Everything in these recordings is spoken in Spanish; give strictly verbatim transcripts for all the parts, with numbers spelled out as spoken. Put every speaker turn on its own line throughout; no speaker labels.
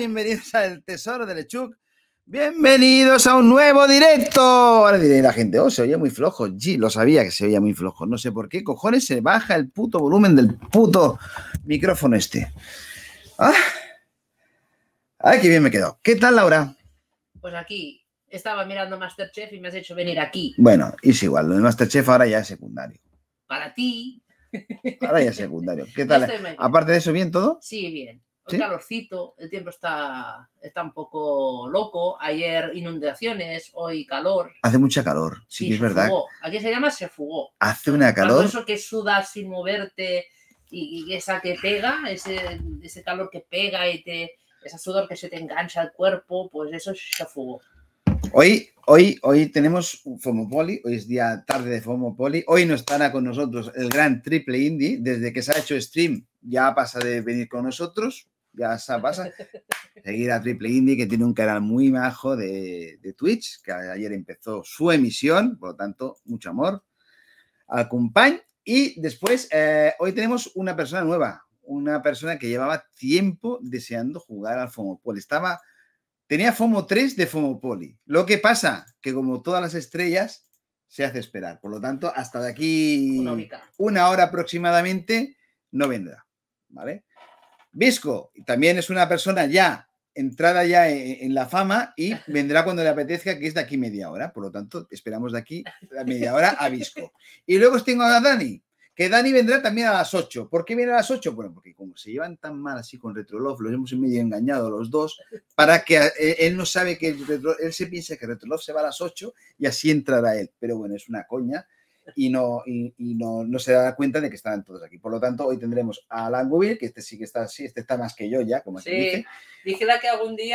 bienvenidos al Tesoro de Lechuk. Bienvenidos a un nuevo directo. Ahora diré la gente, oh, se oye muy flojo. G, lo sabía que se oía muy flojo. No sé por qué cojones se baja el puto volumen del puto micrófono este. Ah. Ay, qué bien me quedó. ¿Qué tal, Laura?
Pues aquí, estaba mirando Masterchef y me has hecho venir aquí.
Bueno, es igual, lo de Masterchef ahora ya es secundario.
Para ti.
Ahora ya es secundario. ¿Qué tal? Aparte de eso, ¿bien todo?
Sí, bien. Hoy
¿Sí?
calorcito, el tiempo está, está un poco loco. Ayer inundaciones, hoy calor.
Hace mucha calor, sí,
Sí,
que es
se
verdad.
fugó. Aquí se llama se fugó.
Hace una calor.
Cuando eso que sudas sin moverte y, y esa que pega, ese, ese calor que pega y te, ese sudor que se te engancha al cuerpo, pues eso se fugó.
Hoy, hoy, hoy tenemos un FOMOPOLI, hoy es día tarde de FOMOPOLI. Hoy no estará con nosotros el gran Triple Indy. Desde que se ha hecho stream ya pasa de venir con nosotros. Ya pasa. Seguir a Triple Indy, que tiene un canal muy majo de, de Twitch, que ayer empezó su emisión, por lo tanto, mucho amor al compañ. Y después, eh, hoy tenemos una persona nueva, una persona que llevaba tiempo deseando jugar al FOMOPOLI. Estaba, tenía FOMO tres de FOMOPOLI. Lo que pasa, que como todas las estrellas, se hace esperar. Por lo tanto, hasta de aquí
una,
una hora aproximadamente no vendrá, ¿vale? Visco también es una persona ya entrada ya en, en la fama y vendrá cuando le apetezca, que es de aquí media hora. Por lo tanto, esperamos de aquí a media hora a Visco. Y luego os tengo a Dani, que Dani vendrá también a las ocho. ¿Por qué viene a las ocho? Bueno, porque como se llevan tan mal así con Retrolove, los hemos medio engañado los dos, para que eh, él no sabe que Retro, él se piensa que Retrolove se va a las ocho y así entrará él. Pero bueno, es una coña. Y, no, y, y no, no se da cuenta de que están todos aquí. Por lo tanto, hoy tendremos a Alan Gubir, que este sí que está así, este está más que yo ya, como
sí,
se dice.
Dijera que algún día...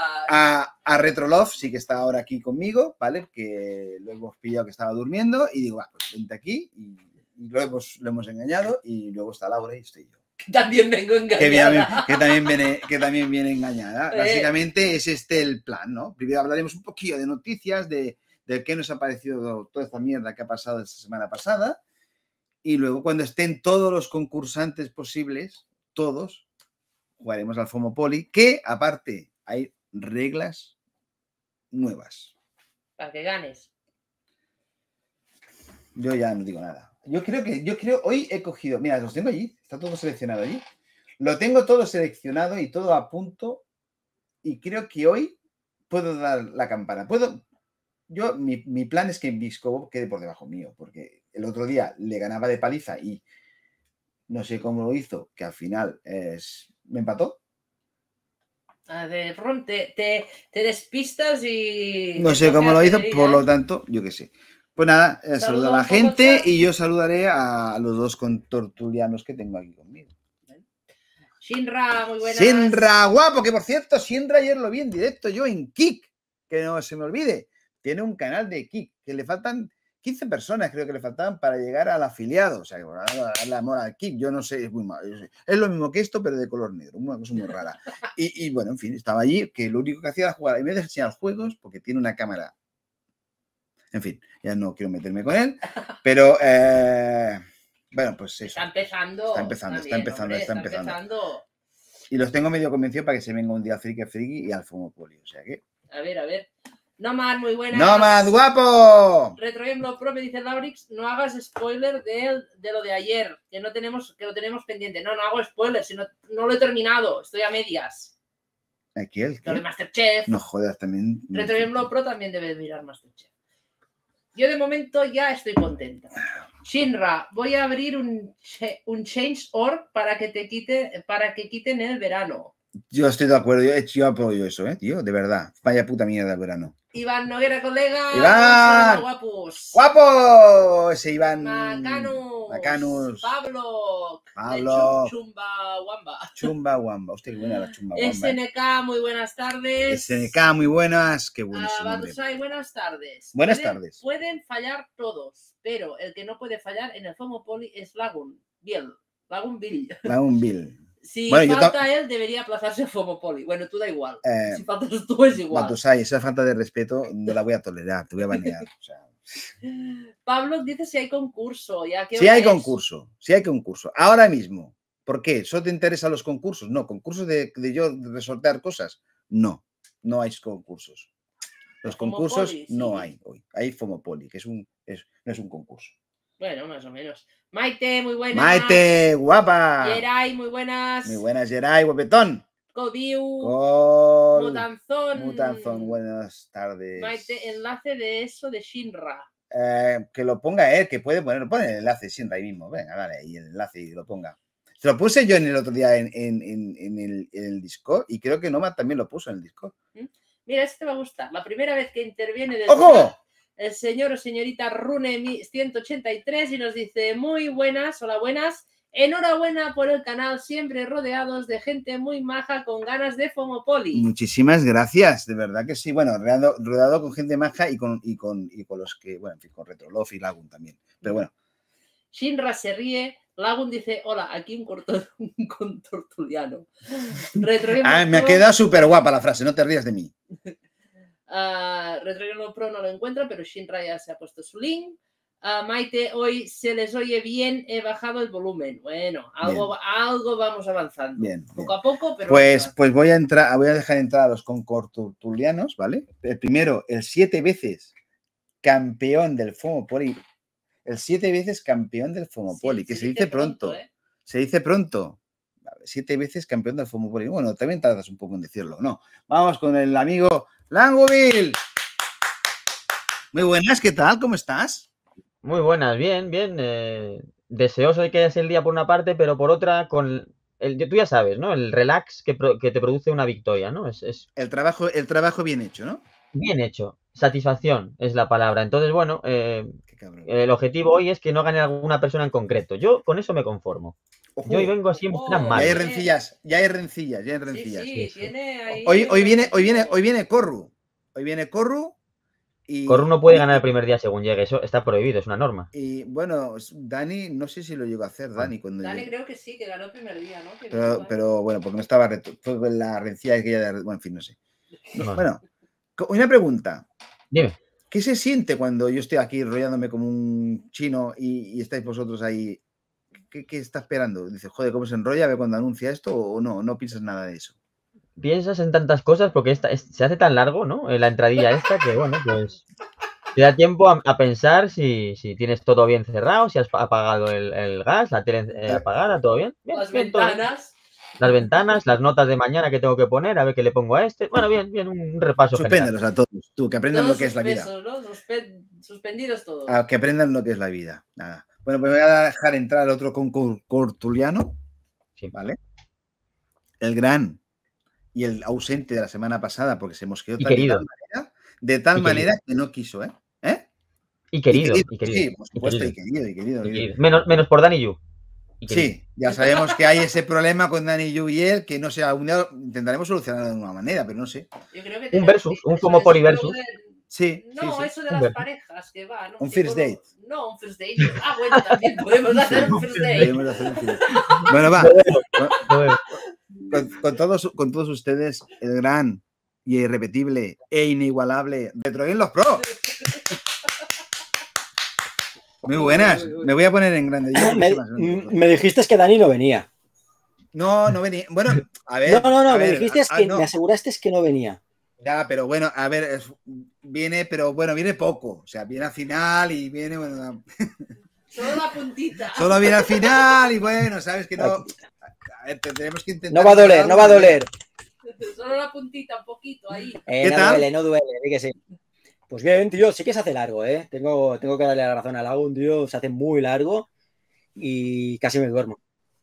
A, a Retrolove sí que está ahora aquí conmigo, ¿vale? Que lo hemos pillado que estaba durmiendo y digo, va, pues vente aquí y, y lo, hemos, lo hemos engañado y luego está Laura y estoy yo.
Que también vengo engañada.
Que, viene, que, también, viene, que también viene engañada. Eh. Básicamente es este el plan, ¿no? Primero hablaremos un poquillo de noticias, de... de qué nos ha parecido toda esta mierda que ha pasado esta semana pasada. Y luego, cuando estén todos los concursantes posibles, todos, jugaremos al FOMOPOLI, que aparte hay reglas nuevas.
Para que ganes.
Yo ya no digo nada. Yo creo que, yo creo, hoy he cogido, mira, los tengo allí, está todo seleccionado allí. Lo tengo todo seleccionado y todo a punto. Y creo que hoy puedo dar la campana. Puedo. Yo, mi, mi plan es que Visco quede por debajo mío, porque el otro día le ganaba de paliza y no sé cómo lo hizo, que al final es, me empató.
De pronto te, te, te despistas y...
No sé cómo lo hizo, por lo tanto, yo qué sé. Pues nada, eh, saludo a la gente y yo saludaré a los dos contortulianos que tengo aquí conmigo.
Shinra, muy buenas.
Shinra, guapo, que por cierto, Shinra ayer lo vi en directo yo en Kick, que no se me olvide. Tiene un canal de Kick, que le faltan quince personas, creo que le faltaban para llegar al afiliado. O sea, darle amor al Kick, yo no sé, es muy malo. Es lo mismo que esto, pero de color negro, una cosa muy rara. Y, y bueno, en fin, estaba allí, que lo único que hacía era jugar. Y me deja enseñar juegos, porque tiene una cámara. En fin, ya no quiero meterme con él, pero eh, bueno, pues eso.
Está empezando.
Está empezando, está, bien, está empezando,
hombre,
está,
está
empezando.
empezando.
Y los tengo medio convencidos para que se venga un día friki friki y al FOMOPOLI. O sea que.
A ver, a ver. Nomad, muy buenas.
¡Nomad, guapo!
Retroemblo Pro me dice Laurix, no hagas spoiler de, de lo de ayer, que no tenemos, que lo tenemos pendiente. No, no hago spoiler, sino no lo he terminado, estoy a medias.
¿Aquí el qué?
Lo de Masterchef.
No jodas, también.
Retroemblo Pro también debe mirar Masterchef. Yo de momento ya estoy contenta. Shinra, voy a abrir un, un change org para que te quite, para que quiten el verano.
Yo estoy de acuerdo, yo, yo apoyo eso, ¿eh, tío? De verdad. Vaya puta mierda el verano.
Iván Noguera, colega.
¡Iván!
Guapos.
¡Guapo! Ese Iván.
Macanus.
Macanus.
Pablo.
Pablo.
Chumba Wamba.
Chumba Wamba. Hostia, qué buena la Chumba Wamba.
S N K, muy buenas tardes.
S N K, muy buenas. Qué buenísimo.
Uh, Batusai, buenas tardes.
Buenas
pueden,
tardes.
Pueden fallar todos, pero el que no puede fallar en el FOMOPOLI es Lagun Bill. Lagun Bill.
Lagun Bill.
Si
bueno,
falta él, debería aplazarse el FOMOPOLI. Bueno, tú da igual.
Eh,
si faltas tú, es igual.
Batusai, esa falta de respeto no la voy a tolerar, te voy a banear. O sea.
Pablo dice si hay concurso. ¿Ya?
Si hay es? concurso, si hay concurso. Ahora mismo ¿Por qué? ¿Solo te interesan los concursos? No, concursos de, de yo de sortear cosas. No, no hay concursos. Los concursos
Fomopoli,
no
sí.
hay hoy. Hay Fomopoli, que es un, es, no es un concurso.
Bueno, más o menos. Maite, muy buenas.
Maite, guapa.
Geray, muy buenas.
Muy buenas, Geray, guapetón.
Codiu.
Col...
Mutanzón.
Mutanzón, buenas tardes.
Maite, enlace de eso de Shinra.
Eh, que lo ponga él, que puede poner, pone el enlace Shinra ahí mismo. Venga, dale ahí el enlace y lo ponga. Se lo puse yo en el otro día en, en, en, en, el, en el Discord y creo que Nomad también lo puso en el Discord.
Mira, este te va a gustar. La primera vez que interviene del
¡ojo!
El señor o señorita Rune ciento ochenta y tres y nos dice muy buenas, hola buenas, enhorabuena por el canal, siempre rodeados de gente muy maja con ganas de Fomopoli.
Muchísimas gracias, de verdad que sí. Bueno, rodeado, rodeado con gente maja y con, y con, y con los que, bueno, en fin, con Retrolof y Lagun también. Pero bueno.
Shinra se ríe, Lagun dice, hola, aquí un, corto, un contortuliano.
Ah, me ha quedado súper guapa la frase, no te rías de mí.
Uh, Retroino Pro no lo encuentra, pero Shinra ya se ha puesto su link. Uh, Maite, hoy se les oye bien, he bajado el volumen. Bueno, algo, algo vamos avanzando.
Bien,
poco
bien.
a poco, pero.
Pues, pues voy a entrar, voy a dejar entrar a los concortulianos, ¿vale? El primero, el siete veces campeón del Fomopoli. El siete veces campeón del Fomopoli, sí, que se, se dice pronto. pronto ¿eh? Se dice pronto. Siete veces campeón del Fomopoli. Bueno, también tardas un poco en decirlo, ¿no? Vamos con el amigo Languville. Muy buenas, ¿qué tal? ¿Cómo estás?
Muy buenas, bien, bien. Eh, deseoso de que haya el día por una parte, pero por otra, con el, tú ya sabes, ¿no? El relax que, pro, que te produce una victoria, ¿no? Es, es...
El, trabajo, el trabajo bien hecho, ¿no?
Bien hecho. Satisfacción es la palabra. Entonces, bueno, eh, el objetivo hoy es que no gane alguna persona en concreto. Yo con eso me conformo.
Ojo.
Yo hoy vengo siempre
Oh,
tan mal.
Ya hay rencillas, ya hay rencillas, ya hay rencillas.
Sí, sí, sí. Tiene ahí
hoy, hoy, viene, hoy, viene, hoy viene Corru. Hoy viene Corru. Y,
Corru no puede ganar el primer día según llegue. Eso está prohibido, es una norma.
Y bueno, Dani, no sé si lo llegó a hacer, Dani. Cuando
Dani
llegue.
creo que sí, que ganó el primer día, ¿no? Que
pero, pero bueno, porque no estaba. Reto, fue la rencilla que ya. Bueno, en fin, no sé. No. Bueno, una pregunta.
Dime.
¿Qué se siente cuando yo estoy aquí enrollándome como un chino y, y estáis vosotros ahí? ¿Qué, ¿Qué está esperando? Dice, joder, ¿cómo se enrolla? A ver cuando anuncia esto o no, no piensas nada de eso.
Piensas en tantas cosas porque esta, es, se hace tan largo, ¿no? La entradilla esta que, bueno, pues te da tiempo a, a pensar si, si tienes todo bien cerrado, si has apagado el, el gas, la tele eh, apagada, todo bien. bien
Las
bien,
ventanas.
Todo. Las ventanas, las notas de mañana que tengo que poner, a ver qué le pongo a este. Bueno, bien, bien, un, un repaso
Suspéndelos
general.
a todos, tú, que aprendan
todos
lo que es la vida.
Pesos, ¿no? Suspe suspendidos todos.
A que aprendan lo que es la vida. Nada. Bueno, pues voy a dejar entrar al otro concortuliano.
Sí.
¿Vale? El gran y el ausente de la semana pasada, porque se mosqueó
y
tal,
querido.
de tal manera, de tal manera que no quiso, ¿eh? ¿Eh?
Y querido,
y
y querido.
Sí, por supuesto, y querido, y querido. Y querido.
Menos, menos por Dani Yu.
Sí, ya sabemos que hay ese problema con Dani Yu y él, que no sé, algún día intentaremos solucionarlo de alguna manera, pero no sé.
Yo creo que
un versus, un Fomopoli versus.
De...
Sí,
no,
sí, sí.
eso de las
un
parejas que va, ¿no?
Un
sí,
first
como...
date.
No, un first date. Ah, bueno, también podemos hacer un first date.
Podemos hacer un first date. Bueno, va. con, con, con, todos, con todos ustedes, el gran y irrepetible e inigualable Retro Game Los Pro. Muy buenas. Me voy a poner en grande. Yo,
me, me dijiste que Dani no venía.
No, no venía. Bueno, a ver.
No, no, no.
A
me
ver,
dijiste
a,
que
a, no.
me aseguraste que no venía.
Ya, pero bueno, a ver, es, viene, pero bueno, viene poco. O sea, viene al final y viene, bueno.
Solo la puntita.
Solo viene al final y bueno, sabes que no. A ver, tendremos que intentar.
No va a doler, no va a doler.
Solo la puntita, un poquito ahí.
Eh,
¿Qué
no
tal?
duele, no duele, di que sí. Pues bien, tío, sí que se hace largo, ¿eh? Tengo, tengo que darle la razón a Lagun, tío. Se hace muy largo y casi me duermo.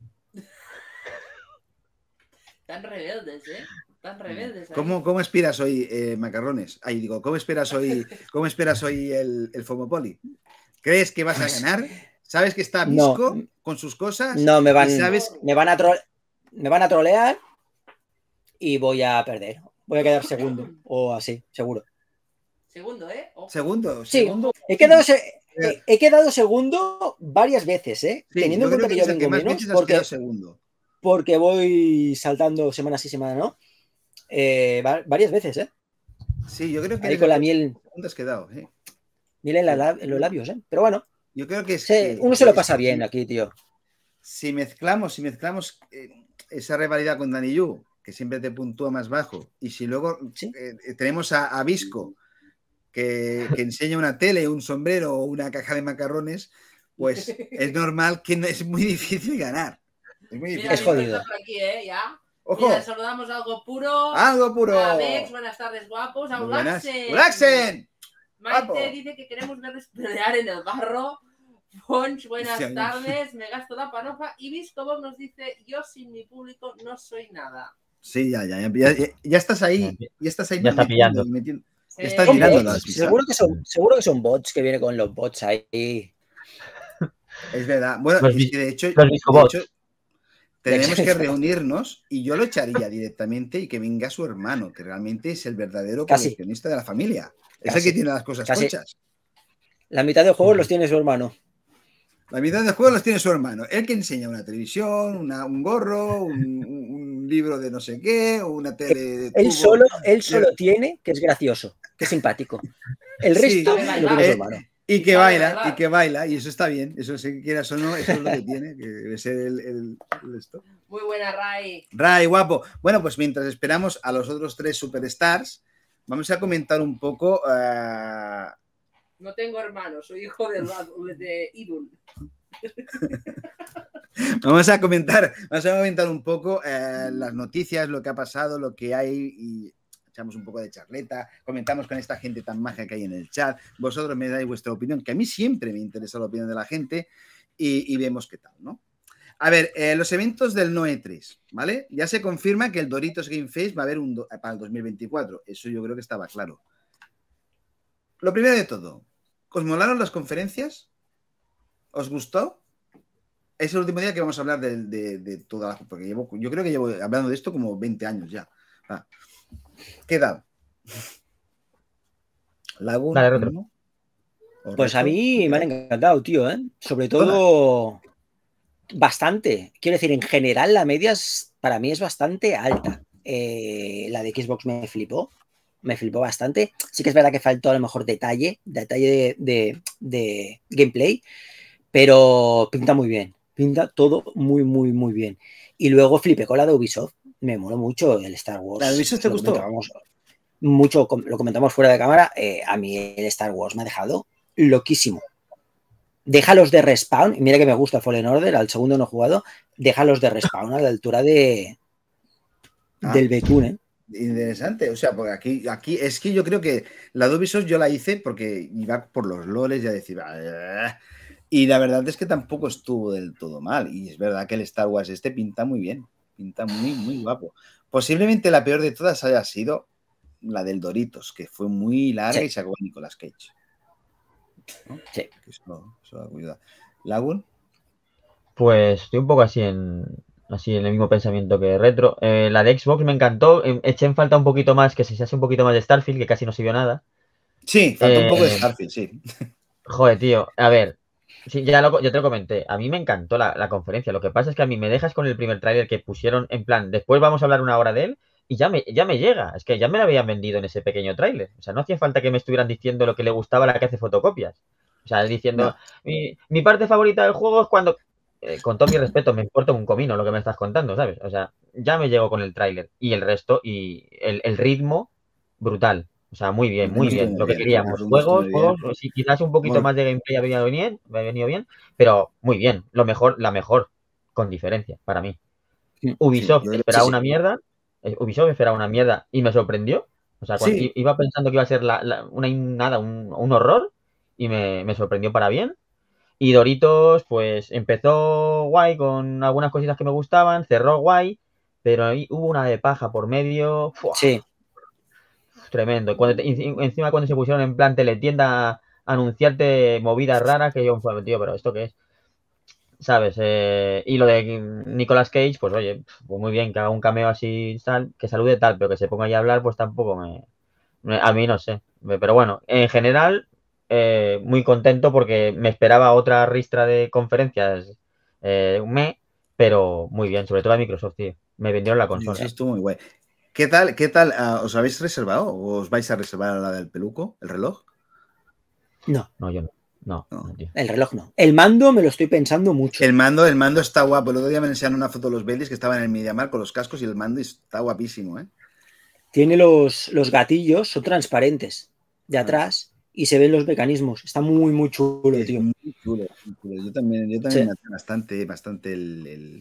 Tan rebeldes, ¿eh? Tan rebeldes.
¿Cómo, ¿Cómo esperas hoy, eh, macarrones? Ahí digo, ¿cómo esperas hoy, cómo esperas hoy el, el Fomopoli? ¿Crees que vas a ganar? ¿Sabes que está Visco no, con sus cosas?
No, me van,
sabes...
me, van a me van a trolear y voy a perder. Voy a quedar segundo o así, seguro.
Segundo, ¿eh? Ojo.
Segundo,
sí,
segundo.
He quedado, se he, he quedado segundo varias veces, ¿eh?
Sí,
teniendo en cuenta que, que yo vengo menos. Porque,
segundo.
porque voy saltando semana sí, semana no. Eh, varias veces, ¿eh?
Sí, yo creo que.
Ahí con la miel.
¿Dónde has quedado? ¿eh?
Miel en, la, en los labios, ¿eh? Pero bueno.
Yo creo que, es
sí,
que
uno se lo pasa bien aquí, tío.
si mezclamos, si mezclamos eh, esa rivalidad con Danny Yu, que siempre te puntúa más bajo, y si luego
¿Sí?
eh, tenemos a, a Visco, que, que enseña una tele, un sombrero o una caja de macarrones, pues es normal que no, es muy difícil ganar. Es muy difícil.
Mira,
Es jodido.
por aquí, ¿eh? Ya.
¡Ojo!
Mira, saludamos a Algo Puro.
¡Algo puro!
A Vex, buenas tardes, guapos. A
Muy buenas.
Ulaxen.
¡Ulaxen!
Maite
Guapo.
dice que queremos verles pelear en el barro. Ponch, buenas
Sí,
tardes. Me gasto la panoja. Y Visco Bob nos dice: yo sin mi público no soy nada.
Sí, ya, ya, ya, ya, ya estás ahí. Ya estás ahí.
Ya está
metiendo,
pillando.
metiendo.
Sí.
Ya estás
Son
mirando
bots,
las
seguro, que son, seguro que son bots que vienen con los bots ahí.
Es verdad. Bueno,
Los
es
vis-
que de hecho,
los
de
Viscobots.
hecho, tenemos que reunirnos y yo lo echaría directamente y que venga su hermano, que realmente es el verdadero
Casi.
coleccionista de la familia. Es
Casi.
el que tiene las cosas
Casi.
conchas.
La mitad de juegos los tiene su hermano.
La mitad del juego los tiene su hermano. Él que enseña una televisión, una- un gorro, un, un libro de no sé qué, una tele de
Él
tubo.
solo, él solo tiene que es gracioso, que es simpático. El
Sí.
resto
Sabe
lo tiene
bailar.
su
Eh,
hermano.
Y que
Sabe
baila,
bailar.
y que baila, y eso está bien. Eso, si quieras o no, eso es lo que tiene, que debe ser el, el- el esto.
Muy buena, Ray.
Ray, guapo. Bueno, pues mientras esperamos a los otros tres superstars, vamos a comentar un poco. eh,
No tengo hermanos, soy hijo de, de Idul.
vamos a comentar, vamos a comentar un poco eh, las noticias, lo que ha pasado, lo que hay y echamos un poco de charleta, comentamos con esta gente tan maja que hay en el chat. Vosotros me dais vuestra opinión, que a mí siempre me interesa la opinión de la gente y, y vemos qué tal, ¿no? A ver, eh, los eventos del No E tres, ¿vale? Ya se confirma que el Doritos Game Face va a haber un do- para el dos mil veinticuatro. Eso yo creo que estaba claro. Lo primero de todo, ¿os molaron las conferencias? ¿Os gustó? Es el último día que vamos a hablar de, de, de toda la... Porque llevo, yo creo que llevo hablando de esto como veinte años ya. Ah. ¿Qué tal? Lagun,
Dale, Retro.
¿no? ¿O
Pues a
Retro?
mí me han encantado, tío, ¿eh? Sobre todo bastante. Quiero decir, en general la media es, para mí es bastante alta. Eh, la de Xbox me flipó. Me flipó bastante. Sí que es verdad que faltó a lo mejor detalle, detalle de, de, de gameplay, pero pinta muy bien. Pinta todo muy, muy, muy bien. Y luego flipé con la de Ubisoft. Me moló mucho el Star Wars.
¿La de Ubisoft te
Lo
gustó?
comentábamos mucho, lo comentamos fuera de cámara. Eh, a mí el Star Wars me ha dejado loquísimo. Déjalos de Respawn. Y mira que me gusta Fallen Order, al segundo no he jugado. Déjalos de Respawn a la altura de
Ah.
del Betún, ¿eh?
Interesante, o sea, porque aquí, aquí es que yo creo que la de Ubisoft yo la hice porque iba por los loles y a decir, "Ah", y la verdad es que tampoco estuvo del todo mal. Y es verdad que el Star Wars este pinta muy bien, pinta muy, muy guapo. Posiblemente la peor de todas haya sido la del Doritos, que fue muy larga
Sí.
y se acabó Nicolas Cage. ¿No?
Sí.
Eso, eso ayuda. ¿Lagun?
Pues estoy un poco así en así en el mismo pensamiento que Retro. Eh, la de Xbox me encantó. Eh, Eché en falta un poquito más, que se hace un poquito más de Starfield, que casi no se vio nada.
Sí, faltó un poco de
Eh,
Starfield, sí.
Joder, tío. A ver, sí, ya lo, yo te lo comenté. A mí me encantó la, la conferencia. Lo que pasa es que a mí me dejas con el primer tráiler que pusieron en plan, después vamos a hablar una hora de él y ya me, ya me llega. Es que ya me lo habían vendido en ese pequeño tráiler. O sea, no hacía falta que me estuvieran diciendo lo que le gustaba a la que hace fotocopias. O sea, diciendo,
No.
mi, mi parte favorita del juego es cuando, eh, con todo mi respeto, me importa un comino lo que me estás contando, ¿sabes? O sea, ya me llegó con el tráiler y el resto y el, el ritmo brutal. O sea, muy bien, muy
Estuvo
bien.
muy
Lo que
bien,
queríamos.
estuvo- estuvo
Juegos,
muy bien.
juegos, sí, quizás un poquito
Bueno.
más de gameplay ha venido bien, me ha venido bien, pero muy bien. Lo mejor, la mejor, con diferencia, para mí.
Sí,
Ubisoft
yo creo-
esperaba
sí, sí.
una mierda. eh, Ubisoft esperaba una mierda y me sorprendió. O sea, cuando
Sí.
i- iba pensando que iba a ser la- la- una in- nada, un, un horror y me, me sorprendió para bien. Y Doritos, pues empezó guay con algunas cositas que me gustaban, cerró guay, pero ahí hubo una de paja por medio. ¡Fua!
Sí,
Tremendo. Y Cuando te- enci- encima cuando se pusieron en plan teletienda a anunciarte movidas raras, que yo, pues, tío, pero ¿esto qué es? ¿Sabes? Eh, y lo de Nicolas Cage, pues oye, pues muy bien, que haga un cameo así, tal, que salude tal, pero que se ponga ahí a hablar, pues tampoco me... me- a mí no sé. Pero bueno, en general, eh, muy contento porque me esperaba otra ristra de conferencias, eh, un mes, pero muy bien, sobre todo a Microsoft, tío. Me vendieron la consola.
Sí, estuvo muy guay. ¿Qué tal? ¿Qué tal? Ah, ¿os habéis reservado o os vais a reservar la del peluco, el reloj?
no.
No, yo no. No,
No.
no, tío.
El reloj no. El mando me lo estoy pensando mucho.
El mando, el mando está guapo. El otro día me enseñaron una foto de los Baileys que estaban en el MediaMarkt con los cascos y el mando está guapísimo, ¿eh?
Tiene los, los gatillos, son transparentes de atrás y se ven los mecanismos. Está muy, muy chulo,
Es
tío.
muy chulo, muy chulo. Yo también, yo también
Sí.
me hace bastante, bastante el, el...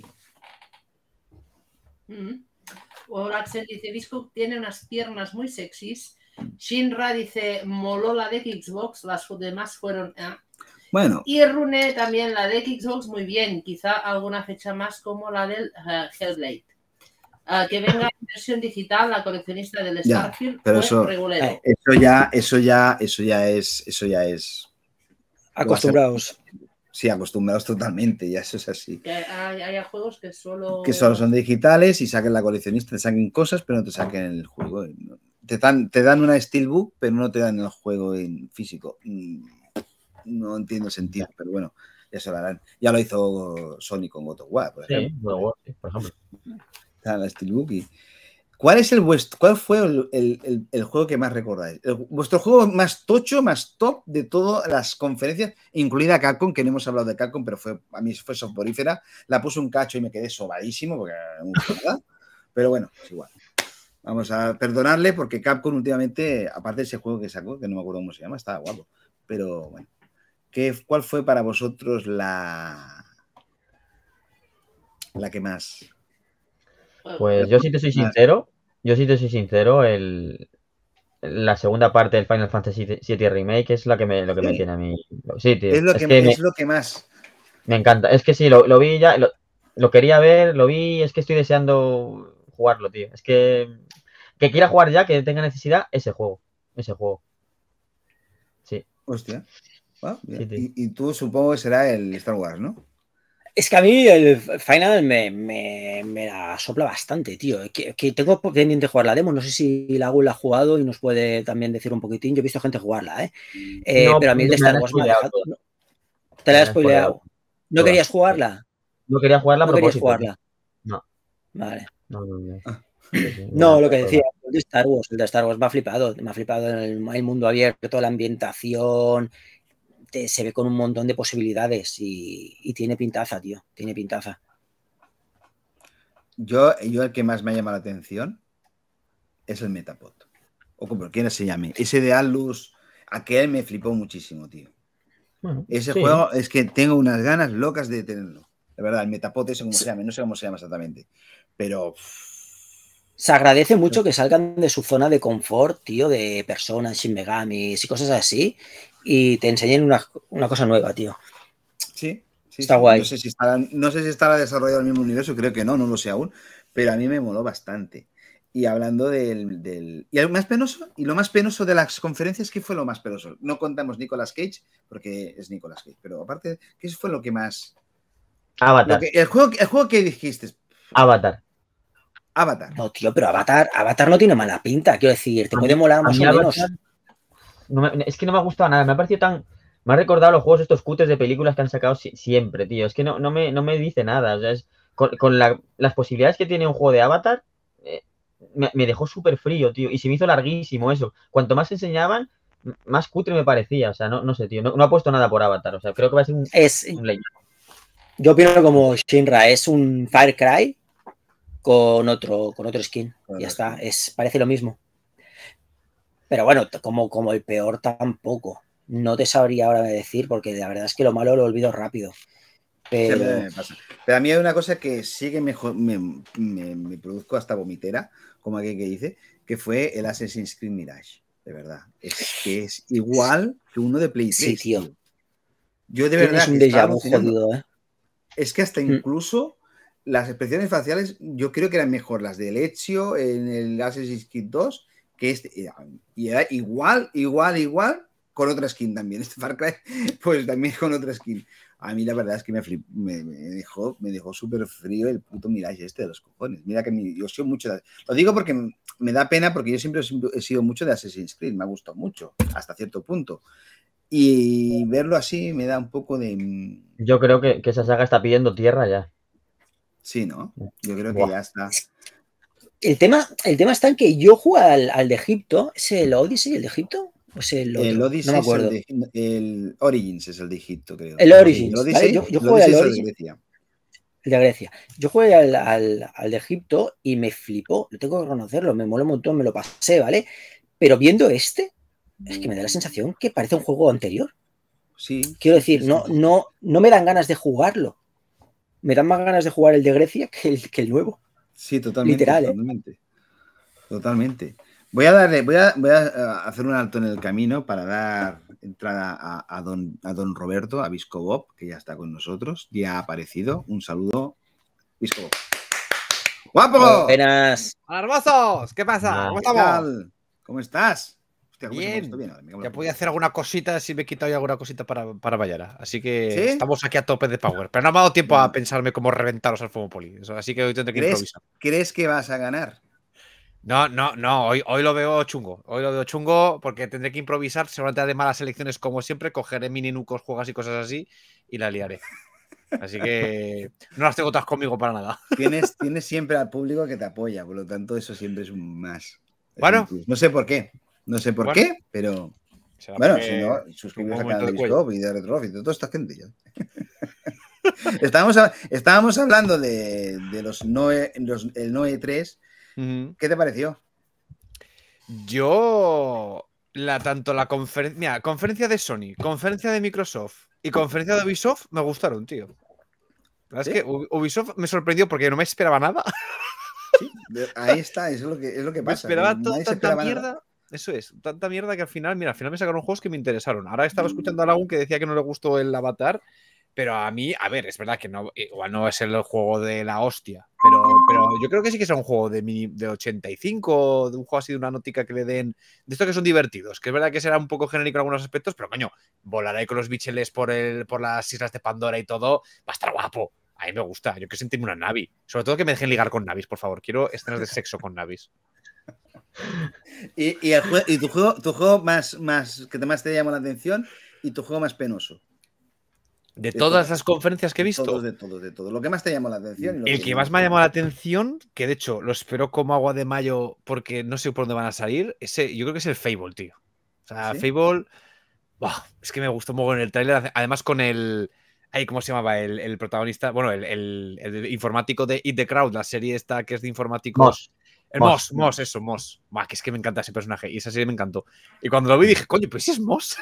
Mm. Olaxen dice, Biscook tiene unas piernas muy sexys. Shinra dice, moló la de Xbox, las demás fueron... eh.
Bueno,
Y Rune también la de Xbox muy bien, quizá alguna fecha más como la del uh, Hellblade. Uh, que venga en versión digital, la coleccionista del
Ya,
Starfield
pero
fue
eso-
regulero.
eh,
eso ya, eso ya, eso ya es, eso ya es.
Acostumbrados.
Sí, acostumbrados totalmente, ya eso es así.
Que hay, hay juegos que solo...
Que solo son digitales y saquen la coleccionista, te saquen cosas, pero no te saquen el juego. Te dan, te dan una Steelbook, pero no te dan el juego en físico. No entiendo el sentido, pero bueno, ya se lo harán. Ya lo hizo Sony con God of War, por
Sí,
ejemplo.
bueno, sí, por ejemplo.
Está la Steelbook y... ¿Cuál es el vuestro, cuál fue el, el, el, el juego que más recordáis? El, vuestro juego más tocho, más top de todas las conferencias, incluida Capcom, que no hemos hablado de Capcom, pero fue a mí fue soporífera. La puse un cacho y me quedé sobadísimo, porque no me gustó nada. Pero bueno, es igual. Vamos a perdonarle, porque Capcom últimamente, aparte de ese juego que sacó, que no me acuerdo cómo se llama, estaba guapo. Pero bueno, ¿qué, ¿cuál fue para vosotros la, la que más?
Pues yo sí te soy sincero, yo sí te soy sincero, el, la segunda parte del Final Fantasy siete Remake es la que me, lo que
Sí.
me tiene a mí. Sí, tío.
Es lo
Es
que,
que me,
es lo que más.
me encanta. Es que sí, lo, lo vi ya, lo, lo quería ver, lo vi, es que estoy deseando jugarlo, tío. Es que que quiera jugar ya, que tenga necesidad, ese juego. Ese juego. Sí.
Hostia. Ah, bien.
Sí, tío.
y, y tú supongo que será el Star Wars, ¿no?
Es que a mí el Final me, me, me la sopla bastante, tío. Que, que tengo pendiente jugar la demo. No sé si la Gu la ha jugado y nos puede también decir un poquitín. Yo he visto gente jugarla, ¿eh? eh
No,
pero a mí el de
me
Star
han
Wars me ha
spoileado
dejado.
todo.
No, te la
Me
he
han
spoileado.
spoileado
¿No
toda.
querías jugarla?
No quería jugarla a
No querías
propósito.
jugarla.
No.
Vale.
No, no, no.
Ah.
Sí, sí,
No,
me
lo que
han
decía, el de Star Wars, el de Star Wars me ha flipado, me ha flipado en el, el mundo abierto, la ambientación, te, se ve con un montón de posibilidades y, y tiene pintaza, tío, tiene pintaza.
Yo, yo el que más me ha llamado la atención es el Metapod. O como quiera se llame. Ese de Atlus, aquel me flipó muchísimo, tío.
Bueno,
Ese
sí.
juego es que tengo unas ganas locas de tenerlo. De verdad, el Metapod ese como se llame, no sé cómo se llama exactamente. Pero...
Se agradece mucho que salgan de su zona de confort, tío, de personas, Shin Megamis y cosas así, y te enseñen una, una cosa nueva, tío.
Sí, sí,
Está
sí.
guay.
No sé si estará, no sé si estará desarrollado el mismo universo, creo que no, no lo sé aún, pero a mí me moló bastante. Y hablando del, del... Y el más penoso, y lo más penoso de las conferencias, ¿qué fue lo más penoso? No contamos Nicolas Cage, porque es Nicolas Cage, pero aparte, ¿qué fue lo que más...
Avatar.
Lo que, el, juego, el juego que dijiste...
Avatar.
Avatar.
No, tío, pero Avatar, Avatar no tiene mala pinta, quiero decir, te
A
puede
mí-
molar
a
más
mí
o
Avatar
menos.
no me- es que no me ha gustado nada. Me ha parecido tan. Me ha recordado los juegos estos cutres de películas que han sacado si- siempre, tío. Es que no, no, me, no me dice nada. O sea, es, con con la- las posibilidades que tiene un juego de Avatar, eh, me, me dejó súper frío, tío. Y se me hizo larguísimo eso. Cuanto más enseñaban, m- más cutre me parecía. O sea, no, no sé, tío. No, no ha puesto nada por Avatar. O sea, creo que va a ser un,
Es,
un ley.
yo opino como Shinra, es un Far Cry con otro, con otro skin.
Con
Ya
otro
está,
skin.
es, parece lo mismo. Pero bueno, como, como el peor tampoco. No te sabría ahora decir, porque la verdad es que lo malo lo olvido rápido.
Sí, a mí
Pero
me pasa. Pero a mí hay una cosa que sí que mejor, me, me, me produzco hasta vomitera, como aquel que dice, que fue el Assassin's Creed Mirage. De verdad. Es que es igual que uno de Play
sí,
tres,
tío.
tío. Yo de
Tienes
verdad
un
que estaba
déjà vu
alucinando.
jodido, ¿eh?
Es que hasta
Mm.
incluso las expresiones faciales yo creo que eran mejor las de Ezio en el Assassin's Creed dos que este. Y era igual, igual, igual con otra skin también. Este Far Cry, pues también con otra skin. A mí la verdad es que me, flip, me, me dejó me dejó súper frío el puto Mirage este de los cojones. Mira que mi, yo soy mucho de... Lo digo porque me da pena porque yo siempre he sido mucho de Assassin's Creed. Me ha gustado mucho, hasta cierto punto. Y verlo así me da un poco de...
Yo creo que, que esa saga está pidiendo tierra ya.
Sí, ¿no? Yo creo
Buah.
que ya está.
El tema, el tema está en que yo jugué al, al de Egipto, ¿es el Odyssey, el de Egipto? Pues el otro,
El Odyssey
no me acuerdo.
es el, de, el Origins es el de Egipto, creo.
El Origins,
el Odyssey,
¿vale? Yo, yo
el
jugué
Odyssey
al
es el de
Origins.
Grecia.
El de Grecia. Yo jugué al, al, al de Egipto y me flipó. Lo tengo que reconocerlo, me mola un montón, me lo pasé, ¿vale? Pero viendo este, es que me da la sensación que parece un juego anterior.
Sí.
Quiero
sí,
decir,
sí,
no,
sí.
no, no me dan ganas de jugarlo. Me dan más ganas de jugar el de Grecia que el, que el nuevo.
Sí, totalmente.
Literal,
totalmente. ¿eh? Totalmente. Voy a darle, voy a, voy a hacer un alto en el camino para dar entrada a, a, don, a don Roberto, a Visco Bob, que ya está con nosotros, ya ha aparecido. Un saludo, Visco Bob. ¡Guapo!
Buenas.
¡Arbozos! ¿Qué pasa? ¿Cómo
¿Qué
estamos?
tal? ¿Cómo estás? Hostia, ¿cómo
bien.
bien? bien
Ya podía hacer alguna cosita si me he quitado ya alguna cosita para, para Bayara. Así que
¿Sí?
estamos aquí a tope de power. Pero no me ha dado tiempo
bueno.
a pensarme cómo reventaros al Fomopoli. Así que hoy tendré que
¿Crees,
improvisar.
¿Crees que vas a ganar?
No, no, no. Hoy, hoy lo veo chungo. Hoy lo veo chungo porque tendré que improvisar. Seguramente de malas elecciones como siempre. Cogeré mini nucos, juegas y cosas así y la liaré. Así que no las tengo todas conmigo para nada.
Tienes, tienes siempre al público que te apoya, por lo tanto eso siempre es un más. Es
Bueno.
un no sé por qué. No sé por
bueno.
qué, pero... Bueno, si no, suscribiros al canal de Visco y de Retrofit, de toda esta gente. ¿Ya? estábamos, a, estábamos hablando de, de los, Noe, los el Noe tres. Uh-huh. ¿Qué te pareció?
Yo, la, tanto la conferencia, mira, conferencia de Sony, conferencia de Microsoft y conferencia de Ubisoft me gustaron, tío. La verdad ¿Sí? es que Ubisoft me sorprendió porque no me esperaba nada.
Sí, ahí está, eso es lo que, es lo que pasa.
Me esperaba que tanta mierda. Nada. Eso es, tanta mierda que al final, mira, al final me sacaron juegos que me interesaron. Ahora estaba escuchando a Lagun que decía que no le gustó el Avatar, pero a mí, a ver, es verdad que no, igual no es el juego de la hostia, pero, pero yo creo que sí que es un juego de, de ochenta y cinco, de un juego así de una notica que le den, de estos que son divertidos, que es verdad que será un poco genérico en algunos aspectos, pero coño, volar ahí con los bicheles por, el, por las islas de Pandora y todo, va a estar guapo. A mí me gusta, yo quiero sentirme una Navi. Sobre todo que me dejen ligar con Navis, por favor. Quiero escenas de sexo con Navis.
¿Y, y, el juego, y tu juego, tu juego más, más que más te llamó la atención y tu juego más penoso?
De, de todas las conferencias que he visto.
De todos, de todos, de todos. Lo que más te llamó la atención. Y lo
el que, que más me ha llamado la atención, que de hecho lo espero como agua de mayo porque no sé por dónde van a salir, ese, yo creo que es el Fable, tío. O sea, ¿sí? Fable. Wow, es que me gustó mucho en el tráiler. Además, con el. Ahí, ¿cómo se llamaba? El, el protagonista. Bueno, el, el, el informático de Eat the Crowd, la serie esta que es de informáticos.
Moss.
El Moss, Moss, Moss, eso, Moss. Bah, que es que me encanta ese personaje y esa serie me encantó. Y cuando lo vi dije, coño, pues sí es Moss.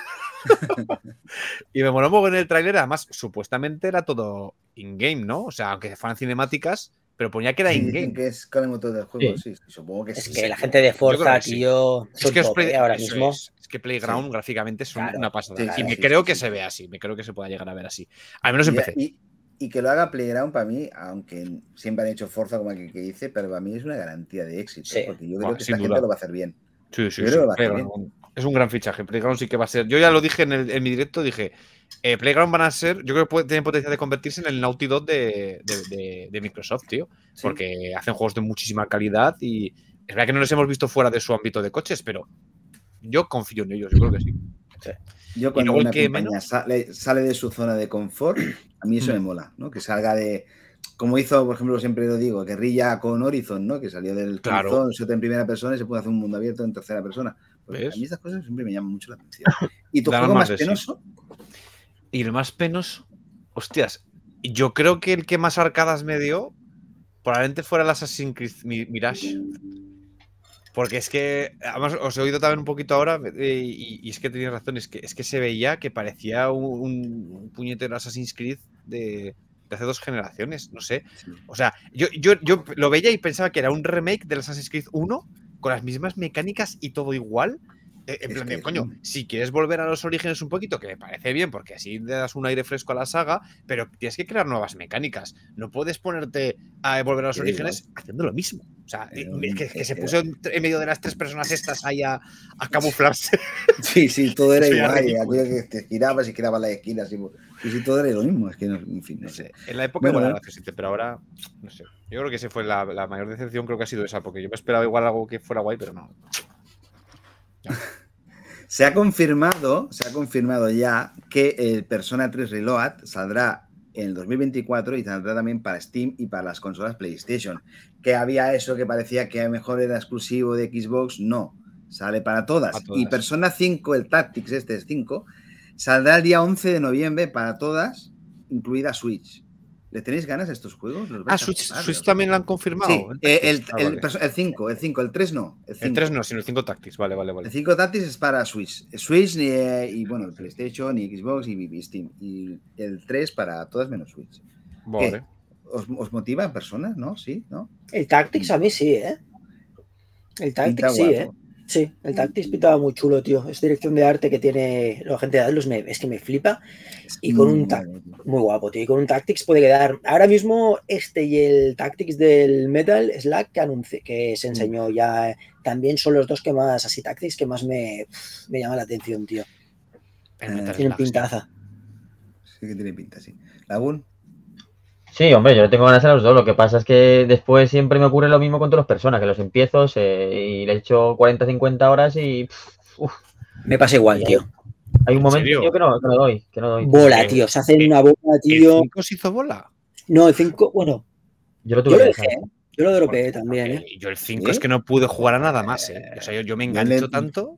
Y me moló mucho en el tráiler. Además, supuestamente era todo in-game, ¿no? O sea, aunque fueran cinemáticas, pero ponía que era
sí,
in-game.
que es con el motor del juego, sí, sí, sí supongo que
es
sí.
Es que la gente de Forza, tío,
sí. Es que
top,
play,
eh, ahora
eso
mismo.
Es, es que Playground sí. gráficamente es claro, una pasada.
Sí,
y me
sí,
creo
sí,
que
sí,
se
sí.
ve así, me creo que se pueda llegar a ver así. Al menos empecé.
Y, y que lo haga Playground para mí, aunque siempre han hecho Forza como que, que dice, pero para mí es una garantía de éxito, sí. porque yo creo bueno, que esta duda. gente lo va a hacer bien.
Sí, sí,
yo
sí.
creo que lo va a hacer bien.
Es un gran fichaje. Playground sí que va a ser. Yo ya lo dije en, el, en mi directo, dije, eh, Playground van a ser, yo creo que puede, tienen potencial de convertirse en el Naughty Dog de, de, de, de Microsoft, tío. Sí. Porque hacen juegos de muchísima calidad y es verdad que no los hemos visto fuera de su ámbito de coches, pero yo confío en ellos, yo creo que sí.
sí. Yo cuando una compañía menos... sale, sale de su zona de confort, a mí eso mm. me mola, ¿no? Que salga de, como hizo, por ejemplo, siempre lo digo, Guerrilla con Horizon, ¿no? Que salió del
claro.
Horizon, se en primera persona y se puede hacer un mundo abierto en tercera persona. Pues a mí estas cosas siempre me llaman mucho la atención. ¿Y tu
Daron
juego más,
más
penoso?
Sí. Y el más penoso, hostias, yo creo que el que más arcadas me dio probablemente fuera el Assassin's Creed Mirage. Porque es que, además, os he oído también un poquito ahora eh, y, y es que tenéis razón, es que, es que se veía que parecía un, un puñetero Assassin's Creed de, de hace dos generaciones, no sé. Sí. O sea, yo, yo, yo lo veía y pensaba que era un remake del Assassin's Creed uno con las mismas mecánicas y todo igual. Eh, en es plan de, coño, si quieres volver a los orígenes un poquito, que me parece bien, porque así le das un aire fresco a la saga, pero tienes que crear nuevas mecánicas. No puedes ponerte a volver a los sí, orígenes igual. haciendo lo mismo. O sea, pero, que, que se puso en, en medio de las tres personas estas ahí a, a camuflarse.
Sí, sí, todo era igual. Aquello que te girabas y girabas las esquinas. Y, y sí, todo era lo mismo. Es que, no, en fin, no sé.
En la época bueno, igual era graciosito, pero ahora, no sé. Yo creo que esa fue la, la mayor decepción, creo que ha sido esa, porque yo me esperaba igual algo que fuera guay, pero no.
Se ha confirmado, se ha confirmado ya que el Persona tres Reload saldrá en el dos mil veinticuatro y saldrá también para Steam y para las consolas PlayStation. Que había eso que parecía que a lo mejor era exclusivo de Xbox, no. sale para todas.
A todas.
Y Persona cinco, el Tactics, este es cinco, saldrá el día once de noviembre para todas, incluida Switch. ¿Le tenéis ganas a estos juegos? ¿Los
Ah,
vais a
Switch,
jugar?
Switch también lo han confirmado.
Sí, eh, el,
Ah,
el,
vale.
perso- el cinco, el cinco, el tres no. El,
El
cinco.
tres no, sino el cinco Tactics. Vale, vale,
El
vale.
cinco Tactics es para Switch. Switch y, eh, y bueno, el PlayStation y Xbox y, y Steam. Y el tres para todas menos Switch.
Vale.
¿Os, os motiva en persona? ¿No? ¿Sí? ¿No?
El Tactics a mí sí, ¿eh? El
Pinta
Tactics sí, ¿eh?
guapo.
Sí, el Tactics pintaba muy chulo, tío. Es dirección de arte que tiene la gente de Atlus, me, es que me flipa.
Es
Y con un
muy
tac-
guapo, tío.
Muy guapo, tío. Y con un Tactics puede quedar. Ahora mismo, este y el Tactics del Metal Slack que anuncié, que se enseñó ya, eh, también son los dos que más, así Tactics, que más me, me llama la atención, tío.
El Metal
Tienen
Slug, sí.
pintaza.
Sí que tiene pinta, sí. ¿Lagun?
Sí, hombre, yo le tengo ganas a los dos. Lo que pasa es que después siempre me ocurre lo mismo con todas las personas, que los empiezo eh, y le echo cuarenta cincuenta horas y pff, uf,
Me pasa igual,
Y
tío.
hay un
¿En
momento
serio?
tío, que, no, que no doy, que no doy.
Bola,
Eh,
tío. Se hacen
eh,
una bola,
¿El
tío.
cinco se hizo bola?
No, el cinco, bueno,
Yo lo
yo
tuve
lo
que
dejé,
dejar.
¿eh? Yo lo dropeé
Porque-
también, ¿eh?
porque Yo el cinco
¿Sí?
es que no pude jugar a nada más, ¿eh? O sea, yo, yo me
Yo le-
engancho tanto.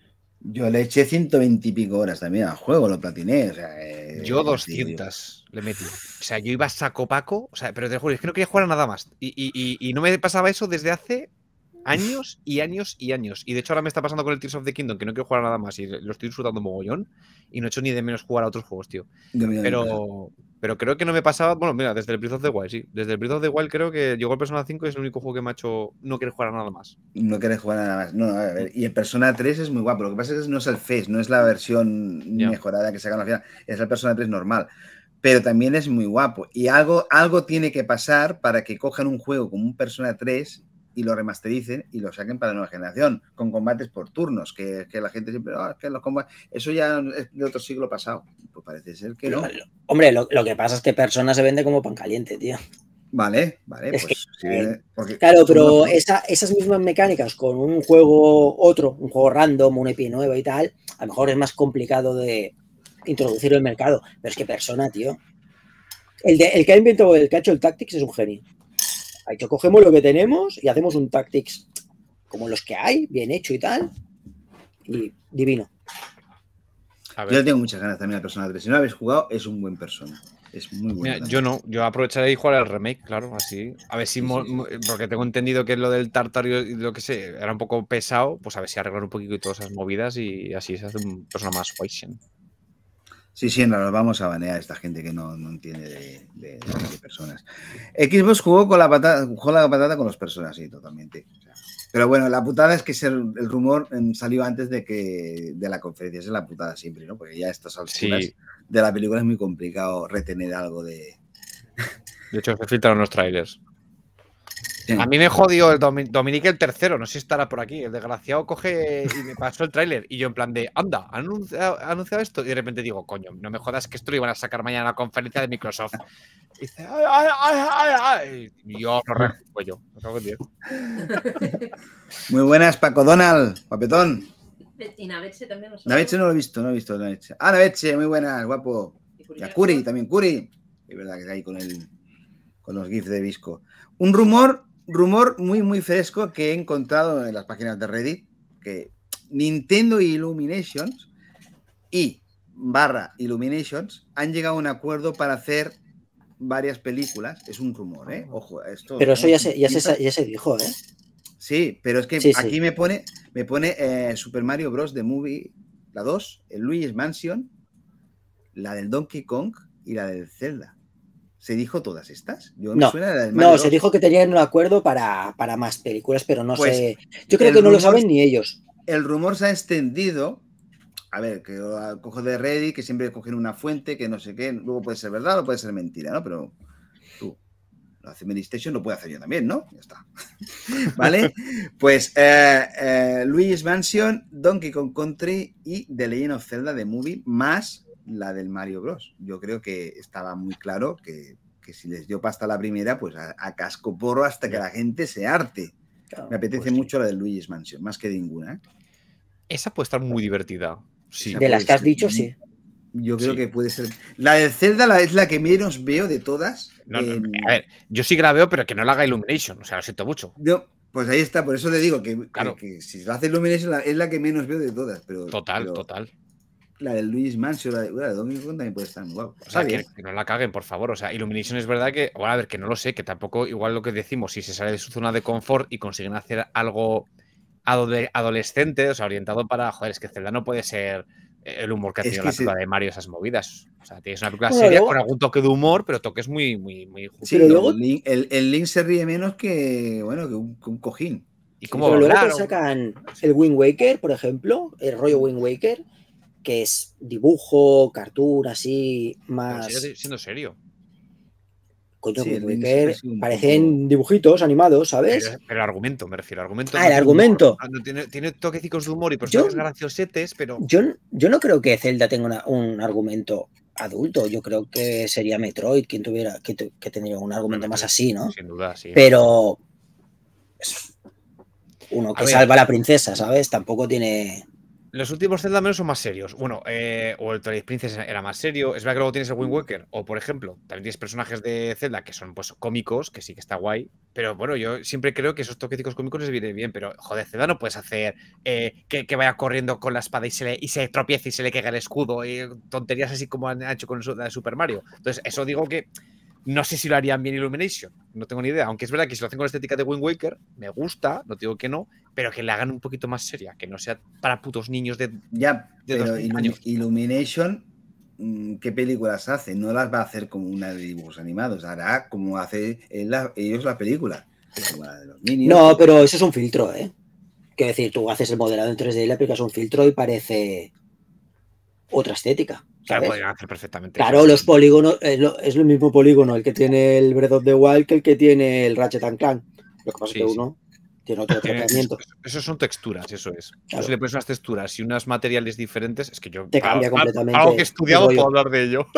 Yo le eché ciento veinte y pico horas también al juego, lo platiné. O sea, eh,
Yo
digo,
doscientas le metí. O sea, yo iba saco paco. O sea, pero te juro, es que no quería jugar a nada más. Y, y- y- y no me pasaba eso desde hace años y años y años. Y de hecho ahora me está pasando con el Tears of the Kingdom, que no quiero jugar a nada más y lo estoy disfrutando mogollón. Y no he hecho ni de menos jugar a otros juegos, tío.
yo me-
Pero, pero creo que no me pasaba. Bueno, mira, desde el Breath of the Wild, sí. Desde el Breath of the Wild creo que llegó el Persona cinco y es el único juego que me ha hecho no querer jugar a nada más.
No querés jugar nada más. No, a ver, y el Persona tres es muy guapo. Lo que pasa es que no es el Face, no es la versión
Ya.
mejorada que sacan al final. Es el Persona tres normal. Pero también es muy guapo. Y algo, algo tiene que pasar para que cojan un juego como un Persona tres y lo remastericen y lo saquen para la nueva generación, con combates por turnos, que, que la gente siempre, "Ah, es que los combates, eso ya es de otro siglo pasado". Pues parece ser que no.
Hombre, lo, lo que pasa es que Persona se vende como pan caliente, tío.
Vale, vale,
Es
pues
que-
sí, eh, porque
Claro,
son
pero
buenos, ¿no?
esa- esas mismas mecánicas con un juego otro, un juego random, una I P nueva y tal, a lo mejor es más complicado de introducir en el mercado. Pero es que Persona, tío. El, de- el que ha inventado el que ha hecho el Tactics es un genio. Ha dicho, cogemos lo que tenemos y hacemos un Tactics como los que hay, bien hecho y tal. Y divino.
A
Yo
ver.
le tengo muchas ganas también al Persona tres. Si no lo habéis jugado, es un buen Persona. Es muy bueno.
Mira,
también.
yo no, yo aprovecharé y jugar al remake, claro, así. A ver si,
Sí,
mo-
sí, sí.
mo- porque tengo entendido que lo del Tartario y lo que sé, era un poco pesado, pues a ver si arreglar un poquito todas esas movidas y así se hace un persona más Waisen.
Sí, sí, nos vamos a banear a esta gente que no, no entiende de, de- de personas. Xbox jugó con la patata, jugó la patata con las personas, sí, totalmente. O sea, pero bueno, la putada es que ese- el rumor em, salió antes de que de la conferencia. Esa es la putada siempre, ¿no? Porque ya a estas alturas
Sí.
de la película es muy complicado retener algo de.
De hecho, se filtraron los trailers.
Sí.
A mí me jodió el Domi- Dominique el tercero, no sé si estará por aquí. El desgraciado coge y me pasó el tráiler. Y yo en plan de, anda, ¿han anunciado, han anunciado esto? Y de repente digo, coño, no me jodas que esto lo iban a sacar mañana en la conferencia de Microsoft. Y dice, ay, ay, ay, ay, ay. Y yo lo rejo, yo. Me cago en Dios.
Muy buenas, Paco Donald, papetón.
Y Naveche también nos
Naveche no lo he visto, no lo he visto. Naveche. Ah, Naveche, muy buenas, guapo. Y a Curi, también Curi. Es verdad que ahí con, el, con los GIFs de Visco. Un rumor, rumor muy, muy fresco que he encontrado en las páginas de Reddit, que Nintendo y Illuminations y barra Illuminations han llegado a un acuerdo para hacer varias películas. Es un rumor, ¿eh? Ojo, esto...
Pero eso
¿no?
ya se, ya se,
Pinta-
ya se dijo, ¿eh?
Sí, pero es que
Sí, sí.
aquí me pone, me pone eh, Super Mario Bros. The Movie, la dos, el Luigi's Mansion, la del Donkey Kong y la del Zelda. ¿Se dijo todas estas? Yo me
No,
suena la del Mario
No,
Bros.
se dijo que tenían un acuerdo para, para más películas, pero no
Pues,
sé. Yo creo
el
que no lo
rumor-
saben ni ellos.
El rumor se ha extendido. A ver, que lo cojo de Reddit, que siempre cogen una fuente, que no sé qué. Luego puede ser verdad o puede ser mentira, ¿no? Pero tú, lo hace Medistation, lo puedo hacer yo también, ¿no? Ya está. ¿Vale? Pues eh, eh, Luigi's Mansion, Donkey Kong Country y The Legend of Zelda The Movie, más la del Mario Bros. Yo creo que estaba muy claro que, que si les dio pasta la primera, pues a, a casco porro hasta que la gente se harte.
Claro,
Me apetece
pues sí.
mucho la del Luigi's Mansion, más que ninguna, ¿eh?
Esa puede estar muy divertida. Sí.
Esa
de las
puede
que has
ser
dicho,
muy-
sí.
Yo creo
Sí.
que puede ser. La del Zelda la, es la que menos veo de todas.
No, no,
en-
a ver, yo sí que la veo, pero que no la haga Illumination. O sea, lo siento mucho.
Yo, Pues ahí está, por eso te digo que,
Claro.
que, que si lo hace Illumination es la, es la que menos veo de todas. Pero,
Total,
pero
total.
La del Luigi's Mansion, la de, la de Donkey Kong también puede estar muy guapo.
O sea, que, que no la caguen, por favor. O sea, Illumination es verdad que, bueno, a ver, que no lo sé, que tampoco, igual lo que decimos, si se sale de su zona de confort y consiguen hacer algo adole- adolescente, o sea, orientado para, joder, es que Zelda no puede ser el humor que ha
Es
tenido
que
la película
se-
de Mario, esas movidas. O sea, tienes una película
Bueno,
seria
luego-
con algún toque de humor, pero toques muy, muy, muy justos.
Sí,
Pero luego-
el, Link, el, el Link se ríe menos que, bueno, que un, que un cojín.
Y
Sí,
cómo
pero
va a
luego
hablar,
te
o-
sacan el Wind Waker, por ejemplo, el rollo Wind Waker, que es dibujo, cartoon, así,
pero
más.
sigue siendo serio.
Coño,
Sí, el
Wind
Link siempre
Waker
ha sido un
parecen
poco-
dibujitos animados, ¿sabes?
Pero, pero argumento, me refiero. Argumento
Ah,
no
el
tiene
argumento.
humor, no tiene, tiene toquecicos de humor y personajes
Yo-
graciosetes, pero.
Yo, yo no creo que Zelda tenga una- un argumento adulto. Yo creo que sería Metroid quien tuviera que, tu- que tendría un argumento más así, ¿no?
Sin duda, sí.
Pero es uno
A
que
ver.
salva a la princesa, ¿sabes? Tampoco tiene.
Los últimos Zelda menos son más serios. Bueno, eh, o el Twilight Princess era más serio. Es verdad que luego tienes el Wind Waker. O, por ejemplo, también tienes personajes de Zelda que son pues cómicos, que sí que está guay. Pero bueno, yo siempre creo que esos toquecicos cómicos les viene bien. Pero, joder, Zelda no puedes hacer eh, que, que vaya corriendo con la espada y se, le, y se tropiece y se le caiga el escudo. Y tonterías así como han hecho con la de Super Mario. Entonces, eso digo que no sé si lo harían bien Illumination. No tengo ni idea. Aunque es verdad que si lo hacen con la estética de Wind Waker, me gusta, no te digo que no, pero que la hagan un poquito más seria, que no sea para putos niños de
Ya,
de dos
pero
mil
Illumi-
años.
Illumination, mm, ¿qué películas hace? No las va a hacer como una de dibujos animados, hará como hace él la- ellos la película. Como la de los Minions.
No, pero eso es un filtro, ¿eh? Quiero decir, tú haces el modelado en tres D y le aplicas un filtro y parece otra estética.
Claro,
¿sabes?
podrían hacer perfectamente.
Claro, los polígonos, es, lo, es el mismo polígono el que tiene el Breath of the Wild que el que tiene el Ratchet and Clank. Lo que pasa
Sí,
es que
sí.
uno tiene otro
Tiene-
tratamiento.
eso, eso son texturas, eso es. Tú
Claro.
si le pones unas texturas y unos materiales diferentes, es que yo.
Te cambia
para-
completamente
Algo que he estudiado
el rollo.
puedo hablar de ello.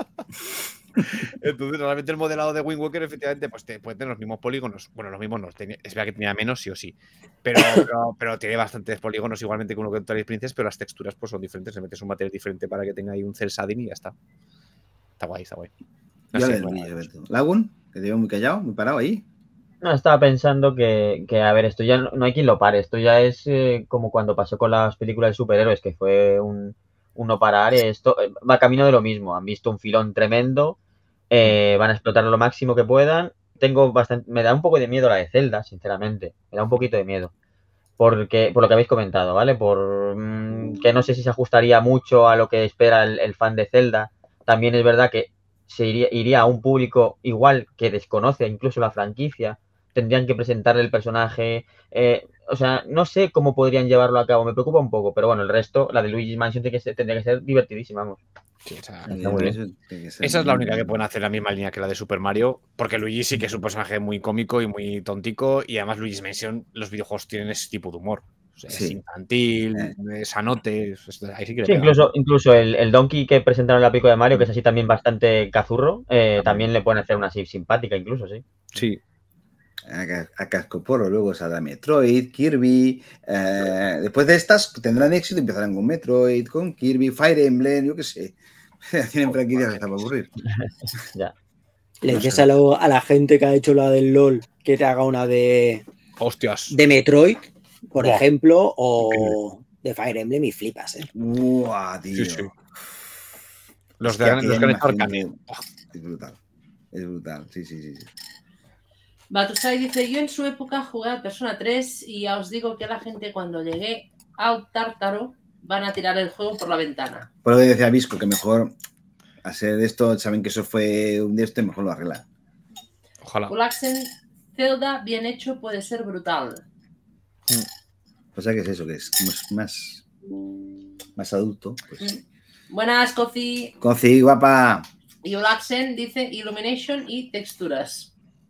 Entonces, realmente el modelado de Wind Waker, efectivamente, pues te, puede tener los mismos polígonos. Bueno, los mismos no. tenía- es verdad que tenía menos, sí o sí. Pero, pero, pero tiene bastantes polígonos, igualmente que uno que en Twilight Princess, pero las texturas pues son diferentes. Le metes un material diferente para que tenga ahí un cel shading y ya está. Está guay, está guay. No
Ya
sé,
ves,
bueno,
Luigi, Alberto. Lagun, que te veo muy callado, muy parado ahí.
No, estaba pensando que, que, a ver, esto ya no, no hay quien lo pare. Esto ya es eh, como cuando pasó con las películas de superhéroes, que fue un, un no parar. Esto eh, va camino de lo mismo. Han visto un filón tremendo. eh, van a explotar lo máximo que puedan. Tengo bastante, me da un poco de miedo la de Zelda, sinceramente. Me da un poquito de miedo. Porque, por lo que habéis comentado, ¿vale? Por mm, que no sé si se ajustaría mucho a lo que espera el, el fan de Zelda. También es verdad que se iría, iría a un público igual que desconoce incluso la franquicia. Tendrían que presentarle el personaje. eh, o sea, no sé cómo podrían llevarlo a cabo. Me preocupa un poco, pero bueno, el resto, la de Luigi's Mansion tiene que ser, tendría que ser divertidísima, vamos.
sí, o sea,
Está muy bien.
Eso tiene que ser
esa es la
muy-
única que pueden hacer la misma línea que la de Super Mario, porque Luigi sí que es un personaje muy cómico y muy tontico, y además Luigi's Mansion, los videojuegos tienen ese tipo de humor. O sea,
Sí.
Es infantil,
Eh.
es sanote, es- ahí sí que le
Sí,
pega.
incluso, incluso el, el Donkey que presentaron en la película de Mario, que es así también bastante cazurro, eh, también le pueden hacer una así simpática, incluso, sí.
Sí.
A, ca- a cascoporro, luego saldrá Metroid, Kirby. eh, después de estas tendrán éxito, empezarán con Metroid, con Kirby, Fire Emblem, yo qué sé. Tienen franquicias hasta para aburrir.
Ya.
Le
no
dices
sé.
a, lo- a la gente que ha hecho la del LOL que te haga una de,
Hostias.
de Metroid, por
Buah.
ejemplo, o de Fire Emblem y flipas, ¿eh?
Buah, tío.
Sí, sí. Los,
Es
de,
que aquella
los que han hecho
animación
Arcane.
de- Es brutal. Es brutal, sí, sí, sí. sí.
Batusai dice, yo en su época jugué a Persona tres y ya os digo que la gente cuando llegué al Tártaro van a tirar el juego por la ventana.
Por lo que decía Visco, que mejor hacer esto, saben que eso fue un día este, mejor lo arreglan.
Ojalá.
Ulaxen, Zelda bien hecho puede ser brutal.
O sea, que es eso, que es como es más, más adulto. Pues.
Buenas, Coci.
Coci, guapa.
Y Ulaxen dice Illumination y texturas.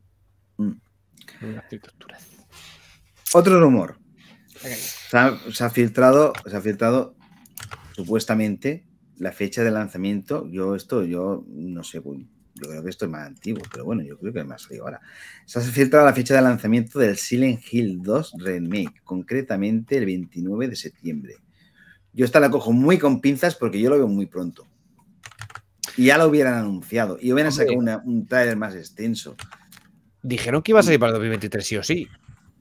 Otro rumor. Se ha, se ha filtrado, se ha filtrado supuestamente la fecha de lanzamiento. Yo esto, yo no sé, yo creo que esto es más antiguo, pero bueno, yo creo que es más frío ahora. Se ha filtrado la fecha de lanzamiento del Silent Hill dos Remake, concretamente el veintinueve de septiembre. Yo esta la cojo muy con pinzas porque yo lo veo muy pronto. Y ya lo hubieran anunciado. Y hubieran
Hombre.
sacado una, un trailer más extenso.
Dijeron que iba a salir para el dos mil veintitrés sí o sí.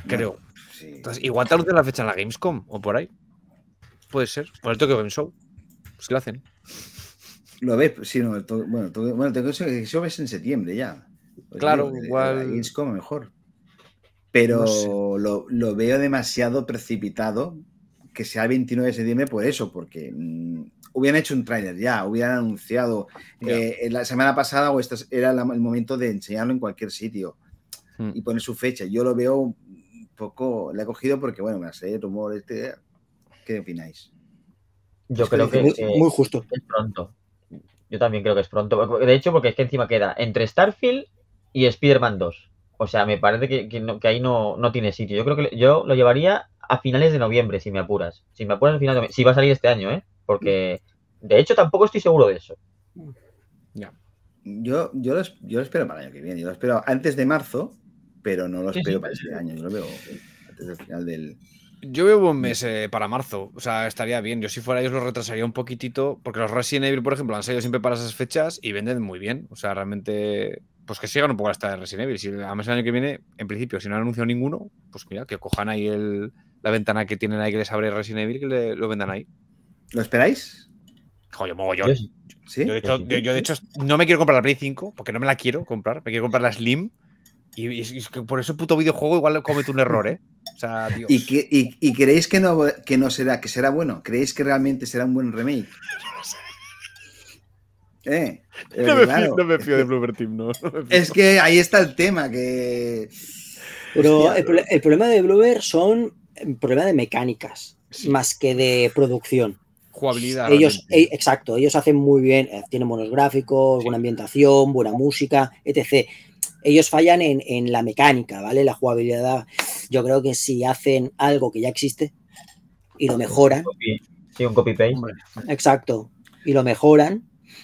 creo.
Sí.
Entonces, igual te anuncian la fecha en la Gamescom o por ahí. Puede ser. Por el Tokyo Game Show. Pues que lo hacen.
Lo ves, sí, no, el to- bueno, todo, bueno, Tokyo Game Show es en septiembre ya. Pues
Claro,
digo,
igual-
la Gamescom mejor. Pero
No sé.
lo, lo veo demasiado precipitado que sea el veintinueve de septiembre por eso, porque mm, hubieran hecho un tráiler ya, hubieran anunciado.
Ya.
eh, la semana pasada o esta era la- el momento de enseñarlo en cualquier sitio
Hmm.
y poner su fecha. Yo lo veo un poco, le he cogido porque, bueno, me sé, rumor este. ¿Qué opináis?
Yo
Es que
creo que,
Muy,
que
muy justo.
es pronto. Yo también creo que es pronto. De hecho, porque es que encima queda entre Starfield y Spider-Man dos. O sea, me parece que, que no- que ahí no, no tiene sitio. Yo creo que yo lo llevaría a finales de noviembre, si me apuras. Si me apuras, a finales de noviembre. Si va a salir este año, ¿eh? Porque, de hecho, tampoco estoy seguro de eso.
Ya.
Yo, yo, lo, es- yo lo espero para el año que viene. Yo lo espero antes de marzo, pero no lo
Sí,
espero
sí.
para este año. Yo lo veo antes del final del.
Yo veo un mes eh, para marzo. O sea, estaría bien. Yo si fuera ellos lo retrasaría un poquitito. Porque los Resident Evil, por ejemplo, han salido siempre para esas fechas y venden muy bien. O sea, realmente. Pues que sigan un poco hasta de Resident Evil. Si además el año que viene, en principio, si no han anunciado ninguno, pues mira, que cojan ahí el, la ventana que tienen ahí que les abre Resident Evil y que le- lo vendan ahí.
¿Lo esperáis?
Joder, mogollón.
Yo sí.
¿Sí?
Yo de, hecho,
sí,
yo, yo, de hecho, no me quiero comprar la Play cinco porque no me la quiero comprar. Me quiero comprar la Slim. Y, y es que por ese puto videojuego igual comete un error, ¿eh? O sea, Dios.
¿Y, que, y, y creéis que no, que no será, que será bueno? ¿Creéis que realmente será un buen remake? Eh,
No
porque
me,
claro,
fío, no me
es
fío de
que-
Bloober Team, no. no me fío.
Es que ahí está el tema, que.
Pero
Hostia,
el, prole- el problema de Bloober son el problema de mecánicas,
Sí.
más que de producción.
Jugabilidad.
Ellos,
realmente.
eh, exacto, ellos hacen muy bien, eh, tienen buenos gráficos,
Sí.
buena ambientación, buena música, etcétera. Ellos fallan en, en la mecánica, ¿vale? La jugabilidad. Yo creo que si hacen algo que ya existe y lo mejoran,
Copy- Sí, un copy-paste.
Hombre.
exacto, y lo mejoran,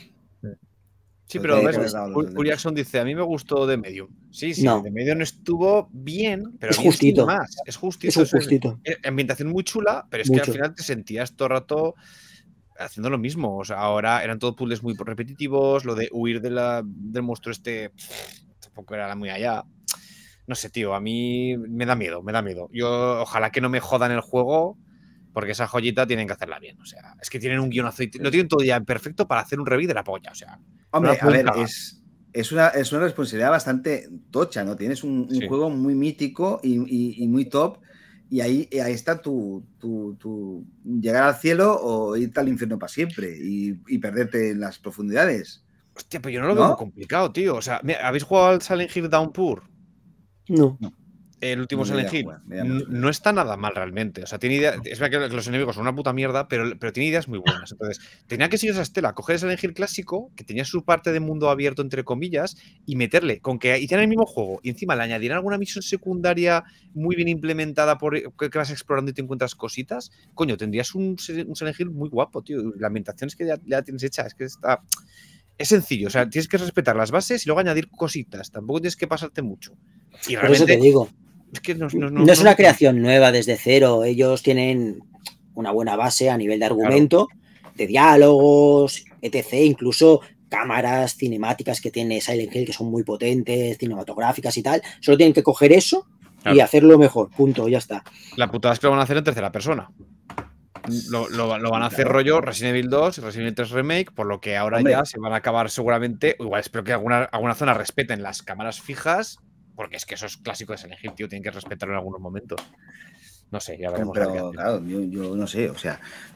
Sí,
Pues
pero
tiene
ves,
que haber dado los
Ul-
dos
Ul
de
Jackson dice, a mí me gustó de Medium. Sí, sí,
No.
de Medium estuvo bien, pero
Es
bien sin
justito.
más. Es justito.
es un
o sea,
justito.
eh, ambientación muy chula, pero es que
Mucho.
al final te sentías todo el rato haciendo lo mismo. O sea, ahora eran todos puzzles muy repetitivos, lo de huir de la, del monstruo este pff, tampoco era muy allá. No sé, tío, a mí me da miedo, me da miedo. Yo ojalá que no me jodan el juego, porque esa joyita tienen que hacerla bien. O sea, es que tienen un guionazo, y lo tienen todo ya perfecto para hacer un review de la polla. O sea,
Hombre,
no la
a ver,
pueden cagar.
es, es, una, es una responsabilidad bastante tocha, ¿no? Tienes un, un
Sí.
juego muy mítico y, y- y muy top, y ahí, y ahí está tu, tu, tu llegar al cielo o irte al infierno para siempre y, y perderte en las profundidades.
Hostia, pero yo no lo
¿No?
veo muy complicado, tío. O sea, mira, ¿habéis jugado al Silent Hill Downpour?
No.
El último
No, me
Silent
voy a
Hill.
jugar, me voy a
N-
jugar.
No está nada mal realmente. O sea, tiene idea. Es verdad que los enemigos son una puta mierda, pero, pero tiene ideas muy buenas. Entonces, tenía que seguir esa estela, coger el Silent Hill clásico, que tenía su parte de mundo abierto, entre comillas, y meterle, con que hicieran el mismo juego, y encima le añadieran alguna misión secundaria muy bien implementada por que, que vas explorando y te encuentras cositas. Coño, tendrías un, un Silent Hill muy guapo, tío. La ambientación es que ya, ya tienes hecha, es que está. Es sencillo, o sea, tienes que respetar las bases y luego añadir cositas. Tampoco tienes que pasarte mucho. Y
Por eso
realmente.
te digo,
Es que no, no,
no, es una creación nueva desde cero. Ellos tienen una buena base a nivel de argumento, claro, de diálogos, etcétera. Incluso cámaras cinemáticas que tiene Silent Hill que son muy potentes, cinematográficas y tal. Solo tienen que coger eso, claro, y hacerlo mejor. Punto, ya está.
La putada es que lo van a hacer en tercera persona. Lo, lo, lo van a hacer rollo Resident Evil dos y Resident Evil tres Remake, por lo que ahora Hombre. ya se van a acabar seguramente. Igual espero que alguna, alguna zona respeten las cámaras fijas. Porque es que eso es clásico de Silent Hill, tío. Tienen que respetarlo en algunos momentos. No sé, ya veremos.
Pero, claro, yo, yo no sé, o sea.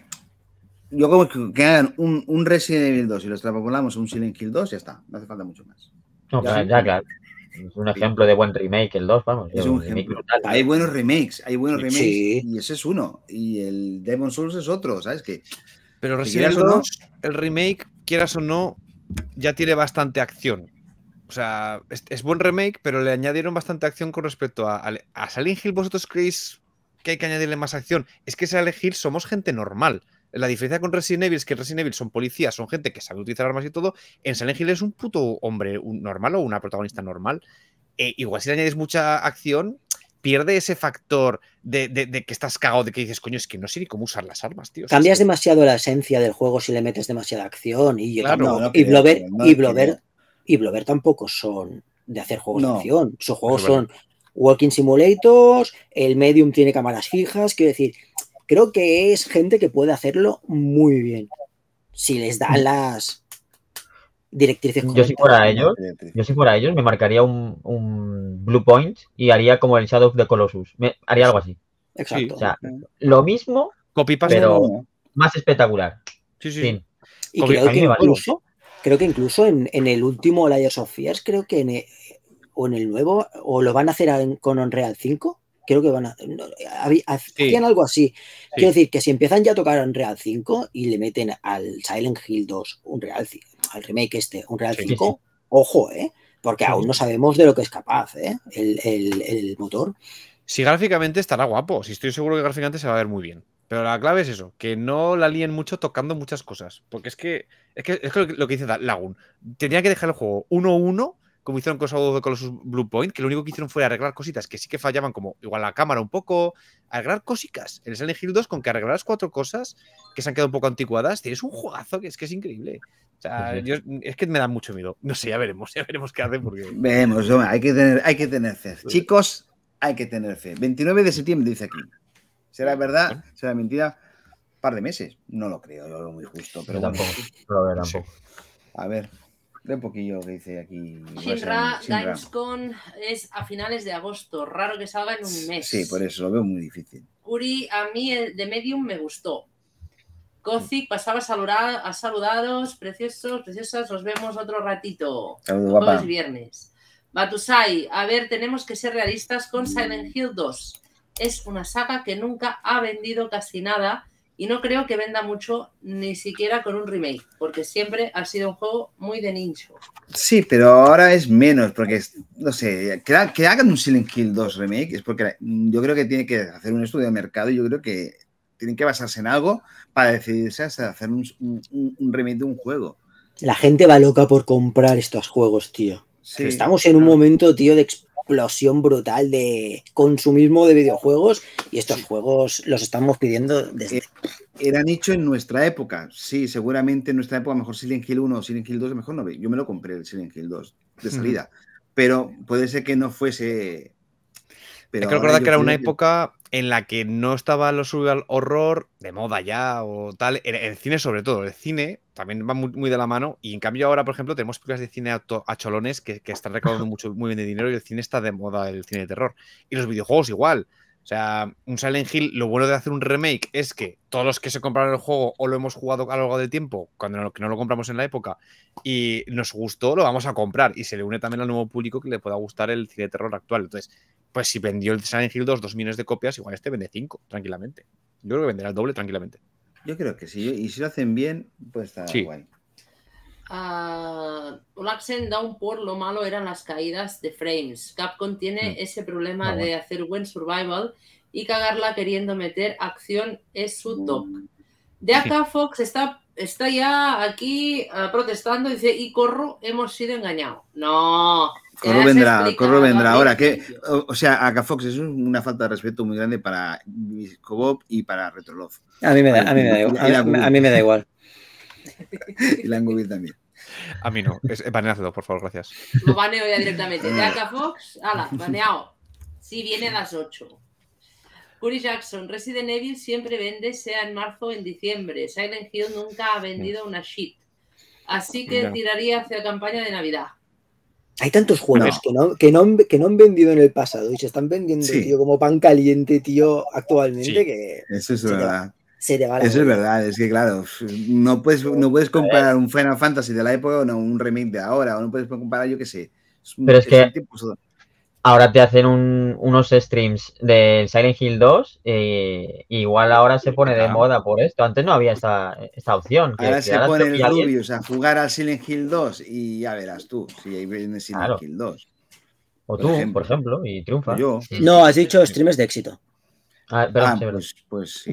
Yo como que, que hagan un, un Resident Evil dos y lo extrapolamos a un Silent Hill dos, ya está. No hace falta mucho más.
No, ya, ya, claro. Es un ejemplo de buen remake, el dos, vamos.
Es un ejemplo. Brutal, hay buenos remakes, hay buenos remakes sí. Y ese es uno. Y el Demon's Souls es otro, ¿sabes qué?
Pero Resident Evil dos, el remake, quieras o no, ya tiene bastante acción. O sea, es, es buen remake, pero le añadieron bastante acción con respecto a, a, a Silent Hill. ¿Vosotros creéis que hay que añadirle más acción? Es que Silent Hill somos gente normal. La diferencia con Resident Evil es que Resident Evil son policías, son gente que sabe utilizar armas y todo. En Silent Hill es un puto hombre un normal o una protagonista normal. Eh, igual si le añades mucha acción, pierde ese factor de, de, de que estás cagado, de que dices, coño, es que no sé ni cómo usar las armas, tío. O sea,
Cambias
es que...
demasiado la esencia del juego si le metes demasiada acción. Y yo
claro,
tampoco,
no, no
y Blover,
no
y Blover, y Blover tampoco son de hacer juegos no. de acción. Sus juegos son Walking Simulators, el Medium tiene cámaras fijas, quiero decir, creo que es gente que puede hacerlo muy bien, si les dan las directrices
Yo
correctas.
si fuera ellos, yo si fuera ellos me marcaría un, un Blue Point y haría como el Shadow of the Colossus. Me, haría algo así.
Exacto.
O sea, lo mismo,
Copy paste.
pero más espectacular.
Sí, sí.
Fin.
Y
Copy-
creo
a mí
que
me vale.
incluso, creo que incluso en, en el último Layers of Fears, creo que en el, o en el nuevo, o lo van a hacer en- con Unreal cinco, creo que van a no, habí- hacían algo así. Quiero decir que si empiezan ya a tocar Unreal cinco y le meten al Silent Hill dos, Unreal cinco, al remake este, Unreal
Sí,
cinco, ojo, ¿eh? Porque
Sí,
aún
sí.
no sabemos de lo que es capaz, ¿eh? El, el- el motor.
Si gráficamente estará guapo, si estoy seguro que gráficamente se va a ver muy bien. Pero la clave es eso, que no la líen mucho tocando muchas cosas. Porque es que es, que, es que lo que- lo que dice Lagun. Tenía que dejar el juego uno uno, como hicieron con Shadow of the Colossus Blue Point, que lo único que hicieron fue arreglar cositas que sí que fallaban, como igual la cámara un poco, arreglar cositas. En el Silent Hill dos, con que arreglaras cuatro cosas que se han quedado un poco anticuadas, tienes un juegazo que es que es increíble. O sea,
Sí, sí.
yo- es que me da mucho miedo. No sé, ya veremos, ya veremos qué hacen porque...
Vemos, hombre, hay que tener, hay que tener fe. Chicos, hay que tener fe. veintinueve de septiembre dice aquí. ¿Será verdad?
Bueno.
¿Será mentira? Un par de meses. No lo creo, yo lo veo muy justo. Pero
Yo
bueno,
tampoco. No lo veo
No sé.
tampoco.
a ver, de un poquillo que dice aquí.
Shinra
Shinra.
Gamescom es a finales de agosto. Raro que salga en un mes.
Sí, por eso lo veo muy difícil.
Uri, a mí el de Medium me gustó. Gothic pasaba saludar, a saludados, preciosos, preciosas, nos vemos otro ratito.
Saludos,
Jueves
guapa.
y viernes. Batusai, a ver, tenemos que ser realistas con Silent Hill dos. Es una saga que nunca ha vendido casi nada y no creo que venda mucho, ni siquiera con un remake, porque siempre ha sido un juego muy de nicho.
Sí, pero ahora es menos, porque, es- no sé, que, ha- que hagan un Silent Hill dos remake es porque yo creo que tiene que hacer un estudio de mercado y yo creo que tienen que basarse en algo para decidirse a hacer un, un- un remake de un juego.
La gente va loca por comprar estos juegos, tío.
Sí,
Estamos en un momento, tío, de explosión brutal de consumismo de videojuegos y estos juegos los estamos pidiendo desde...
Era nicho en nuestra época. Sí, seguramente en nuestra época mejor Silent Hill uno o Silent Hill dos, mejor no. Yo me lo compré el Silent Hill dos de salida, pero puede ser que no fuese... Pero
Hay que
ahora
recordar
yo
que era
creo
una
que-
época en la que no estaba lo survival horror de moda ya o tal. En el cine, sobre todo. El cine también va muy, muy de la mano. Y en cambio, ahora, por ejemplo, tenemos películas de cine a, to- a cholones que, que están recaudando mucho, muy bien de dinero y el cine está de moda, el cine de terror. Y los videojuegos igual. O sea, un Silent Hill, lo bueno de hacer un remake es que todos los que se compraron el juego o lo hemos jugado a lo largo del tiempo, cuando no, que no lo compramos en la época, y nos gustó, lo vamos a comprar. Y se le une también al nuevo público que le pueda gustar el cine de terror actual. Entonces, pues si vendió el Silent Hill dos dos millones de copias, igual este vende cinco, tranquilamente. Yo creo que venderá el doble tranquilamente.
Yo creo que sí. Y si lo hacen bien, pues está
Sí.
guay.
Uh, Olaxen Downpour, lo malo eran las caídas de frames. Capcom tiene
Mm.
ese problema
Ah, bueno.
de hacer buen survival y cagarla queriendo meter acción es su top. De acá Fox está, está ya aquí uh, protestando, dice, y Corro, hemos sido engañados. No. te
Corro
has
vendrá,
explicado
Corro vendrá.
al
Ahora, que,
principio.
o, o sea, a Fox es una falta de respeto muy grande para Cobop y para Retrolove.
A mí me da, a mí me da,
Y-
igual,
y la
a mí-
Google.
a mí me da igual.
Y la Angubit también.
A mí no. Es, baneadlo, por favor, gracias.
Lo baneo ya directamente. De acá Fox, ala, baneado. Sí, viene a las ocho. Curry Jackson, Resident Evil siempre vende, sea en marzo o en diciembre. Silent Hill nunca ha vendido una shit. Así que
Ya.
tiraría hacia campaña de Navidad.
Hay tantos juegos
No.
que, no, que, no, han- que no han vendido en el pasado y se están vendiendo,
Sí.
tío, como pan caliente, tío, actualmente,
Sí.
que
Eso es
Se te va.
verdad.
se te va la
Eso es
olla.
verdad. Es que, claro, no puedes, no puedes comparar un Final Fantasy de la época o no, un remake de ahora. O no puedes comparar, yo qué sé. Es un-
Pero es
es
que-
un tiempo solo.
Ahora te hacen un- unos streams del Silent Hill dos y igual ahora se pone de
Claro.
moda por esto. Antes no había esta, esta opción. Que,
Ahora
que
se
ahora
pone
te
el
pilla alguien-
Rubius a jugar al Silent Hill dos y ya verás tú si ahí viene Silent
Claro.
Hill dos.
O
por
tú,
ejemplo.
por ejemplo, y triunfa.
O yo.
Sí.
No, has dicho streamers de éxito.
Ah, perdón,
Ah,
sí, verdad.
pues, pues sí.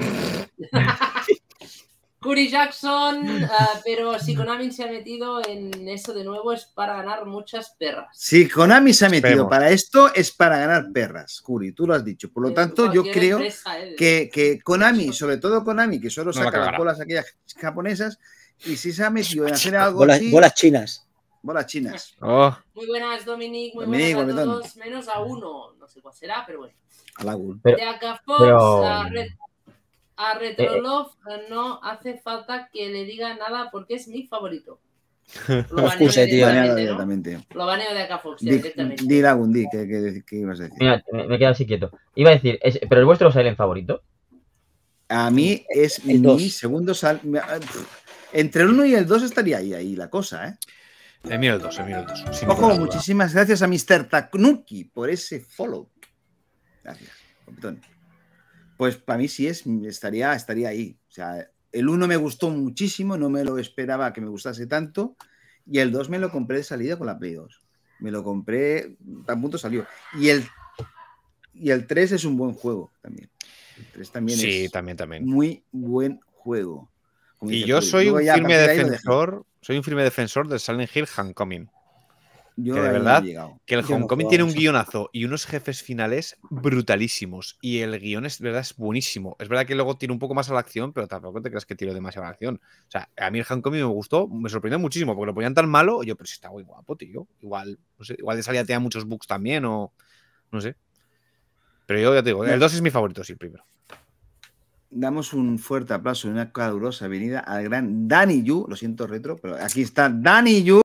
Curry Jackson, ah, pero si Konami se ha metido en eso de nuevo es para ganar muchas perras.
Si Konami se ha metido
Esperemos.
para esto, es para ganar perras, Curi, tú lo has dicho. Por lo
Eh,
tanto, yo
cualquier
creo
empresa, eh,
que, que Konami, sobre todo Konami, que solo
No la
saca las
cagará.
bolas aquellas japonesas, y si se ha metido en hacer algo
Bolas,
así,
bolas chinas.
Bolas chinas.
Oh,
Muy buenas, Dominic. Muy
Dominic,
buenas a
guapetón.
todos. Menos a uno. No sé cuál será, pero bueno.
Alagul.
Pero-
De Acafox
pero-
a, Red, a Retrolove no hace falta que le diga nada porque es mi favorito. Lo
No excuse, tío.
Baneado
directamente, ¿no?
directamente.
Lo baneo de Acafox ya
Di,
directamente.
di Lagun, di, ¿qué, qué, qué ibas a decir?
Mira, me, me he quedado así quieto. Iba a decir, es- ¿pero el vuestro Silent favorito?
A mí es
El
mi
dos.
segundo sal. Entre el uno y el dos estaría ahí, ahí la cosa, ¿eh?
el mío el dos, el mío el dos. sin
Ojo,
ninguna duda.
muchísimas gracias a mister Tanuki por ese follow. Gracias, competón. Pues para mí sí es, estaría, estaría ahí. O sea, el uno me gustó muchísimo, no me lo esperaba que me gustase tanto. Y el dos me lo compré de salida con la Play dos. Me lo compré, tan punto salió. Y el, y el tres es un buen juego también. El tres también
Sí,
es
también, también.
muy buen juego. Como
Y
dice
yo
Puri.
soy
Luego
un
ya a
firme
partir de ahí lo dejé.
defensor, soy un firme defensor del Silent Hill Homecoming.
Yo
que de
ahí no he
verdad,
llegado.
Que el
Yo no
Homecoming
jugaba
tiene un
eso.
guionazo y unos jefes finales brutalísimos. Y el guión es, de verdad, es buenísimo. Es verdad que luego tiene un poco más a la acción, pero tampoco te creas que tiro demasiado a la acción. O sea, a mí el Homecoming me gustó, me sorprendió muchísimo, porque lo ponían tan malo. Y yo, pero si está muy guapo, tío. Igual, no sé, igual de salida tenía muchos bugs también, o no sé. Pero yo ya te digo, el dos es mi favorito, sí, el primero.
Damos un fuerte aplauso y una calurosa bienvenida al gran Dani Yu. Lo siento, retro, pero aquí está Dani Yu.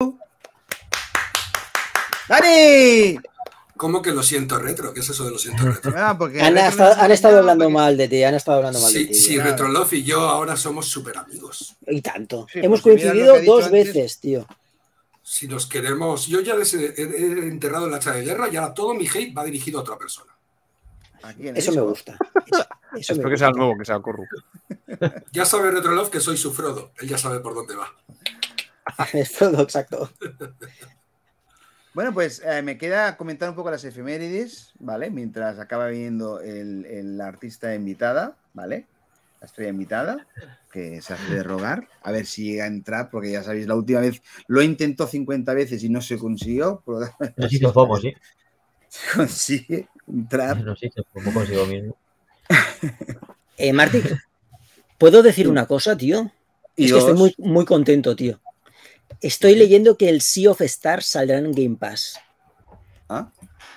¡Dani!
¿Cómo que lo siento retro? ¿Qué es eso de lo siento retro?
Ah, porque
Han,
retro
estado,
no-
han estado
no,
hablando
porque-
mal de ti, han estado hablando mal de
Sí,
ti.
sí,
claro.
Retrolove y yo ahora somos súper amigos.
Y tanto.
Sí,
Hemos
pues si miras lo
coincidido
que ha dicho
dos
antes-
veces, tío.
Si nos queremos, yo ya les he, he- he enterrado el hacha de guerra y ahora todo mi hate va dirigido a otra persona.
Aquí en
Eso me
Discord.
gusta. Eso, eso me
Espero que sea el
gusta.
nuevo, que sea Corru.
Ya sabe Retrolove que soy su Frodo, él ya sabe por dónde va.
Es todo exacto.
Bueno, pues eh, me queda comentar un poco las efemérides, ¿vale? Mientras acaba viniendo el, el artista invitada, ¿vale? La estrella invitada, que se hace de rogar. A ver si llega a entrar, porque ya sabéis, la última vez lo intentó cincuenta veces y no se consiguió. Por lo tanto,
Nos hizo FOMO, sí.
consigue entrar.
Nos hizo FOMO consigo mismo.
Eh, Martí, ¿puedo decir una cosa, tío?
Y
Es que estoy
dos,
muy, muy contento, tío. Estoy leyendo que el Sea of Stars saldrá en Game Pass.
¿ah?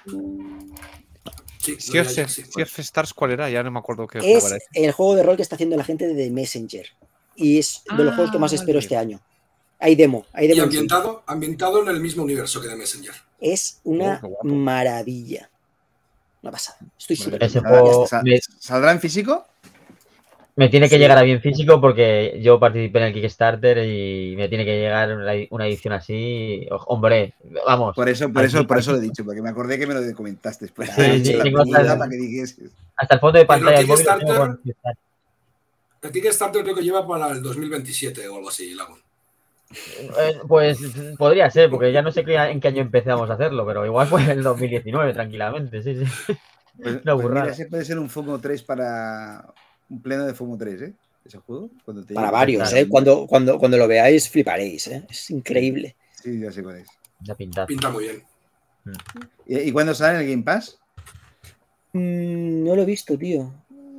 Sí,
Sea
lo
of
de ayer, sí.
Sea of Stars, ¿cuál era? Ya no me acuerdo qué juego
Es
era.
el juego de rol que está haciendo la gente de The Messenger. Y es de los
Ah,
juegos que más espero
vale.
este año. Hay demo, hay
Y
demo. en sí.
ambientado, ambientado en el mismo universo que de Messenger.
Es una
Oh, qué guapo.
maravilla. Una pasada. Estoy súper
Ese
contento.
juego
¿Sal-
me,
¿Saldrá en físico?
me tiene que
Sí.
llegar a bien físico porque yo participé en el Kickstarter y me tiene que llegar una, una edición así. O- Hombre, vamos.
Por eso, por
Así,
eso, por
así.
eso lo he dicho, porque me acordé que me lo comentaste después.
Sí,
He
sí,
hecho la
tengo hasta
pregunta
el-
para que dijese.
Hasta el fondo de
Pero
pantalla del móvil lo tengo
Kickstarter-
con Kickstarter.
El Kickstarter creo que lleva para el dos mil veintisiete o algo así, Lagun.
Eh, Pues podría ser, porque ya no sé qué- en qué año empezamos a hacerlo, pero igual fue en el dos mil diecinueve, tranquilamente, sí, sí.
Pues,
Una
pues
burrada.
mira, ese puede ser un FOMO tres para un pleno de FOMO tres, ¿eh? Ese juego. Cuando te
Para
llegue.
varios,
Claro.
¿eh? Cuando, cuando, cuando lo veáis, fliparéis, ¿eh? Es increíble.
Sí, ya sé cuál es.
Ya pintazo.
Pinta muy bien.
¿Y, y cuándo sale en el Game Pass?
Mm, no lo he visto, tío.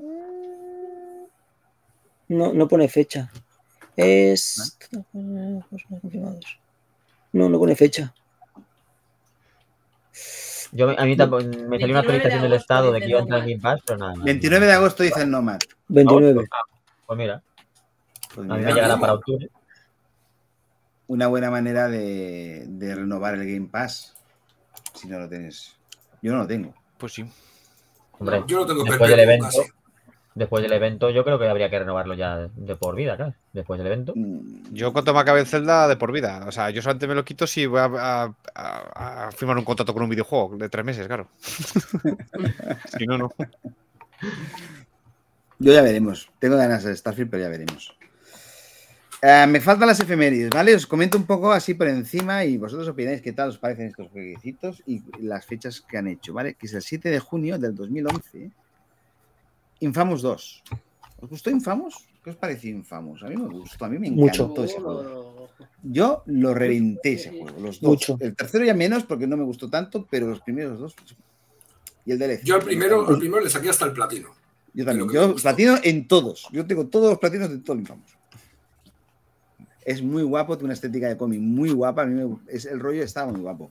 No, no pone fecha. Es. No, no pone fecha.
Yo, a mí tampoco, me salió una
veintinueve de
actualización del
agosto,
estado de
dice
que iba a entrar en
Nomad.
Game Pass, pero nada. nada,
veintinueve de agosto dice el Nomad.
veintinueve.
Ah, pues mira,
Pues
a mí
mira,
me llegará
¿cómo?
para octubre.
una buena manera de, de renovar el Game Pass. Si no lo tienes. Yo no lo tengo.
Pues sí.
Hombre,
Yo lo tengo
después del
perpetuo,
evento,
casi.
después del evento, yo creo que habría que renovarlo ya de por vida, claro. Después del evento.
Mm,
Yo cuando me acabe el Zelda de por vida. O sea, yo solamente me lo quito si voy a, a- a- a firmar un contrato con un videojuego de tres meses, claro. Si no, no.
Yo ya veremos. Tengo ganas de Starfield, pero ya veremos. Eh, me faltan las efemérides, ¿vale? Os comento un poco así por encima y vosotros opináis qué tal os parecen estos jueguecitos y las fechas que han hecho, ¿vale? Que es el siete de junio del dos mil once. Infamous dos. ¿Os gustó Infamous? ¿Qué os pareció Infamous? A mí me gustó, a mí me encantó
Mucho.
ese juego. Yo lo reventé ese juego, los dos.
Mucho.
El tercero ya menos porque no me gustó tanto, pero los primeros dos. Y el D L C.
Yo al primero, al primero le saqué hasta el platino.
Yo también.
Pero que me
Yo
gustó.
platino en todos. Yo tengo todos los platinos de todo el Infamous. Es muy guapo, tiene una estética de cómic muy guapa. A mí me, es, el rollo está muy guapo.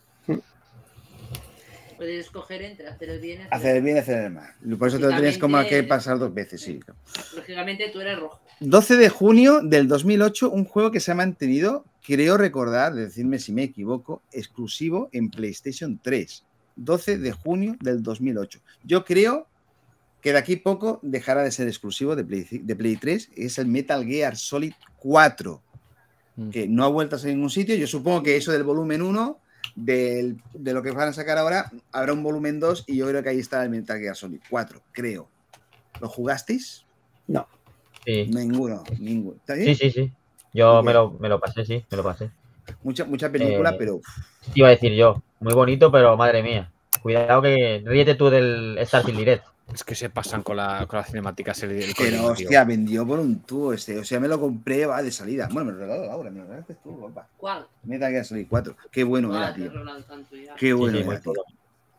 Puedes escoger entre hacer el bien y
Hacer el bien y hacer el mal. Por eso
Y
te lo tienes como
también
que
te-
pasar dos veces, sí.
Lógicamente tú eres rojo.
doce de junio del dos mil ocho, un juego que se ha mantenido, creo recordar, decidme si me equivoco, exclusivo en PlayStation tres. doce de junio del dos mil ocho. Yo creo que de aquí poco dejará de ser exclusivo de Play, de Play tres, es el Metal Gear Solid cuatro, que no ha vuelto a salir en ningún sitio. Yo supongo que eso del volumen uno, del, de lo que van a sacar ahora, habrá un volumen dos y yo creo que ahí está el Metal Gear Solid cuatro, creo. ¿Lo jugasteis?
No.
Sí,
Ninguno, ninguno. ¿Está
sí,
bien?
sí, sí. Yo
¿Y
me
qué?
lo, me lo pasé, sí, me lo pasé.
Mucha, mucha película,
Eh,
pero
Iba a decir yo, muy bonito, pero madre mía. Cuidado que ríete tú del Starfield Direct.
Es que se pasan con, la, con las cinemáticas el, el
pero
Kojima, tío.
hostia, vendió por un tubo este. O sea, me lo compré, va, de salida. Bueno, me lo regaló Laura, me lo regalaste tú, guapa.
¿Cuál?
Metal Gear Solid cuatro. Qué bueno
¿Cuál
era,
te
tío.
rolan tanto ya?
Qué bueno
sí, muy
era, tío.
chulo.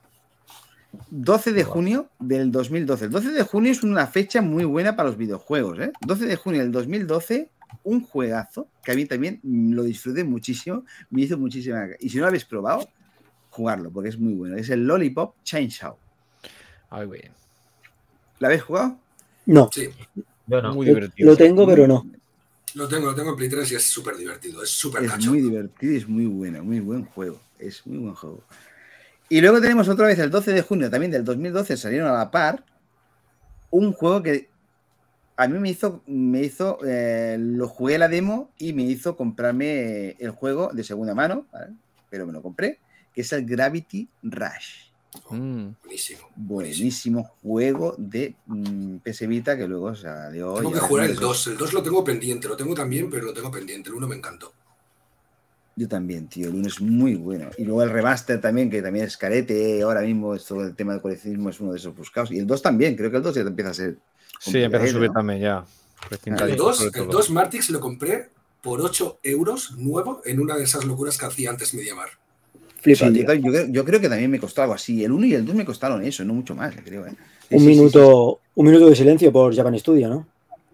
doce de junio del dos mil doce. El doce de junio es una fecha muy buena para los videojuegos, ¿eh? doce de junio del dos mil doce, un juegazo que a mí también lo disfruté muchísimo, me hizo muchísima. Y si no lo habéis probado, jugarlo, porque es muy bueno. Es el Lollipop Chainsaw.
Ay, güey.
¿Lo habéis jugado?
No.
Sí,
Yo no.
Muy
Lo,
divertido.
lo tengo, pero no.
lo tengo, lo tengo en Play tres y es súper divertido. Es súper
Es
cachondo.
muy divertido y es muy bueno, muy buen juego. Es muy buen juego. Y luego tenemos otra vez el doce de junio también del dos mil doce, salieron a la par un juego que a mí me hizo, me hizo eh, lo jugué la demo y me hizo comprarme el juego de segunda mano, ¿vale? Pero me lo compré, que es el Gravity Rush.
Mm.
Buenísimo.
Buenísimo juego de mm, P S Vita que luego salió.
Tengo
y
que
ahora
jugar
es
el
uno de
dos. El dos lo tengo pendiente. Lo tengo también, pero lo tengo pendiente. El uno me encantó.
Yo también, tío, el uno es muy bueno. Y luego el remaster también, que también es carete. Ahora mismo esto, el tema del coleccionismo es uno de esos buscados. Y el dos también, creo que el dos ya empieza a ser.
Sí, empieza a subir
¿no?
también ya.
El
Recintadito,
dos,
sobre
el
todo.
dos Martix lo compré por ocho euros nuevo en una de esas locuras que hacía antes Mediamar.
Flipa,
Sí,
tío.
yo, también- yo creo, yo creo que también me costó algo así. El uno y el dos me costaron eso, no mucho más, creo. ¿eh? Sí,
Un
sí,
minuto, un minuto de silencio por Japan Studio, ¿no?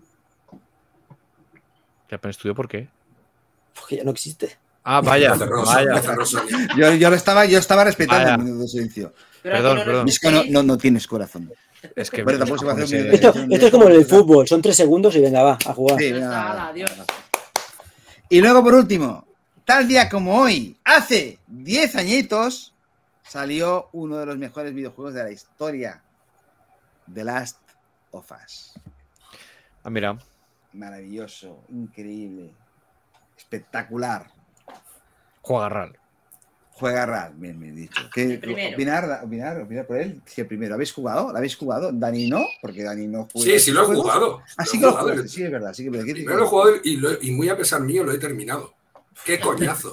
Japan Studio, ¿por qué?
Porque ya no existe.
Ah, vaya,
Lo cerró,
vaya.
lo cerró Sony.
sí, sí. Yo, yo, lo estaba, yo estaba respetando
Vaya.
el minuto de silencio.
Pero
Perdón,
aquí no
perdón.
Es que no, no, no tienes corazón.
Es que
Bueno, tampoco se va a hacer un minuto de
Esto,
silencio.
esto es como en el fútbol, son tres segundos y venga, va, a jugar.
Sí,
Ya está,
nada,
ala, adiós.
nada. Y luego, por último, tal día como hoy, hace diez añitos, salió uno de los mejores videojuegos de la historia, The Last of Us.
Ah, mira.
Maravilloso, increíble, espectacular.
Juega Ral.
Juega Ral, bien, bien dicho. ¿Qué,
primero.
opinar, opinar, opinar por él? Sí, el primero. ¿Habéis jugado? ¿Lo habéis jugado? Dani no, porque Dani no juega.
Sí, sí lo he
juegos.
jugado.
Así
Lo
que
he
lo
jugado.
jugaste, sí, es verdad. Sí que, ¿qué-
Primero lo he jugado y, lo- y muy a pesar mío lo he terminado. ¡Qué coñazo!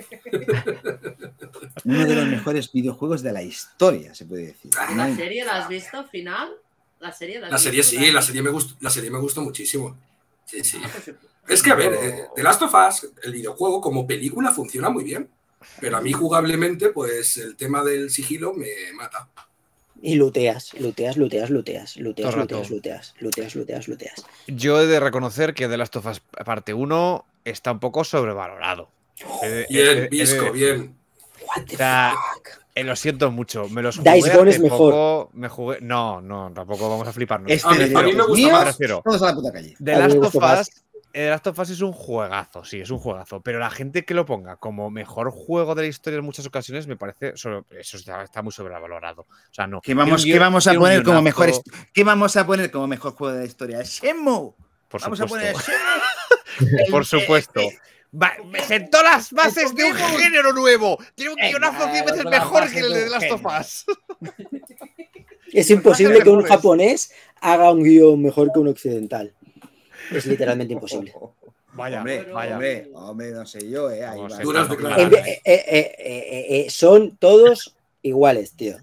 Uno de los mejores videojuegos de la historia, se puede decir.
Ah,
¿La
No-
serie la has visto al final? La serie,
La serie
visto?
sí, la serie me gustó, la serie me gustó muchísimo. Sí, sí.
Ah, pues,
Es que, a ver, eh, The Last of Us, el videojuego como película funciona muy bien. Pero a mí jugablemente, pues el tema del sigilo me mata.
Y luteas, luteas, luteas, luteas, luteas,
Todo el rato.
luteas, luteas, luteas, luteas, luteas.
Yo he de reconocer que The Last of Us parte uno está un poco sobrevalorado. He de- he- he-
Bien,
he de
Visco,
decir.
bien.
What the
O sea,
fuck?
Eh, lo siento mucho, me los
Dice
jugué
Gone
hace
es mejor.
poco, me jugué, no, no, tampoco vamos a fliparnos.
Este
A mí- a
directo
mí me
es
gusta
mío,
más.
Me refiero.
todos a la puta calle.
The
A mí me
Last of
gustó más.
Us, The Last of Us es un juegazo, sí, es un juegazo, pero la gente que lo ponga como mejor juego de la historia en muchas ocasiones me parece, sobre- eso está, está muy sobrevalorado. O sea, no.
¿Qué vamos,
Tiene
¿qué
un guion-
vamos a
tiene un
poner como
guionazo,
mejor est- ¿Qué vamos a poner como mejor juego de la historia? ¡Shenmue!
Por
Vamos a poner
supuesto.
Shenmue.
Por supuesto. Va, me sentó las bases de un género nuevo. Tiene un
Venga,
guionazo cien veces
con las
mejor
bases
que el
de
de
un
The Last of
género.
Us.
Es imposible que un
mejores.
japonés haga un guión mejor que un occidental. Es literalmente imposible.
Vaya,
Hombre,
vaya.
hombre, hombre, no sé yo, eh. Ahí
Vamos
va.
a
Duras
ser-
En-
declaraciones.
eh, eh, eh, eh, eh, son todos iguales, tío.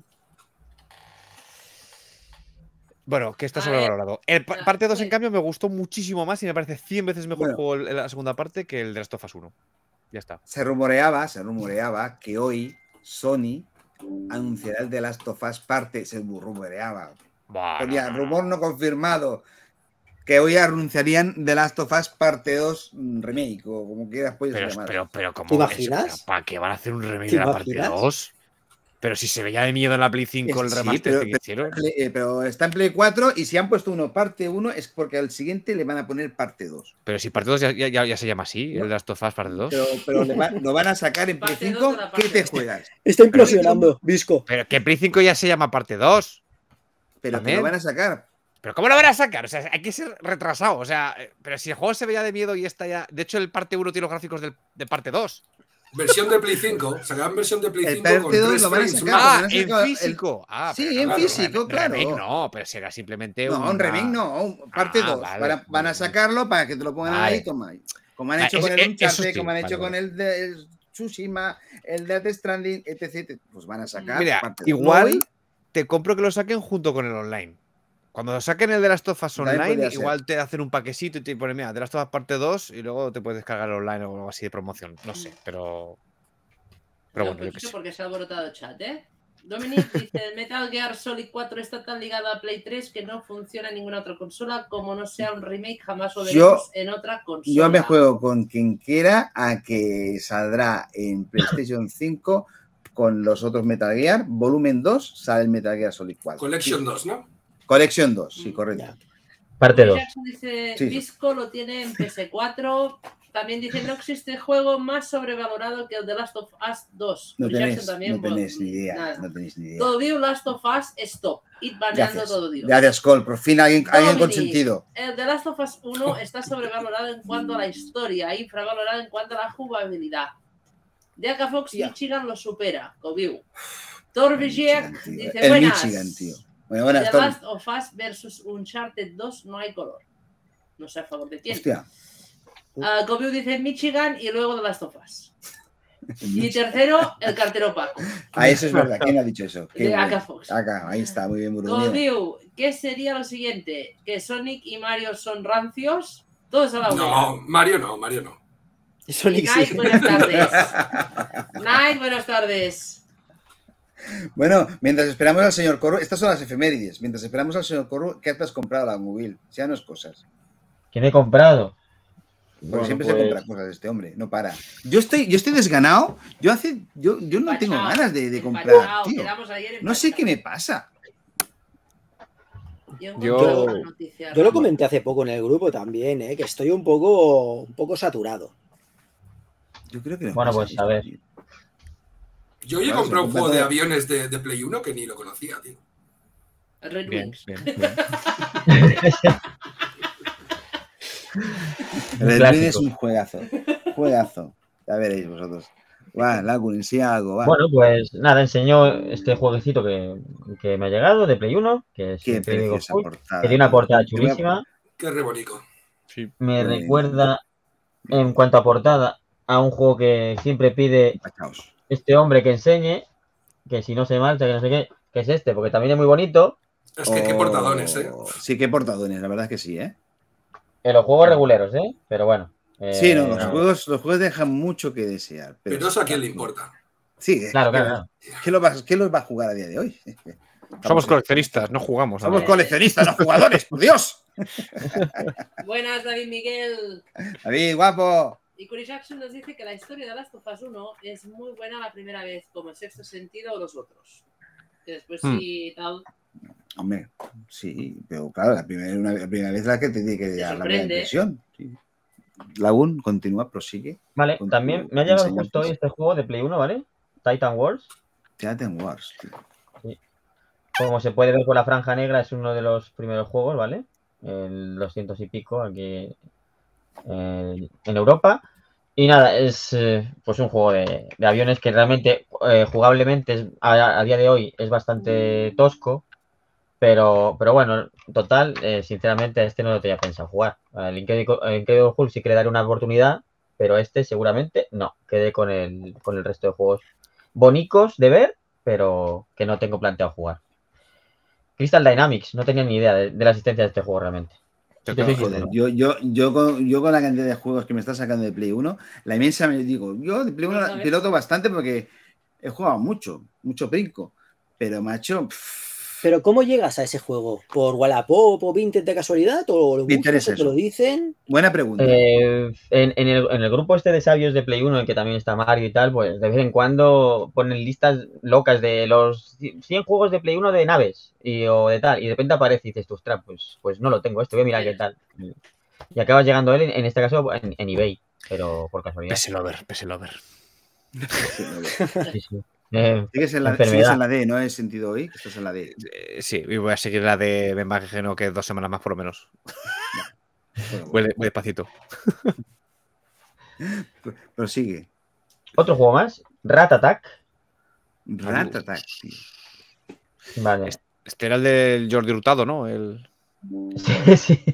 Bueno, que está
A
sobrevalorado. El pa-
Ya,
parte dos, en
pues.
cambio, me gustó muchísimo más y me parece cien veces mejor
Bueno.
juego el- la segunda parte que el de Last of Us uno. Ya está.
Se rumoreaba, se rumoreaba que hoy Sony anunciará el de Last of Us parte, se rumoreaba.
Buah,
Ponía
no, no,
rumor
no.
no confirmado. que hoy anunciarían The Last of Us parte dos remake o como quieras puedes
Pero,
llamar.
pero, pero, ¿cómo
¿Te imaginas?
es? ¿Para qué van a hacer un remake
¿Te
de la parte
imaginas?
dos? Pero si se veía de miedo en la Play cinco el
Sí,
remaster
pero,
este que hicieron.
pero, eh, pero está en Play cuatro y si han puesto uno parte uno es porque al siguiente le van a poner parte dos.
Pero si parte dos ya, ya, ya se llama así,
¿No?
el Last of Us parte dos.
Pero, pero le va- lo van a sacar en Play
Parte dos
cinco.
de la parte
¿Qué te
dos.
juegas?
Está implosionando, Visco.
Pero que Play cinco ya se llama parte dos.
Pero que
También.
lo van a sacar.
¿Pero cómo lo van a sacar? O sea, hay que ser retrasado. O sea, eh, pero si el juego se veía de miedo y está ya. De hecho, el parte uno tiene los gráficos del, de parte dos.
Versión de Play cinco. Sacaban versión de Play
El
cinco con
parte dos
tres
lo van a
frames
sacar.
más.
Ah,
porque no se
en
acaba el-
físico. Ah,
Sí,
pero
en
claro,
físico,
rem-
claro.
Remake no, pero será simplemente
No,
una...
un remake no, un parte
Ah,
dos.
vale,
van, a, van a
vale.
sacarlo para que te lo pongan
Vale.
ahí, toma ahí. Como han
Ah,
hecho
es-
con el
es-
Uncharted,
eso sí,
como han
vale,
hecho con
vale.
el de el Tsushima, el Death Stranding, etcétera. Pues van a sacar.
Mira,
parte dos.
igual
No,
te compro que lo saquen junto con el online. Cuando saquen el de Last of Us
También
online,
podría ser.
igual te hacen un paquecito y te ponen, mira, de Last of Us parte dos y luego te puedes descargar el online o algo así de promoción. No sé, pero... Pero
Espera
bueno,
un
yo qué
poquito
sé.
porque se ha alborotado el chat, ¿eh? Dominic dice, el Metal Gear Solid cuatro está tan ligado a Play tres que no funciona en ninguna otra consola. Como no sea un remake, jamás lo
Yo-
veremos en otra consola.
Yo me juego con quien quiera a que saldrá en PlayStation cinco con los otros Metal Gear. Volumen dos sale el Metal Gear Solid cuatro.
Collection
Sí.
dos, ¿no?
Collection dos, sí,
Mm.
correcto.
Ya.
Parte dos.
Jackson dice,
Sí.
Visco lo tiene en P S cuatro. También dice, no existe juego más sobrevalorado que el de Last of Us dos.
No
Chris
tenéis,
Jackson también,
no tenéis
bueno,
ni idea.
nada.
No tenéis ni idea.
Todo Dios, Last of Us, stop. Id baneando
Gracias.
todo Dios.
Gracias, Cole. Por fin alguien, alguien con
Dominic,
sentido.
El de Last of Us uno está sobrevalorado en cuanto a la historia e infravalorado en cuanto a la jugabilidad. De Aka Fox,
Ya.
Michigan lo supera. Cobiu. Torvigiek
Michigan, tío.
dice,
El
buenas.
Michigan, tío. Bueno, buenas,
The
Tom.
Last of Us versus Uncharted dos no hay color. No sé a favor de quién.
Hostia.
Uh, Cobiu dice Michigan y luego The Last of Us. Y tercero, el cartero Paco.
Ah, eso es verdad. ¿Quién ha dicho eso? Qué
De
bueno.
Aka Fox.
Acá, ahí está, muy bien, Bruno.
Cobiu, ¿qué sería lo siguiente? ¿Que Sonic y Mario son rancios? Todos a la una.
No, Mario no, Mario no.
Sonic
Night,
sí.
buenas tardes. Night, buenas tardes.
Bueno, mientras esperamos al señor Corro, estas son las efemérides. Mientras esperamos al señor Corro, ¿qué te has comprado la móvil? Ya no es cosas.
¿Quién he comprado?
Porque
Bueno,
siempre
pues,
se compra cosas este hombre, no para. Yo estoy, yo estoy desganado. Yo hace, yo, yo no tengo
Empachao,
ganas de, de comprar,
empachao,
tío.
quedamos ayer
No sé
empachados.
qué me pasa.
Yo,
Yo-
encontré una noticia
Yo lo
rara.
comenté hace poco en el grupo también, ¿eh? Que estoy un poco, un poco saturado.
Yo creo que no
Bueno,
pasa
pues,
esto,
a ver.
tío.
Yo hoy he
Claro,
comprado
se
un
compra
juego de
todo.
aviones de, de Play uno que ni lo conocía, tío.
Red
Bien,
Wings.
bien, bien.
Red
clásico.
Wing es un juegazo. Juegazo. Ya veréis vosotros. Va, Lagun, enseña algo, va.
Bueno, pues nada, enseñó este jueguecito que, que me ha llegado de Play uno, que es
Qué
el Crítico
preciosa
Full,
portada.
que tiene una
tío.
portada
Te voy a-
chulísima.
Qué re bonito.
Sí.
Me
Eh,
recuerda, en cuanto a portada, a un juego que siempre pide
Empachaos.
este hombre que enseñe, que si no se marcha, que no sé qué, que es este, porque también es muy bonito.
Es que qué
Oh,
portadones, ¿eh?
Sí, qué portadones, la verdad es que sí, ¿eh?
En los juegos reguleros, ¿eh? Pero bueno. eh,
Sí, no, los juegos, los juegos dejan mucho que desear. Pero,
Pero eso a quién le importa.
Sí,
Claro,
¿qué-
claro, claro.
¿qué, lo vas, ¿Qué los va a jugar a día de hoy?
Somos coleccionistas, no jugamos.
Somos
¿no?
coleccionistas, no jugadores, por Dios.
Buenas, David Miguel.
David, guapo.
Y Chris Jackson nos dice que la historia de Last of Us uno es muy buena la primera vez, como el Sexto Sentido o los otros. Que después
Hmm.
sí tal.
Hombre, sí, pero claro, la primera, una- la primera vez la que te tiene que
Te
dar la
sorprende.
primera impresión. Sí. Lagun, continúa, prosigue.
Vale,
Con
también
tu
me ha llegado
enseñanzas.
justo hoy este juego de Play uno, ¿vale? Titan Wars.
Titan Wars, tío.
Como se puede ver con la franja negra, es uno de los primeros juegos, ¿vale? El doscientos y pico aquí eh, en Europa. Y nada, es eh, pues un juego de, de aviones que realmente eh, jugablemente es- a, a día de hoy es bastante tosco. Pero, pero bueno, total, eh, sinceramente a este no lo tenía pensado jugar. Al Incredible, al Incredible Hulk sí que le daré una oportunidad, pero este seguramente no. Quedé con el, con el resto de juegos bonicos de ver, pero que no tengo planteado jugar. Crystal Dynamics, no tenía ni idea de, de la existencia de este juego realmente. Si te soy
Joder,
sincero.
yo, yo, yo, con, yo con la cantidad de juegos que me está sacando de Play uno, la inmensa me digo, yo de Play uno
Pues, a ver.
piloto bastante porque he jugado mucho, mucho brinco. Pero, macho, pff,
Pero ¿cómo llegas a ese juego? ¿Por Wallapop o Vinted de casualidad? ¿O lo
Me
buscas
interesa
o te lo
eso.
dicen?
Buena pregunta.
Eh, en, en el, en el grupo este de sabios de Play uno, en el que también está Mario y tal, pues de vez en cuando ponen listas locas de los cien juegos de Play uno de naves y, o de tal, y de repente aparece y dices, tú, ostras, pues, pues no lo tengo, este voy a mirar qué tal. Y, y acabas llegando a él, en, en este caso, en, en eBay, pero por casualidad.
P S Lover, P S Lover.
Sí, sí. Eh,
Sigues en, la,
enfermedad.
sigues en la D, ¿no? ¿He sentido hoy que estás en la D?
Eh, sí, y voy a seguir la de me imagino que dos semanas más por lo menos.
Bueno,
Voy,
bueno.
voy despacito.
Pero sigue.
Otro juego más, Rat Attack.
Rat Attack, tío.
Vale.
Este era el del Jordi Hurtado, ¿no? El...
Sí, sí.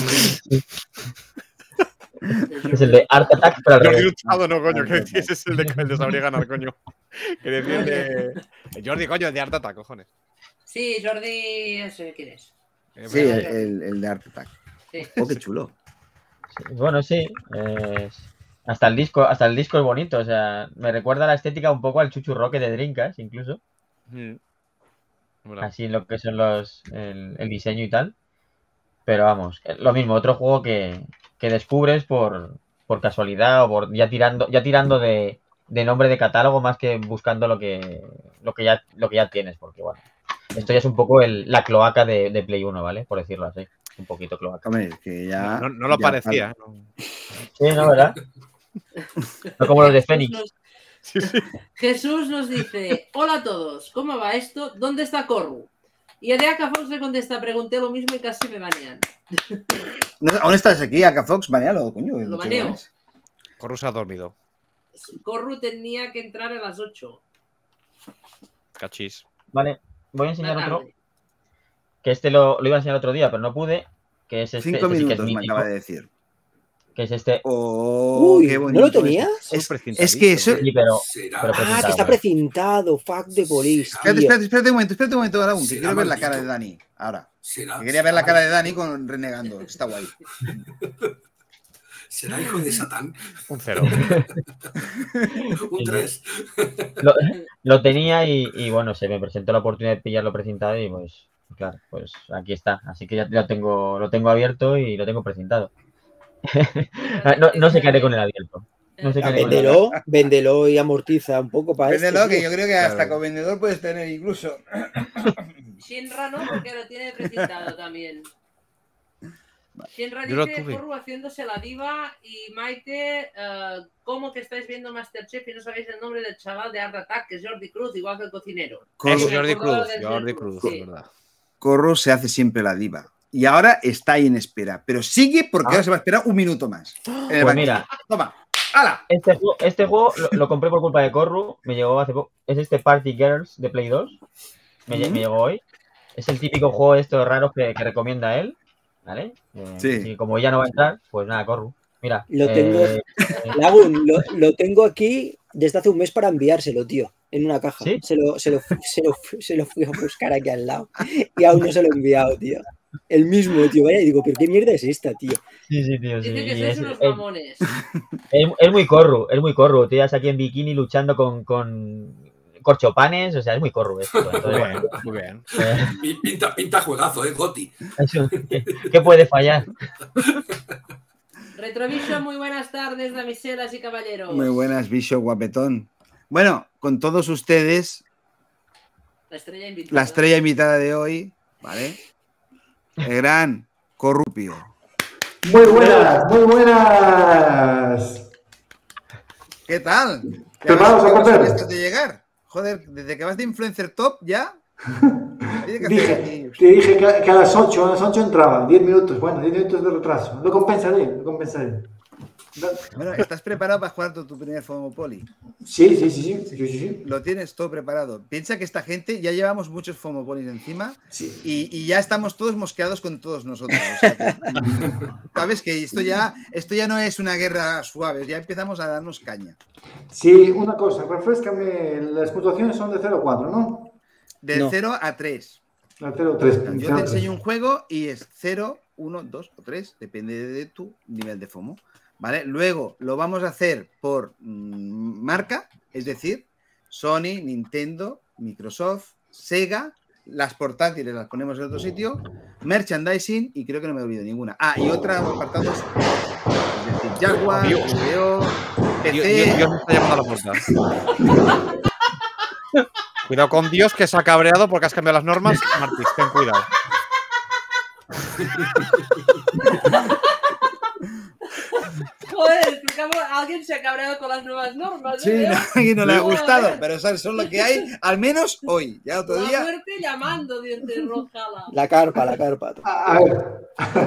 Es el de Art Attack, pero al
Jordi
revés.
Hurtado, no, coño,
Ah,
que decís, ese es el de, el de Sabría Ganar, coño. Que decía el de... El Jordi, coño, el de Art Attack, cojones.
Sí, Jordi, no sé quién es.
Eh,
Sí,
bueno,
el, el, el de Art Attack.
Sí.
Oh, qué chulo.
Sí, bueno, sí. es- Hasta el disco, hasta el disco es bonito. O sea, me recuerda la estética un poco al Chuchu Roque de Dreamcast, incluso.
mm, bueno.
Así lo que son los. El, el diseño y tal. Pero vamos, eh, lo mismo, otro juego que, que descubres por, por casualidad o por ya tirando, ya tirando de, de nombre de catálogo más que buscando lo que, lo que ya, lo que ya tienes, porque bueno. Esto ya es un poco el, la cloaca de, de Play uno, ¿vale? Por decirlo así. Un poquito cloaca.
Hombre, es que ya.
No, no lo
ya
parecía, ¿eh? No.
Sí, ¿no? ¿Verdad? No como los de
Jesús
Fénix.
nos,
Sí, sí.
Jesús nos dice: hola a todos, ¿cómo va esto? ¿Dónde está Corru? Y a Deaca Fox le contesta: pregunté lo mismo y casi me banean.
¿No- ¿Aún estás aquí, Aka Fox? Banealo, coño.
Lo
¿qué
baneo.
es?
Corru se ha dormido.
Corru tenía que entrar a las ocho.
Cachis.
Vale, voy a enseñar
Una
otro,
tarde.
que este lo, lo iba a enseñar otro día, pero no pude, que es este,
Cinco
este sí que es
minutos me
mítico,
acaba de decir.
que es este,
Oh,
Uy,
qué
¿no
bonito.
lo
es.
tenías?
Es,
Precintadito,
es que eso.
¿no?
sí, pero,
Será.
pero
Ah,
presentado,
que está
claro.
precintado. Fuck de police,
Espérate,
tío.
espérate, espérate un momento, espérate un momento, Aragón, que
Será
quiero ver la
maldito.
cara de Dani. Ahora.
Será.
Que quería ver la cara de Dani con renegando. que Está guay.
Será hijo de Satán.
Un cero.
Un tres.
Lo, lo tenía y, y, bueno, se me presentó la oportunidad de pillarlo precintado y pues, claro, pues aquí está. Así que ya lo tengo, lo tengo abierto y lo tengo precintado. no, no sé qué haré con el abierto. No sé qué haré con el abierto.
Véndelo, véndelo y amortiza un poco para esto.
Véndelo, que
tío.
yo creo que hasta
Claro.
con vendedor puedes tener incluso.
Shinra no, porque lo tiene precintado también. Shinra
Yo lo
dice:
tuve.
Corru haciéndose la diva. Y Maite, eh, ¿cómo que estáis viendo Masterchef y no sabéis el nombre del chaval de Art Attack, que es Jordi Cruz, igual que el cocinero?
Eso,
Me
Jordi
acordaba
Cruz.
del
Jordi
Cruz,
Cruz,
sí.
es verdad.
Corro se hace siempre la diva. Y ahora está ahí en espera. Pero sigue porque
Ah.
ahora se va a esperar un minuto más. En el
Pues
banquillo.
mira,
Toma. ¡Hala!
este juego, este juego lo, lo compré por culpa de Corru, me llegó hace poco. Es este Party Girls de Play dos. Me, lle- me llegó hoy. Es el típico juego de estos raros que, que recomienda él. ¿Vale? Eh,
Sí.
Así que como ella no va a entrar, pues nada, Corru. Mira.
Lo tengo-
eh,
Lagun, lo, lo tengo aquí desde hace un mes para enviárselo, tío. En una caja.
¿Sí?
Se, lo, se, lo, se, lo, se lo fui a buscar aquí al lado. Y aún no se lo he enviado, tío. El mismo, tío. Vaya, y digo, ¿pero qué mierda es esta, tío?
sí, sí, tío. Sí.
Dice que
Y
sois
es,
unos
es-
mamones.
es- es muy Corru, es muy Corru. Tías aquí en bikini luchando con, con corchopanes, o sea, es muy Corru esto. Entonces,
Muy
bueno,
bien, muy bien.
eh,
Pi- Pinta, pinta juegazo, ¿eh, Goti?
eso, ¿qué, qué puede fallar?
Retrovision, muy buenas tardes, damiselas y caballeros.
Muy buenas, bicho guapetón. Bueno, con todos ustedes,
La estrella invitada.
la estrella invitada de hoy, ¿vale? El gran Corrupio.
Muy buenas, muy buenas.
¿Qué tal? ¿Ya
Preparados
vas
a
con
correr.
esto de llegar? Joder, desde que vas de influencer top ya. Tiene que hacer
Dije,
aquí-
te dije que, que a las ocho, a las ocho entraba, diez minutos, bueno, diez minutos de retraso. Lo compensaré, lo compensaré. Da-
Bueno, ¿estás preparado para jugar tu, tu primer Fomopoli?
Sí, sí, sí, sí, sí, sí, sí.
Lo tienes todo preparado. Piensa que esta gente ya llevamos muchos Fomopolis encima
Sí.
y, y ya estamos todos mosqueados con todos nosotros. O sea que, Sabes que esto ya, esto ya no es una guerra suave, ya empezamos a darnos caña.
Sí, una cosa, refrescame, las puntuaciones son de cero a cuatro, ¿no?
De
No.
cero a tres.
De cero a tres.
Yo te enseño un juego y es cero, uno, dos o tres, depende de tu nivel de FOMO. ¿Vale? Luego lo vamos a hacer por mmm, marca, es decir, Sony, Nintendo, Microsoft, Sega las portátiles las ponemos en otro sitio, merchandising y creo que no me he olvidado ninguna. Ah, y otra apartados, es decir, Jaguar,
Dios.
V O, P
Dios,
C.
Dios, Dios me está llamando a la puerta. Cuidado con Dios, que se ha cabreado porque has cambiado las normas. Martis, ten cuidado.
Joder, explicamos, alguien se ha cabreado con las nuevas normas.
Sí,
¿eh?
no, a alguien no le ha
Joder.
gustado, pero eso es lo que hay, al menos hoy. Ya otro
La
día.
muerte llamando, dice Rojala.
La carpa, la carpa.
A, a ver.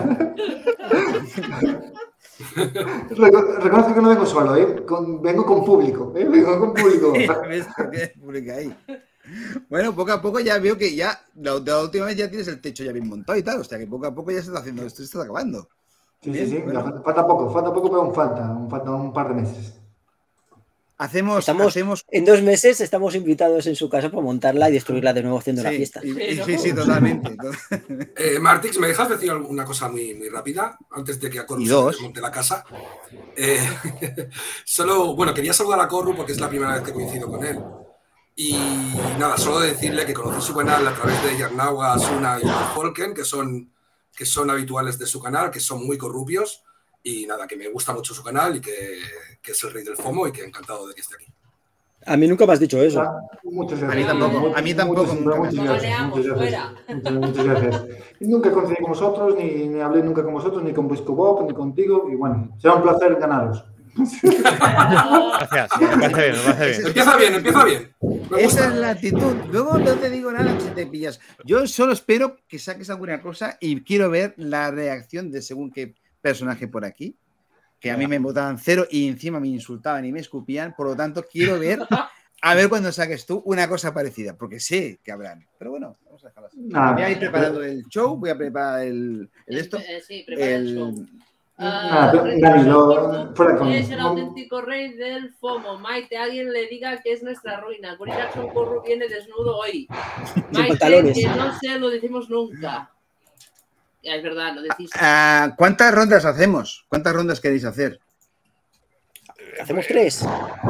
Reco- Reconozco que no vengo solo, ¿eh? Con- vengo con público, ¿eh? Vengo con público.
¿Ves por qué publica ahí? Bueno, poco a poco ya veo que ya, la, la última vez ya tienes el techo ya bien montado y tal, o sea que poco a poco ya se está haciendo esto, se está acabando.
Sí,
Bien,
sí, sí.
bueno.
ya falta, falta poco, falta poco, pero aún falta, aún falta un par de meses.
Hacemos,
Estamos,
hacemos.
en dos meses estamos invitados en su casa para montarla y destruirla de nuevo haciendo la
Sí,
fiesta.
y- y-
Sí, ¿no?
sí, sí, totalmente.
Eh, Martix, ¿me dejas decir una cosa muy, muy rápida antes de que a Corru
Y
se
dos.
desmonte la casa? Eh, solo, bueno, quería saludar a Corru porque es la primera vez que coincido con él. Y nada, solo decirle que conocí su canal a través de Yarnawa, Asuna y Folken, que son, que son habituales de su canal, que son muy corrupios. Y nada, que me gusta mucho su canal y que, que es el rey del FOMO y que encantado de que esté aquí.
A mí nunca me has dicho eso.
Ah, Muchas
A
gracias.
mí tampoco, a mí tampoco
Muchas,
nunca me
muchas
has
dicho.
gracias. Muchas
Lo
gracias. Muchas, muchas gracias. Y nunca coincidí con vosotros, ni, ni hablé nunca con vosotros, ni con Bosco Bob, ni contigo. Y bueno, será un placer ganaros.
Gracias, me parece bien, me parece bien.
Empieza bien, empieza bien. Me
Esa
gusta.
es la actitud. Luego no te digo nada si te pillas. Yo solo espero que saques alguna cosa y quiero ver la reacción de según qué personaje por aquí. Que a mí me votaban cero y encima me insultaban y me escupían. Por lo tanto, quiero ver, a ver cuando saques tú una cosa parecida. Porque sé que habrán. Pero bueno, vamos a dejarlo así.
Nada,
Voy a ir preparando el show, voy a preparar el, el esto.
Eh, sí, prepara el, show.
El,
Ah,
Nada,
Rey
Dani,
del
lo-
Fomo,
fuera con-
es el auténtico rey del FOMO. Maite, alguien le diga que es nuestra ruina. Cory Jackson Corru viene desnudo hoy. Maite,
pantalones.
que no se lo decimos nunca. Ya, es verdad, lo decís.
Ah, ¿cuántas rondas hacemos? ¿Cuántas rondas queréis hacer?
Hacemos tres.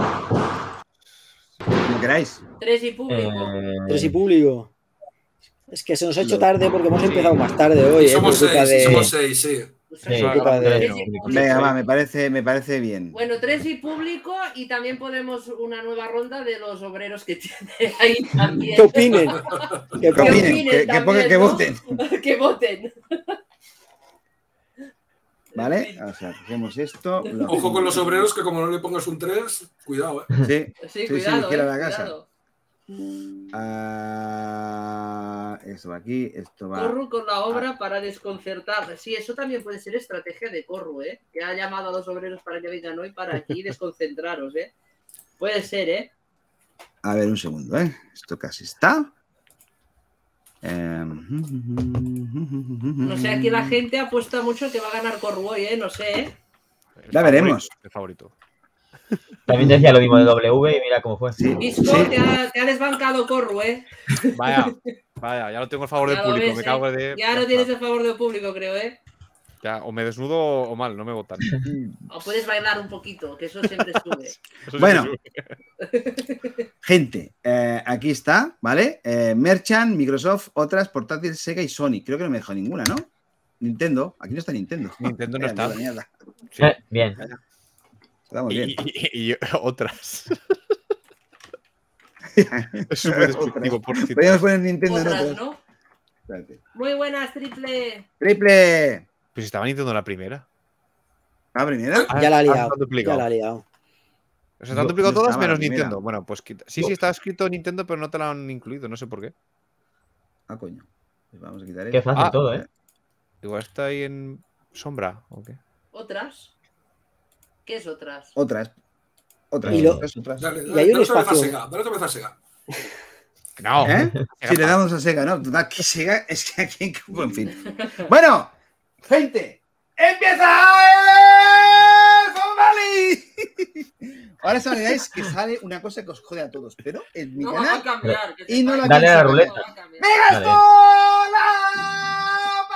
Como queráis.
Tres y público.
Eh,
Tres y público. Es que se nos ha hecho tarde porque hemos empezado más tarde hoy.
Y
¿eh?
somos
Por culpa
seis, y
de-
somos seis, sí.
Pues
sí,
eso.
culpa de-
Tres y público.
Venga, va, me parece, me parece bien.
Bueno, tres y público y también podemos una nueva ronda de los obreros que tiene ahí también.
Que opinen. Que
Que
opinen.
opinen,
opinen
que, que
también,
pongan- que
¿no?
voten.
Que voten.
¿Vale? O sea, hacemos esto. lo
Ojo con los
hacemos.
obreros que como no le pongas un tres, cuidado, ¿eh?
Sí.
Sí,
Sí,
cuidado,
sí, quiero
eh,
la casa.
cuidado.
Ah, esto va aquí, esto va.
Corru con la obra para desconcertar. Sí, eso también puede ser estrategia de Corru, ¿eh? Que ha llamado a los obreros para que vengan hoy para aquí desconcentraros, ¿eh? Puede ser, ¿eh?
A ver, un segundo, ¿eh? Esto casi está. Eh,
No sé, aquí la gente apuesta mucho que va a ganar Corru hoy, ¿eh? No sé, ¿eh?
El
Ya
favorito,
veremos.
El favorito.
También decía lo mismo de W y mira cómo fue.
Sí,
Disco,
sí.
te, ha, te ha desbancado Corru, ¿eh?
Vaya, vaya, ya lo tengo a favor del
Ya lo
público.
ves,
me
¿eh?
cago de.
Ya no tienes el favor del público, creo, ¿eh?
Ya, o me desnudo o mal, no me votan.
O puedes bailar un poquito, que eso siempre sube.
Eso sí
Bueno.
que sube.
Gente, eh, aquí está, ¿vale? Eh, Merchant, Microsoft, otras, portátiles, Sega y Sony. Creo que no me dejó ninguna, ¿no? Nintendo. Aquí no está Nintendo.
Nintendo no
Vaya,
está.
la mierda.
Sí.
Eh, bien.
Estamos
Y,
bien.
y- y- y otras. Es súper descriptivo, por cierto.
Podríamos poner Nintendo en
Otras,
otras.
¿no?
Espérate.
Muy buenas, triple.
Triple.
Pues si estaba Nintendo la primera.
¿La primera?
Ah,
Ya la ha
ah,
liado.
está duplicado.
Ya la ha liado.
O sea, están
No,
duplicados
no
todas
estaba la
menos
primera.
Nintendo. Bueno, pues quita- sí, sí, está escrito Nintendo, pero no te la han incluido, no sé por qué.
Ah, coño. Pues vamos a quitar
Qué
esto.
fácil
Ah.
todo, ¿eh?
Igual está ahí en sombra, ¿o qué?
¿Otras? ¿Qué es otras?
Otras. Otras.
Y lo-
otras, otras.
Dale,
Y
dale,
hay un
dale otra vez a
espacio-
Sega, dale otra vez a Sega.
No.
¿Eh? Si le damos a Sega, ¿no? Total, que Sega es que aquí. En fin. Bueno, gente, empieza el Fomali. Ahora sabéis que sale una cosa que os jode a todos, pero en mi
No va a
canal.
cambiar. que
Y no
sepáis
la
Dale a la
que
ruleta.
no va a cambiar.
¡Me
Vale.
gastó la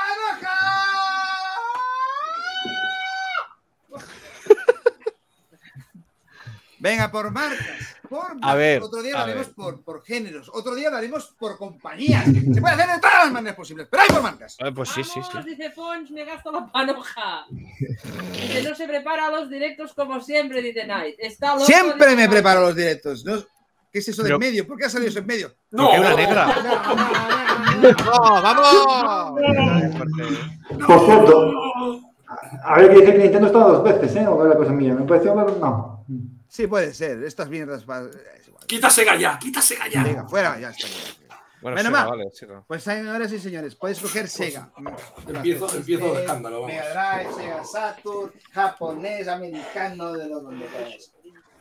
panoja! Venga, por marcas. por
A ver,
otro día lo
a
haremos
ver.
por, por géneros, otro día lo haremos por compañías. Se puede hacer de todas las maneras posibles, pero hay por marcas.
Eh, Pues sí, sí, sí.
Vamos, dice Pons, me gasto la panoja. Dice, no se prepara los directos como siempre, dice Knight. Está loco,
Siempre
dice
me
Knight.
preparo los directos. ¿No? ¿Qué es eso
Pero-
del medio? ¿Por qué ha salido eso en medio?
¡No!
Porque una negra.
No, no, no, no, no.
¡No, vamos! Qué fuerte.
Por cierto, a ver, que dice que Nintendo estaba dos veces, ¿eh? O era cosa mía. Me pareció ver, no.
Sí, puede ser. Estas mierdas. va- Es igual.
Quita Sega ya, quita Sega ya.
Venga, fuera, ya está.
Bueno,
Bueno,
sí,
va.
vale, sí, no.
Pues señoras y señores, podéis coger Sega.
Empiezo- empiezo de escándalo, vamos.
Mega Drive, Sega Saturn, japonés, americano, de lo donde queráis.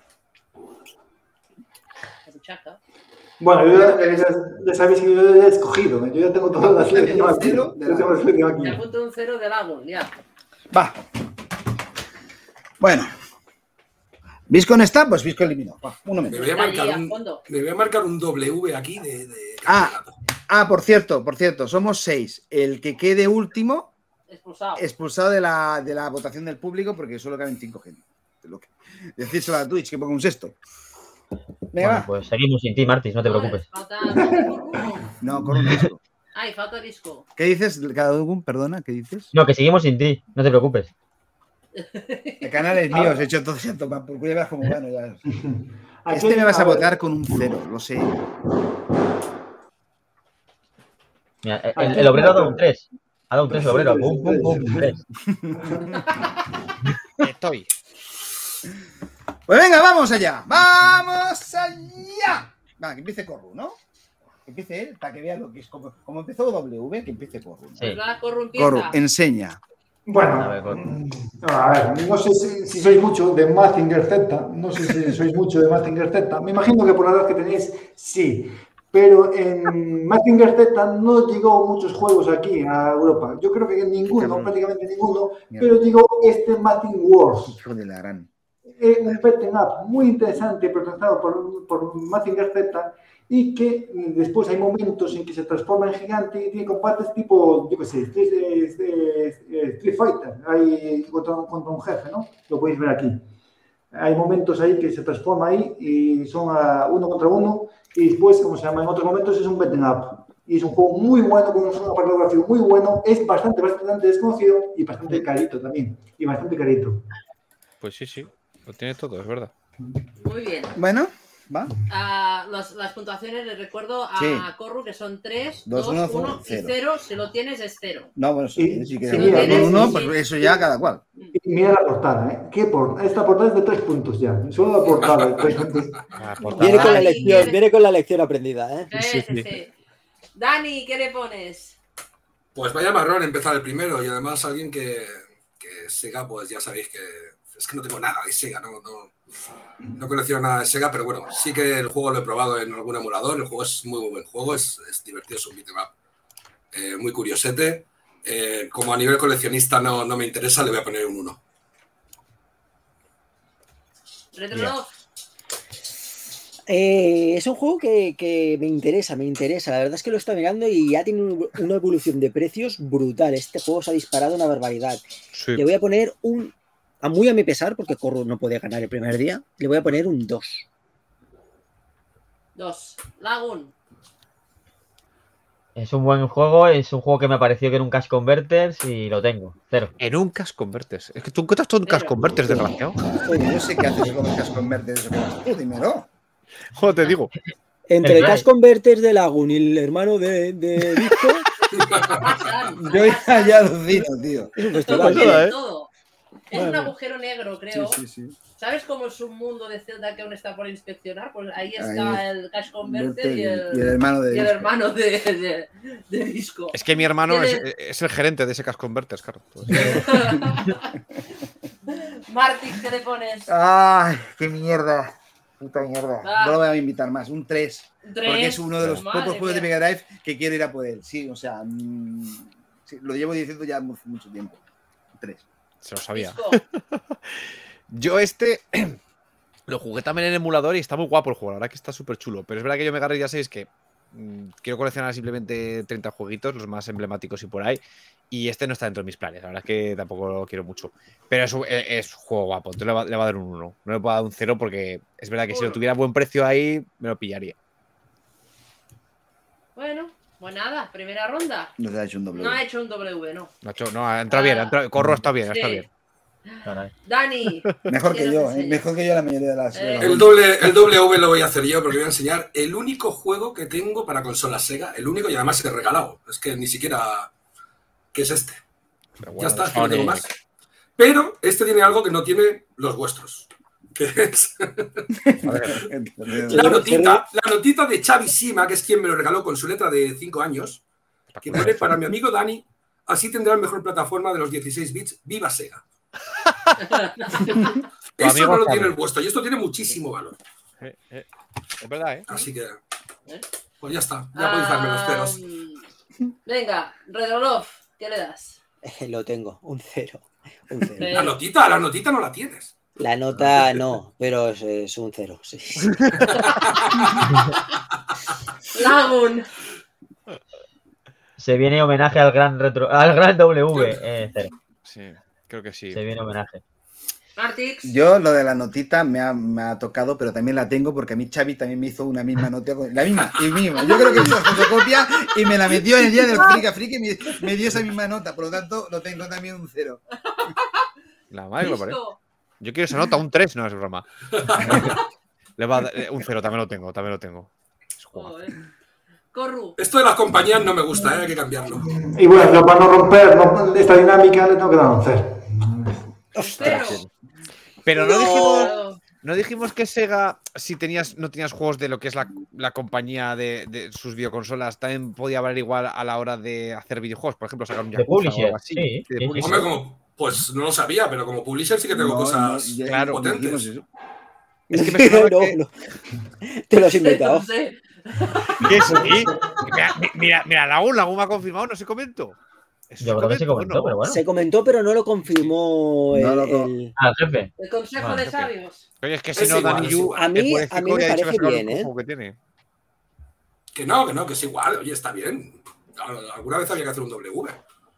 La buchaca.
Bueno, yo ya, ya- ya sabéis que yo ya he escogido. ¿eh? Yo ya tengo todas las selecciones aquí.
Cero de
Yo tengo la selección aquí.
Me apunto un cero de Lago, ya.
Va. Bueno. ¿Viscon está? Pues Viscon eliminó. Va, uno
Me
menos.
voy a marcar
Ahí, a
un,
fondo.
me voy a marcar un W aquí de, de
Ah.
campeonato.
Ah, por cierto, por cierto, somos seis. El que quede último,
Expulsado.
expulsado de la, de la votación del público, porque solo caben cinco gente. Lo que- Decírselo a Twitch que ponga un sexto. Venga,
Bueno,
va.
pues seguimos sin ti, Martis, no te preocupes.
Falta falta Corruco.
No, corro un disco.
Ay, falta disco.
¿Qué dices, Cadugum? Perdona, ¿qué dices?
No, que seguimos sin ti, no te preocupes.
El canal es mío, os he hecho todo ya tomar por culo, ya verás cómo gano. Ya.
Aquí,
Este me vas a
ver,
votar con un cero, lo sé.
Mira, el, el obrero ha dado un tres. Ha dado un tres el obrero. Pum, pum, pum, tres.
Estoy.
Pues venga, vamos allá. ¡Vamos allá! Va, que empiece Corru, ¿no? Que empiece él, para que vea lo que es. Como, como empezó W, que empiece Corru. ¿no?
Sí.
La Corru
Corru,
empieza.
enseña.
Bueno,
A ver, Corru.
mm, a ver, no sé si, si sois mucho de Mazinger Z, no sé si sois mucho de Mazinger Z. Me imagino que por la edad que tenéis, sí. Pero en Mazinger Z no llegó muchos juegos aquí a Europa. Yo creo que ninguno,
Cabrón.
prácticamente ninguno,
Mierda.
pero llegó este Mazing Wars.
Hijo de la gran.
Eh, un beat'em up muy interesante protagonizado por, por Mazinger Z y que mm, después hay momentos en que se transforma en gigante y tiene combates tipo, yo qué sé, Street, eh, eh, Street Fighter, hay contra, contra un jefe, ¿no? Lo podéis ver aquí. Hay momentos ahí que se transforma ahí y son a uno contra uno y después, como se llama, en otros momentos es un beat'em up. Y es un juego muy bueno, con un apartado gráfico muy bueno, es bastante, bastante desconocido y bastante carito también, y bastante carito.
Pues sí, sí. Lo tiene todo, es verdad.
Muy bien.
Bueno, va.
Ah, los- las puntuaciones les recuerdo a
Sí.
Corru que son tres,
Dos,
dos,
uno,
uno y
cero.
cero. Si lo tienes es cero.
No, bueno,
Sí,
sí, si
sí,
quieres
mira,
votar con
sí,
uno,
sí,
pues
sí.
eso ya cada cual.
Y mira la portada, ¿eh? ¿Qué por... Esta portada es de tres puntos ya. Solo la portada de tres puntos.
Ah, portada.
Viene con la
Dani,
lección,
viene-
viene con la lección aprendida, ¿eh?
Sí,
Sí,
sí,
sí.
sí. Dani, ¿qué le pones?
Pues vaya marrón empezar el primero y además alguien que, que Sega, pues ya sabéis que es que no tengo nada de Sega, no, no, no colecciono nada de Sega, pero bueno, sí que el juego lo he probado en algún emulador, el juego es muy, muy buen juego, es, es divertido, es un beat'em up eh, muy curiosete. Eh, como a nivel coleccionista no, no me interesa, le voy a poner un uno.
Retro
Eh, es un juego que, que me interesa, me interesa. La verdad es que lo está mirando y ya tiene un- una evolución de precios brutal. Este juego se ha disparado una barbaridad.
Sí.
Le voy a poner un, a muy a mi pesar, porque Corru no puede ganar el primer día, le voy a poner un dos.
dos. Lagun.
Es un buen juego, es un juego que me ha parecido que era un Cash Converters y lo tengo. Cero.
En un Cash Converters. Es que tú encuentras todo un Cash
Pero-
Converters, desgraciado.
Joder, yo no sé qué haces con el Cash Converter, eso que vas tú, dímelo.
Joder, te digo.
Entre
El
el Cash Converters de Lagun y el hermano de, de Disco,
Yo ya, ya alucino, tío.
es un
Todo,
festival.
Pues
tiene
nada, ¿eh?
todo. Es un
Bueno.
agujero negro, creo.
Sí, sí, sí.
¿Sabes cómo es un mundo de Zelda que aún está por inspeccionar? Pues ahí
Ahí
está el Cash Converter y
Y el
el,
hermano de
y el
Disco.
hermano de, de, de Disco.
Es que mi hermano es,
Tiene-
es el gerente de ese Cash Converters, claro. Entonces,
Martín, ¿qué le pones?
Ay, qué mierda. Puta mierda.
Ah.
No lo voy a invitar más. Un tres.
Tres.
Porque es uno de los
Madre
pocos juegos de
mía.
Mega Drive que quiero ir a por él. Sí, o sea, mm, sí, lo llevo diciendo ya mu- mucho tiempo. Tres.
se lo sabía.
Disco.
Yo este lo jugué también en emulador y está muy guapo el juego. La verdad que está súper chulo. Pero es verdad que yo me agarré, ya sabéis que Mm, Quiero coleccionar simplemente treinta jueguitos, los más emblemáticos y por ahí. Y este no está dentro de mis planes. La verdad es que tampoco lo quiero mucho. Pero es un, es, es un juego guapo. Entonces le va, le va a dar un uno. No le puedo dar un cero porque es verdad que si lo tuviera a buen precio ahí, me lo pillaría.
Bueno, pues nada, primera ronda.
No te ha hecho un doble.
No ha hecho un W, no.
No, ha hecho- no, ha entrado bien. Ha entrado, Corro está bien,
Sí.
está bien.
Caray.
Dani.
Mejor
¿qué
que
nos
yo, ¿eh?
enseñas?
Mejor que yo la mayoría de las. de las
Eh.
El
rondas.
doble, el W lo voy a hacer yo porque voy a enseñar el único juego que tengo para consola Sega. El único y además se he regalado. Es que ni siquiera... ¿Qué es este?
Pero
Ya
bueno,
está, es que no tengo
Sonic.
más. Pero este tiene algo que no tiene los vuestros. Que es
A ver,
la notita, la notita de Xavi Sima, que es quien me lo regaló con su letra de cinco años, que pone para mi amigo Dani, así tendrá la mejor plataforma de los dieciséis bits, viva Sega. Eso
amigo
no lo
sabe.
tiene el vuestro y esto tiene muchísimo valor.
eh, eh, es verdad, ¿eh?
Así que,
¿Eh?
pues ya está, ya podéis darme los ceros.
Ah, venga, Redolov, ¿qué le das?
Lo tengo, un cero. Un cero.
Eh.
La notita, la notita no la tienes.
La nota no, pero es, es un cero. Sí.
Lagun.
Se viene homenaje al gran retro, al gran W. Eh, cero.
Sí, creo que sí.
Se viene homenaje.
Martix.
Yo lo de la notita me ha, me ha tocado, pero también la tengo porque a mí Xavi también me hizo una misma nota, con- la misma, y misma. Yo creo que hizo fotocopia y me la metió en el día del Frika Friki y me, me dio esa misma nota, por lo tanto lo tengo también un cero.
La madre que lo parió.
Listo.
Yo quiero esa nota, un tres, no es broma. Le va a dar, eh, un cero, también lo tengo, también lo tengo. Es jugazo.
Joder. Corru.
Esto de las compañías no me gusta, ¿eh? Hay que cambiarlo.
Y bueno, yo para no romper no- esta dinámica le tengo que dar un cero.
Cero.
Pero no,
No.
dijimos, no dijimos que Sega, si tenías, no tenías juegos de lo que es la, la compañía de, de sus videoconsolas, también podía valer igual a la hora de hacer videojuegos. Por ejemplo, sacar un
De
Yakuza o
publisher,
algo así.
sí,
de
sí, sí.
publisher.
Hombre, como, pues no lo sabía, pero como publisher sí que tengo
No,
cosas
no, ya-
claro,
no dijimos
potentes.
eso.
Es que me sonaba
No,
que-
no. Te lo has inventado.
No sé.
que sí. Mira, mira, mira, Lagun, Lagun me ha confirmado, no se comentó. Eso
Yo creo que se comentó,
¿no?
pero bueno.
Se comentó, pero no lo confirmó
No
el-
lo co-
el-
Ah, el jefe.
El consejo
Vale,
de
ok.
sabios.
Oye, es que si
Es
no,
igual,
Dani
es
Yu,
igual.
A mí-
el
a mí
pueblecito
me
ya ha dicho que
parece
sacar el
bien, ¿eh?
juego que tiene.
Que no, que no, que es igual. Oye, está bien. Alguna vez había que hacer un W.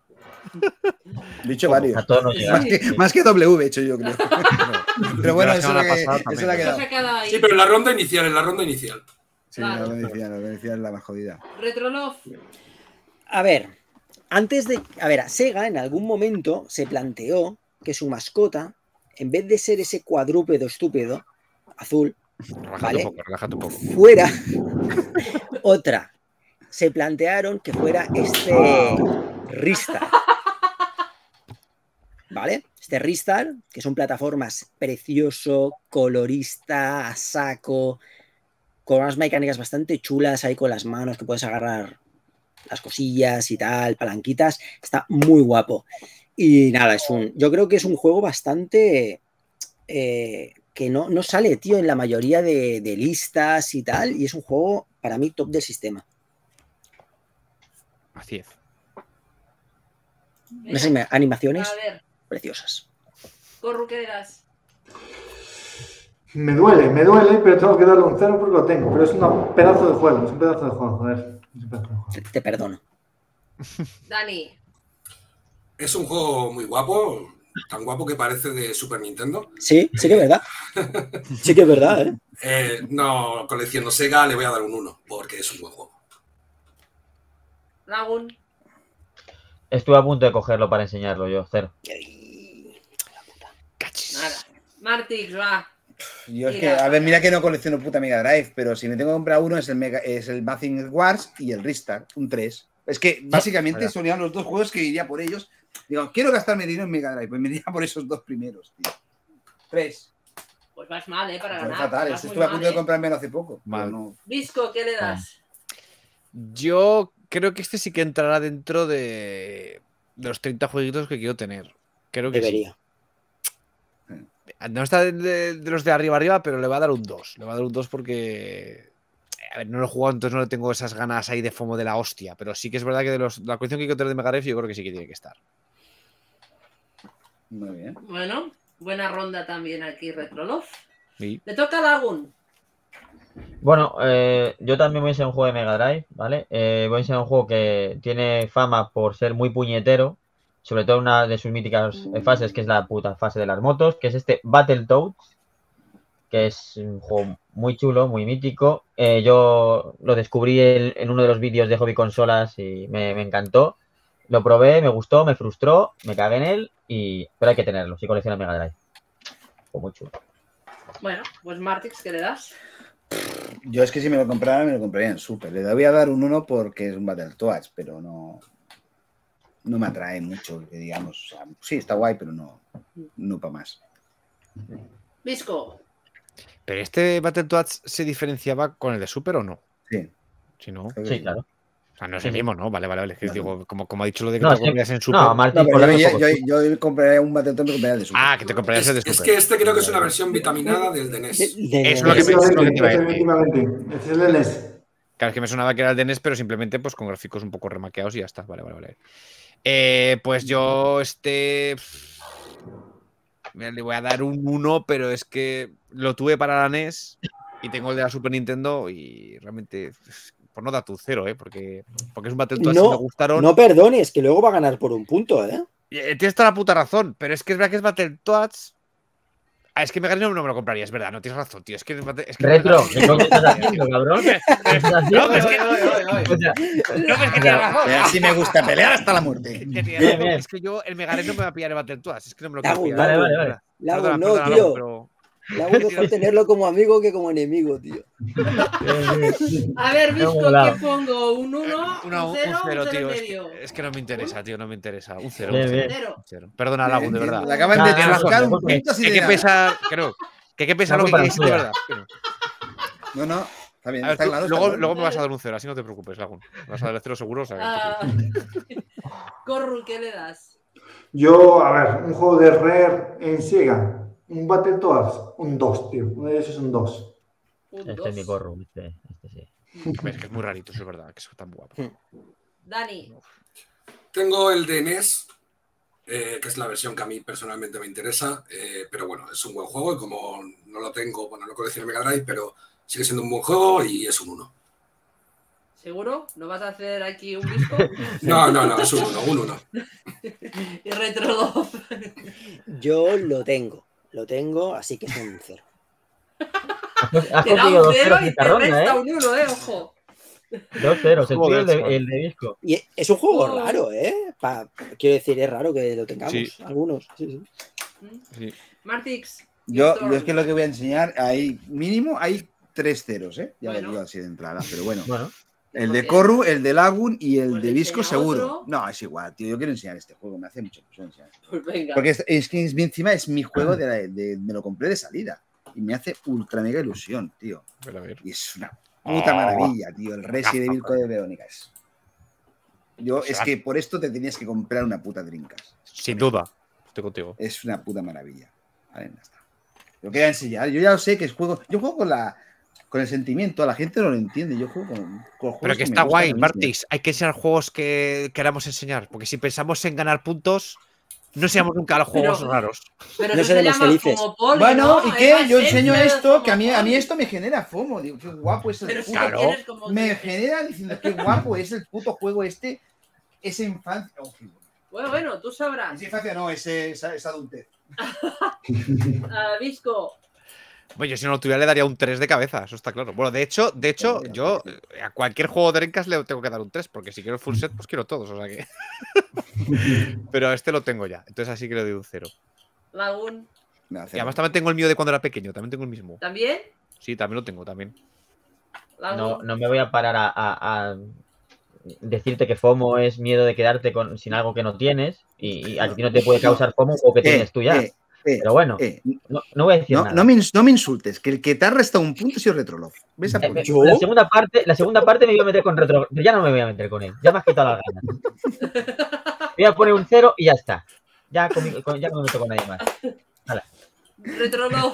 He hecho varios.
A todos nos llega.
Más que, más que W he hecho yo, creo. Pero bueno,
La
eso
semana
es lo que,
pasada
eso
también.
le ha
Eso
quedado.
se ha quedado ahí.
Sí, pero en la ronda inicial, en la ronda inicial.
Sí,
Claro.
la beneficia, la beneficia es la más jodida.
Retrolov.
A ver, antes de. A ver, Sega en algún momento se planteó que su mascota, en vez de ser ese cuadrúpedo estúpido, azul,
Relájate
Vale.
un poco, relájate un poco.
fuera otra. Se plantearon que fuera este Ristar. ¿Vale? Este Ristar, que son plataformas precioso, colorista, a saco, con unas mecánicas bastante chulas ahí con las manos que puedes agarrar las cosillas y tal, palanquitas. Está muy guapo. Y nada, es un. Yo creo que es un juego bastante. eh, que no, no sale, tío, en la mayoría de, de listas y tal. Y es un juego, para mí, top del sistema.
Así es.
Unas anima- animaciones
A ver,
preciosas.
Corru, ¿qué dirás?
Me duele, me duele, pero tengo que darle un cero porque lo tengo. Pero es un pedazo de juego, es un pedazo de juego, joder. Es un pedazo de juego.
Te, te perdono.
Dani.
Es un juego muy guapo, tan guapo que parece de Super Nintendo.
Sí, sí que es verdad. Sí que es verdad, ¿eh?
Eh, no, colecciono Sega le voy a dar un uno, porque es un buen juego.
Lagun.
Estuve a punto de cogerlo para enseñarlo yo, cero.
Nada. Martix, va.
Yo es que,
Mira.
a ver, mira que no colecciono puta Mega Drive, pero si me tengo que comprar uno es el Mega, es el Mazinger Wars y el Ristar, un tres. Es que básicamente
Vaya.
serían los dos juegos que iría por ellos. Digo, quiero gastarme dinero en Mega Drive, pues me iría por esos dos primeros, tío. Tres.
Pues vas mal, ¿eh? Para
Fue
ganar.
fatal.
Vas muy
Estuve a
mal,
punto de
¿eh?
comprármelo hace poco. pero
Mal.
no.
Visco, ¿qué le das?
Yo creo que este sí que entrará dentro de, de los treinta jueguitos que quiero tener. Creo que
Debería.
sí. No está de, de- de los de arriba arriba, pero le va a dar un dos. Le va a dar un dos porque. A ver, no lo he jugado, entonces no le tengo esas ganas ahí de FOMO de la hostia. Pero sí que es verdad que de, los, de la colección que quiero tener de Mega Drive, yo creo que sí que tiene que estar.
Muy bien.
Bueno, buena ronda también aquí, Retrolov.
Sí.
Le toca a Lagun.
Bueno, eh, yo también voy a ser un juego de Mega Drive, ¿vale? Eh, voy a ser un juego que tiene fama por ser muy puñetero, sobre todo una de sus míticas eh, fases, que es la puta fase de las motos, que es este Battletoads, que es un juego muy chulo, muy mítico. Eh, yo lo descubrí en, en uno de los vídeos de Hobby Consolas y me, me encantó. Lo probé, me gustó, me frustró, me cagué en él, y pero hay que tenerlo, si colecciona Mega Drive. Fue muy chulo.
Bueno, pues Martix, ¿qué le das?
Yo es que si me lo comprara, me lo compraría en Super. Le voy a dar un uno porque es un Battletoads, pero no, no me atrae mucho, que digamos. O sea, sí, está guay, pero no, no para más.
Visco.
¿Pero este Battletoads se diferenciaba con el de Super o no?
Sí.
Si no.
creo que
Sí,
sí.
claro.
O sea, no es el mismo, ¿no? Vale, vale, vale. Es que
No,
digo, como, como ha dicho lo de que
No,
te
sí.
comprarías en Super.
No, Martín,
No,
por
pero
darle
yo,
poco.
yo, yo compraría un Battletoads, me compraría el de Super.
Ah, que te comprarías
Es,
el de
es
Super.
que este creo que es una versión vitaminada del de N E S.
De- de-
Eso es lo que me- eso es lo que te iba a decir.
Efectivamente, ese es el N E S.
Claro, es que me sonaba que era el de N E S, pero simplemente pues con gráficos un poco remaqueados y ya está. Vale, vale, vale. Eh, pues yo este... Mira, le voy a dar un uno, pero es que lo tuve para la N E S y tengo el de la Super Nintendo y realmente... Pues no da tu cero, ¿eh? Porque, porque es un Battletoads que me
No,
gustaron.
no perdones, que luego va a ganar por un punto, ¿eh?
Eh, Tienes toda la puta razón, pero es que es verdad que es Battletoads. Ah, es que Mega Drive no me lo compraría, es verdad, no tienes razón, tío. Es que, es Battle- es que
Retro,
Mega
¿qué coño
Drive-
estás haciendo, cabrón? ¿Qué estás haciendo?
No, es que-
O sea,
No, pero es que tienes razón.
Así me gusta pelear hasta la muerte.
Que tienes
Bien,
razón,
bien.
Es que yo el Mega Drive no me va a pillar el Battletoads, es que no me lo
Lago,
quiero pillar.
Vale, vale, vale.
Lago,
Perdona,
no,
perdona,
tío.
Lago, pero-
Lago, mejor tenerlo como amigo que como enemigo, tío.
A ver, Visco,
molado.
¿qué pongo? ¿Un uno?
Una-
¿Un cero?
un cero,
¿Un cero
tío.
y
Es que,
medio?
es que no me interesa, tío, no me interesa. Un cero,
Bien,
un cero,
bien.
Cero.
un cero. Perdona, Lago, de verdad.
Le acaban
Nada,
de
nada,
buscar
nada,
un
nada.
punto así
Que
de
hay que
nada.
pensar, que no. Que hay que pensar
La
lo que
culpa no
quieres
es
de
tuya.
verdad. que no.
No, no, está bien,
A ver,
está
tú-
claro. está
luego,
claro.
luego me vas a dar un cero, así no te preocupes, Lago. Me vas a dar el cero seguro, o sea, que no te
Ah,
preocupes.
Corru, ¿qué le das?
Yo, a ver, un juego de Rare en Sega, un Battletoads, un dos, tío. Uno de esos es un dos.
Un
Este
dos.
es mi corro, este, este sí.
A ver, es que es muy rarito, eso es verdad, que es tan guapo.
Dani.
Tengo el de N E S, eh, que es la versión que a mí personalmente me interesa, eh, pero bueno, es un buen juego y como no lo tengo, bueno, no colecciono Mega Drive, pero sigue siendo un buen juego y es un uno.
¿Seguro? ¿No vas a hacer aquí un Visco?
No, no, no, es un uno, un uno.
Y Retro dos.
Yo lo tengo, lo tengo, así que es un cero.
Has, has
Te da
conseguido
un
dos
cero
ceros
y
esta
te
ronda,
resta
¿eh?
un uno, ¿eh? Ojo.
Dos ceros, el tuyo
Joder,
el de,
chaval.
el de disco.
Y es un juego
Oh.
raro, ¿eh? Pa- quiero decir, es raro que lo tengamos,
Sí.
algunos. Sí, sí.
Sí.
Martix.
Yo,
your
yo es que
turn.
lo que voy a enseñar, hay mínimo hay tres ceros, ¿eh? Ya
Bueno.
lo digo así de entrada, pero bueno.
Bueno,
El de Corru, el de Lagun y el
Pues
de Visco
enseña
seguro.
otro.
No, es igual, tío. Yo quiero enseñar este juego, me hace mucho ilusión enseñar.
Pues venga.
Porque es, es que es- encima es mi juego de, la- de- me lo compré de salida. Y me hace ultra mega ilusión, tío.
A ver, a ver.
Y es una puta
Oh.
maravilla, tío. El Resident Evil Code Verónica es. Yo, es que por esto te tenías que comprar una puta Dreamcast.
Sin duda. Estoy contigo.
Es una puta maravilla. Vale, ya está. Yo quería enseñar. Yo ya lo sé que es juego. Yo juego con la con el sentimiento. La gente no lo entiende. Yo juego con, con juegos
Pero que
me
está
gustan
guay,
a mí.
Martix. Hay que enseñar juegos que queramos enseñar. Porque si pensamos en ganar puntos, no seamos nunca los juegos
Pero-
raros.
Pero
No
eso se
seremos
llama
felices.
como poli,
Bueno,
¿no?
¿y qué?
Eva
Yo enseño
Sheffield,
esto, que a mí,
como
a mí
poli.
esto me genera FOMO. Digo, qué guapo es el
Pero es que
puto.
no tienes como
Me
que-
genera diciendo qué guapo es el puto juego este. Esa infancia. Oh, qué bueno.
Bueno, bueno, tú sabrás.
Esa infancia no, ese, esa, esa adultez.
Ah, Visco.
Bueno, yo si no lo tuviera le daría un tres de cabeza, eso está claro. Bueno, de hecho, de hecho,
Joder,
yo eh, a cualquier juego de Dreamcast le tengo que dar un tres, porque si quiero el full set, pues quiero todos, o sea que. Pero a este lo tengo ya, entonces así que le doy un cero.
Lagun.
Me
Y
hace-
además también tengo el mío de cuando era pequeño, también tengo el mismo.
¿También?
Sí, también lo tengo, también.
Lagun.
no, no me voy a parar a, a- a decirte que FOMO es miedo de quedarte con, sin algo que no tienes y, y a ti no te puede causar FOMO o que
Eh,
tienes tú ya.
eh, eh,
Pero bueno,
eh,
no, no voy a decir
no,
nada.
no, me, ins- no me insultes, que el que te ha restado un punto ha sido Retrolove. ¿Ves a
Eh,
punto?
¿Yo?
La segunda parte, la segunda parte me voy a meter con retro. Ya no me voy a meter con él. Ya me has quitado las ganas. Voy a poner un cero y ya está. Ya, conmigo- con- ya no me meto con nadie más.
Retro Love.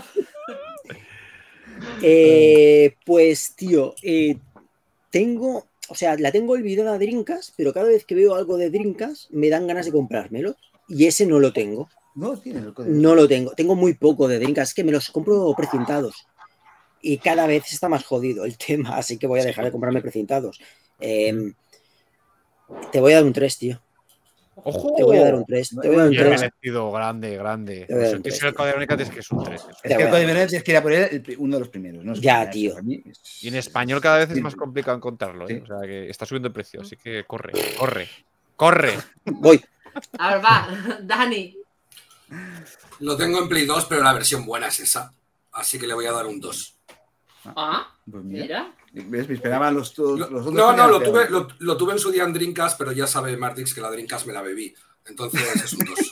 Eh, pues, tío, eh, tengo, o sea, la tengo olvidada a Dreamcast, pero cada vez que veo algo de Dreamcast me dan ganas de comprármelo. Y ese no lo tengo.
No tiene el código.
No lo tengo. Tengo muy poco de Dreamcast, es que me los compro precintados. y cada vez está más jodido el tema, así que voy a dejar de comprarme precintados. Eh, te voy a dar un tres, tío.
¡Ojo!
Te voy a dar un tres. Te voy a dar un
Bien
tres.
merecido, grande, grande.
Te voy a dar
Si
un
tienes
tres,
el Code Verónica, tienes que es un tres.
Es que el Code Verónica que era por él el- uno de los primeros, ¿no?
Ya,
Eso
tío.
para mí es-
Y en español cada vez es
Sí.
más complicado encontrarlo, ¿eh?
Sí.
O sea que está subiendo el precio, así que corre, corre, corre.
Voy.
A ver, va, Dani.
Lo tengo en Play dos, pero la versión buena es esa. Así que le voy a dar un dos.
Ah,
Pues mira.
mira.
¿Ves? Me esperaba los, los,
Lo-
los otros.
no,
que
no,
me
lo
pegaban.
tuve, lo, lo tuve en su día en Dreamcast, pero ya sabe Martix que la Dreamcast me la bebí. Entonces es un dos.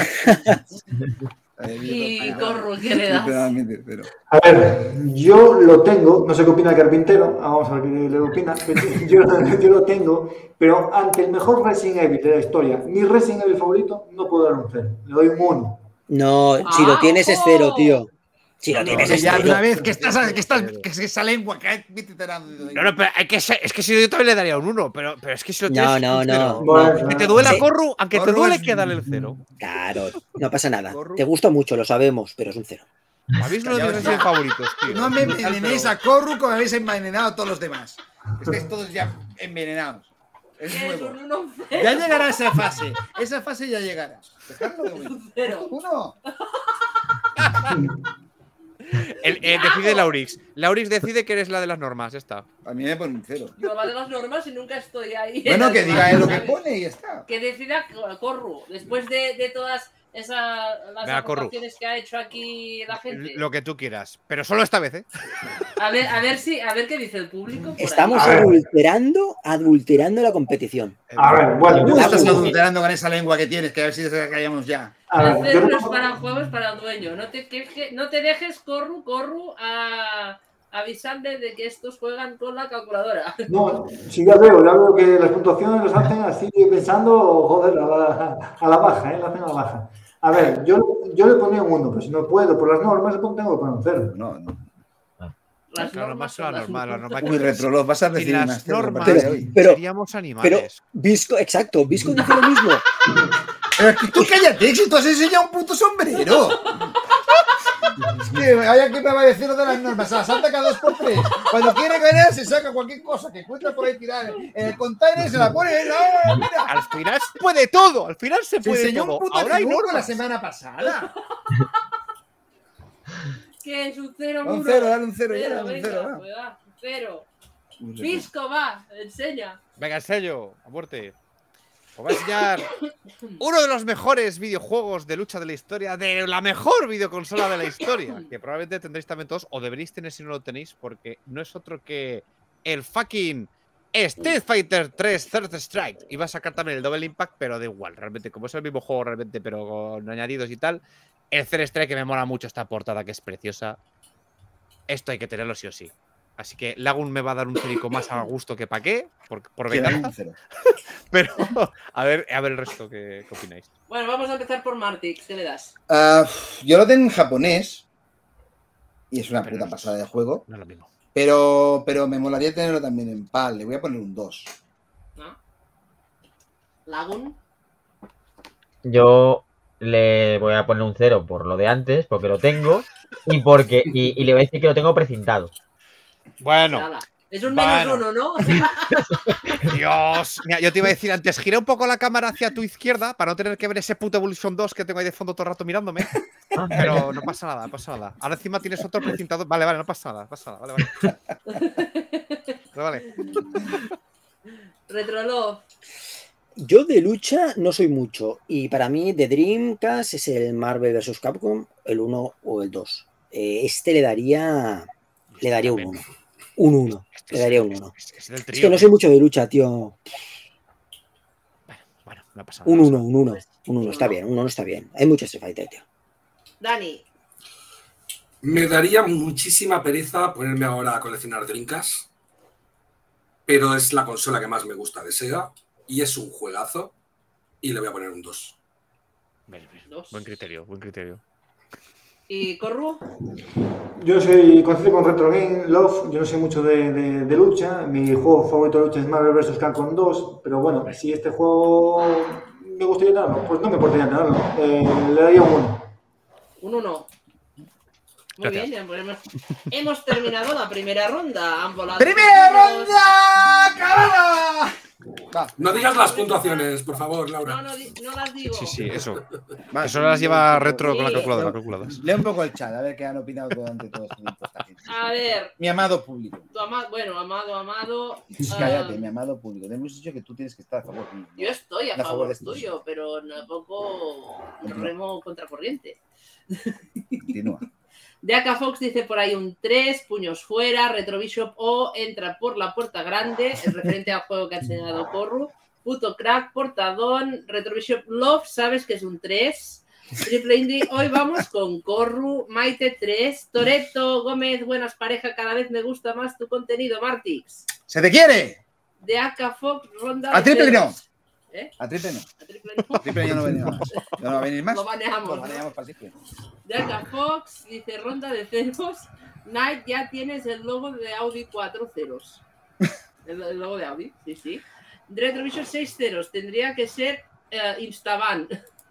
Y Corru, ¿qué le das?
Literalmente, pero.
A ver, yo lo tengo, no sé qué opina el carpintero, vamos a ver qué le opina, pero yo, yo lo tengo, pero ante el mejor Resident Evil de la historia, mi Resident Evil favorito, no puedo dar un cero, le doy un uno.
No, si
Ah,
lo tienes es
ojo.
cero, tío. Si lo
No,
tienes
no,
es
Ya
cero.
una vez que estás, que estás, que es esa lengua que hay.
No, no, pero hay que ser, es que si yo también le daría un uno, pero, pero es que si lo tienes.
No, no,
un
no.
cero.
Bueno,
Aunque te duela
Sí.
Corru, aunque te
Corru
duele,
es-
hay que darle el cero.
Claro, no pasa nada.
Corru.
Te gusta mucho, lo sabemos, pero es un cero.
A mí es uno de mis Resident favoritos, tío.
No me
Es brutal,
envenenéis
pero-
a Corru como habéis envenenado a todos los demás. Estáis todos ya envenenados. Es
¿Qué es
nuevo.
un uno?
Ya llegará esa fase. Esa fase ya llegará. Dejadlo de momento.
Cero.
Uno.
El- eh, decide Laurix. Laurix decide que eres la de las normas, ya está.
A mí me pone un cero.
Yo va de las normas y nunca estoy ahí.
Bueno, que diga él lo que
¿Sabes?
pone y ya está.
Que decida Corru. Después de, de todas esas las
Venga, Corru.
aportaciones que ha hecho aquí la gente.
Lo que tú quieras. Pero solo esta vez, ¿eh?
A ver, a ver si, a ver qué dice el público. por
Estamos
ahí.
A ver.
adulterando, adulterando la competición.
A ver, bueno,
Tú
yo
estás
tengo-
adulterando con esa lengua que tienes, que a ver si se callamos ya.
a
El
ver, yo
cero no es
tengo-
para juegos, para el dueño. No te, queje- no te dejes, Corru, Corru, a avisarle de que estos juegan con la calculadora.
No, sí, ya veo, ya veo que las puntuaciones los hacen así pensando, joder, a la, a la baja, ¿eh? La hacen a la baja. A ver, yo, yo le ponía un uno, pero si no puedo por las normas, le pongo- tengo que poner un cero.
No, no.
Las
Las normas son las normas, las normas.
Uy, Retrolog, vas a
Sin
recibir
las
unas cero
normas,
a partir de
Pero-
hoy.
pero-
seríamos
Pero
animales.
Visco, exacto, Visco dice lo mismo.
Pero es que tú cállate, si tú has enseñado un puto sombrero. Es que vaya que me va a decir lo de las normas. Se la salta cada dos por tres. Cuando quiere ganar, se saca cualquier cosa que encuentra por ahí tirada en el container, se la pone. ¡No, mira!
Al final se puede todo, al final se
Se
puede
enseñó
todo.
un puto
Ahora hay
dibujo la
normas.
semana pasada.
Que es un cero,
Un
uno.
cero, dale un cero, ya,
Cero,
dale un
venga,
cero, va.
pues va, cero. Pisco, va, enseña.
Venga, el sello, a muerte. Os voy a enseñar uno de los mejores videojuegos de lucha de la historia, de la mejor videoconsola de la historia, que probablemente tendréis también todos, o deberéis tener si no lo tenéis, porque no es otro que el fucking Street Fighter tres Third Strike. Iba a sacar también el Double Impact, pero da igual, realmente, como es el mismo juego realmente, pero con añadidos y tal. El Third Strike, que me mola mucho esta portada, que es preciosa. Esto hay que tenerlo sí o sí. Así que Lagun me va a dar un cérico más a gusto que pa' qué, por, por
Que dale
venganza.
un cero.
Pero a ver, a ver el resto, ¿qué, qué opináis?
Bueno, vamos a empezar por Martix. ¿Qué le das?
Ah, yo lo tengo en japonés. Y es una
Pero
puta
es-
pasada de juego.
No es lo mismo.
Pero, pero me molaría tenerlo también en PAL. Le voy a poner un dos.
¿No? Lagun.
Yo le voy a poner un cero por lo de antes, porque lo tengo. Y porque y, y le voy a decir que lo tengo precintado.
Bueno,
Nada. Es un menos
Bueno.
uno, ¿no?
Dios. Mira, yo te iba a decir antes, gira un poco la cámara hacia tu izquierda para no tener que ver ese puto Evolution dos que tengo ahí de fondo todo el rato mirándome.
Ah,
Pero no pasa nada, no pasa nada. Ahora encima tienes otro precintado. Vale, vale, no pasa nada, no pasa nada. Vale, vale. Vale, vale.
Retrolog.
Yo de lucha no soy mucho. Y para mí, de Dreamcast es el Marvel versus. Capcom, el uno o el dos. Eh, este le daría. Le daría un uno. Un uno. Le daría un uno.
Es, es del
Es
trío.
que no soy mucho de lucha, tío.
Bueno, no pasa nada.
Un
no pasa
uno, un uno. Un uno está bien, un uno está bien. Hay mucho Street Fighter, tío.
Dani.
Me daría muchísima pereza ponerme ahora a coleccionar Dreamcast, pero es la consola que más me gusta de Sega y es un juegazo y le voy a poner un dos.
nada. Bien, bien.
Dos.
Buen criterio, buen criterio.
¿Y Corru?
Yo soy coincido con Retro Game Love, yo no sé mucho de, de, de lucha, mi juego favorito de lucha es Marvel versus. Capcom dos, pero bueno, si este juego me gustaría tenerlo, pues no me importaría tenerlo, eh, le daría un uno.
Un uno. Muy
Gracias.
bien, pues hemos, hemos terminado la primera ronda. Han volado
¡Primera
los-
ronda! ¡Cabrón! Va,
No digas las puntuaciones, por favor, Laura.
No, no, di- no las digo.
Sí, sí, eso.
va,
Eso
sí,
las
leo
lleva
un poco-
retro con la
Sí.
calculadora. calculadas.
Leo un poco el chat, a ver qué han opinado durante todo este tiempo esta gente.
A ver,
Mi amado público.
tu ama- bueno, amado, amado. ah,
Cállate, mi amado público. Te hemos dicho que tú tienes que estar a favor mío.
Yo estoy a
A favor
favor
de esto.
tuyo, pero tampoco remo contracorriente.
Continúa.
De Aka Fox dice por ahí un tres, puños fuera, Retrovision O entra por la puerta grande, es referente al juego que ha enseñado Corru. Puto crack, portadón, Retrovision Love, sabes que es un tres. Triple Indie, hoy vamos con Corru, Maite tres, Toretto, Gómez, buenas pareja, cada vez me gusta más tu contenido, Martix.
¡Se te quiere!
De Aka Fox, ronda
A
de
triple no.
ceros. ¿Eh?
A triple no.
A triple no.
A triple ya no venía más. ¿No va a venir más?
Lo baneamos,
Lo
¿no?
baneamos para siempre.
De Aka Fox dice ronda de ceros. Night, ya tienes el logo de Audi cuatro ceros. El, el logo de Audi, sí, sí. Retrovision seis ceros. Tendría que ser eh, Instaban.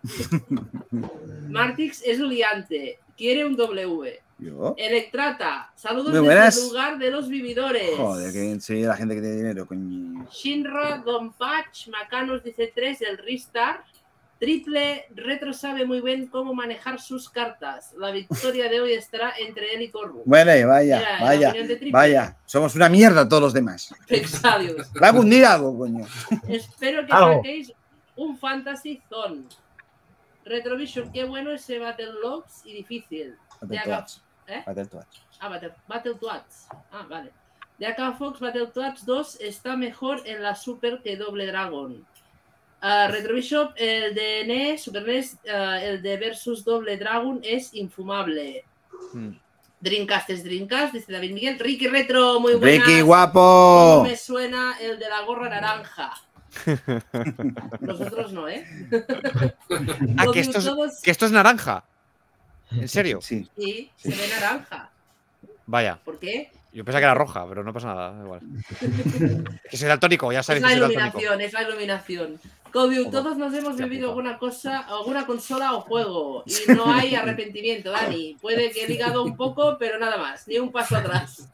Martix es liante. Quiere un W.
¿Yo?
Electrata. Saludos
Muy
desde
buenas.
el lugar de los vividores.
Joder, que enseguida la gente que tiene dinero, coño.
Shinra, Don Patch, Macanos dice tres, el Restart. Triple, Retro sabe muy bien cómo manejar sus cartas. La victoria de hoy estará entre él y Corru.
Bueno, vaya,
Mira, la
vaya,
opinión de Triple.
vaya. Somos una mierda todos los demás.
Pensadios.
Va a cundir algo, coño.
Espero que
Algo.
saquéis un Fantasy Zone. Retrovision, qué bueno ese Battle Logs y difícil. De acá,
Battletoads.
¿eh?
Battletoads.
Ah, Battle, Battletoads. Ah, vale. De acá Fox, Battletoads dos está mejor en la Super que Doble Dragon. Uh, Retrovision, el de N E S, Super N E S, uh, el de Versus Doble Dragon es infumable.
Mm.
Dreamcast es Dreamcast, dice David Miguel. Ricky Retro, muy buenas.
Ricky,
¿Cómo
guapo.
me suena el de la gorra naranja? Nosotros no, ¿eh?
Ah,
Todos-
que esto, es,
todos-
que esto es naranja. ¿En serio?
Sí.
Sí, se ve naranja.
Vaya.
¿Por qué?
Yo pensaba que era roja, pero no pasa nada. da igual. Que soy daltónico, ya
Es
sabéis
la
que soy daltónico.
iluminación, es la iluminación. Kobe,
Joder.
todos nos hemos
Hostia
bebido
puta.
alguna cosa, alguna consola o juego y no hay arrepentimiento, Dani. Puede que he ligado un poco, pero nada más, ni un paso atrás.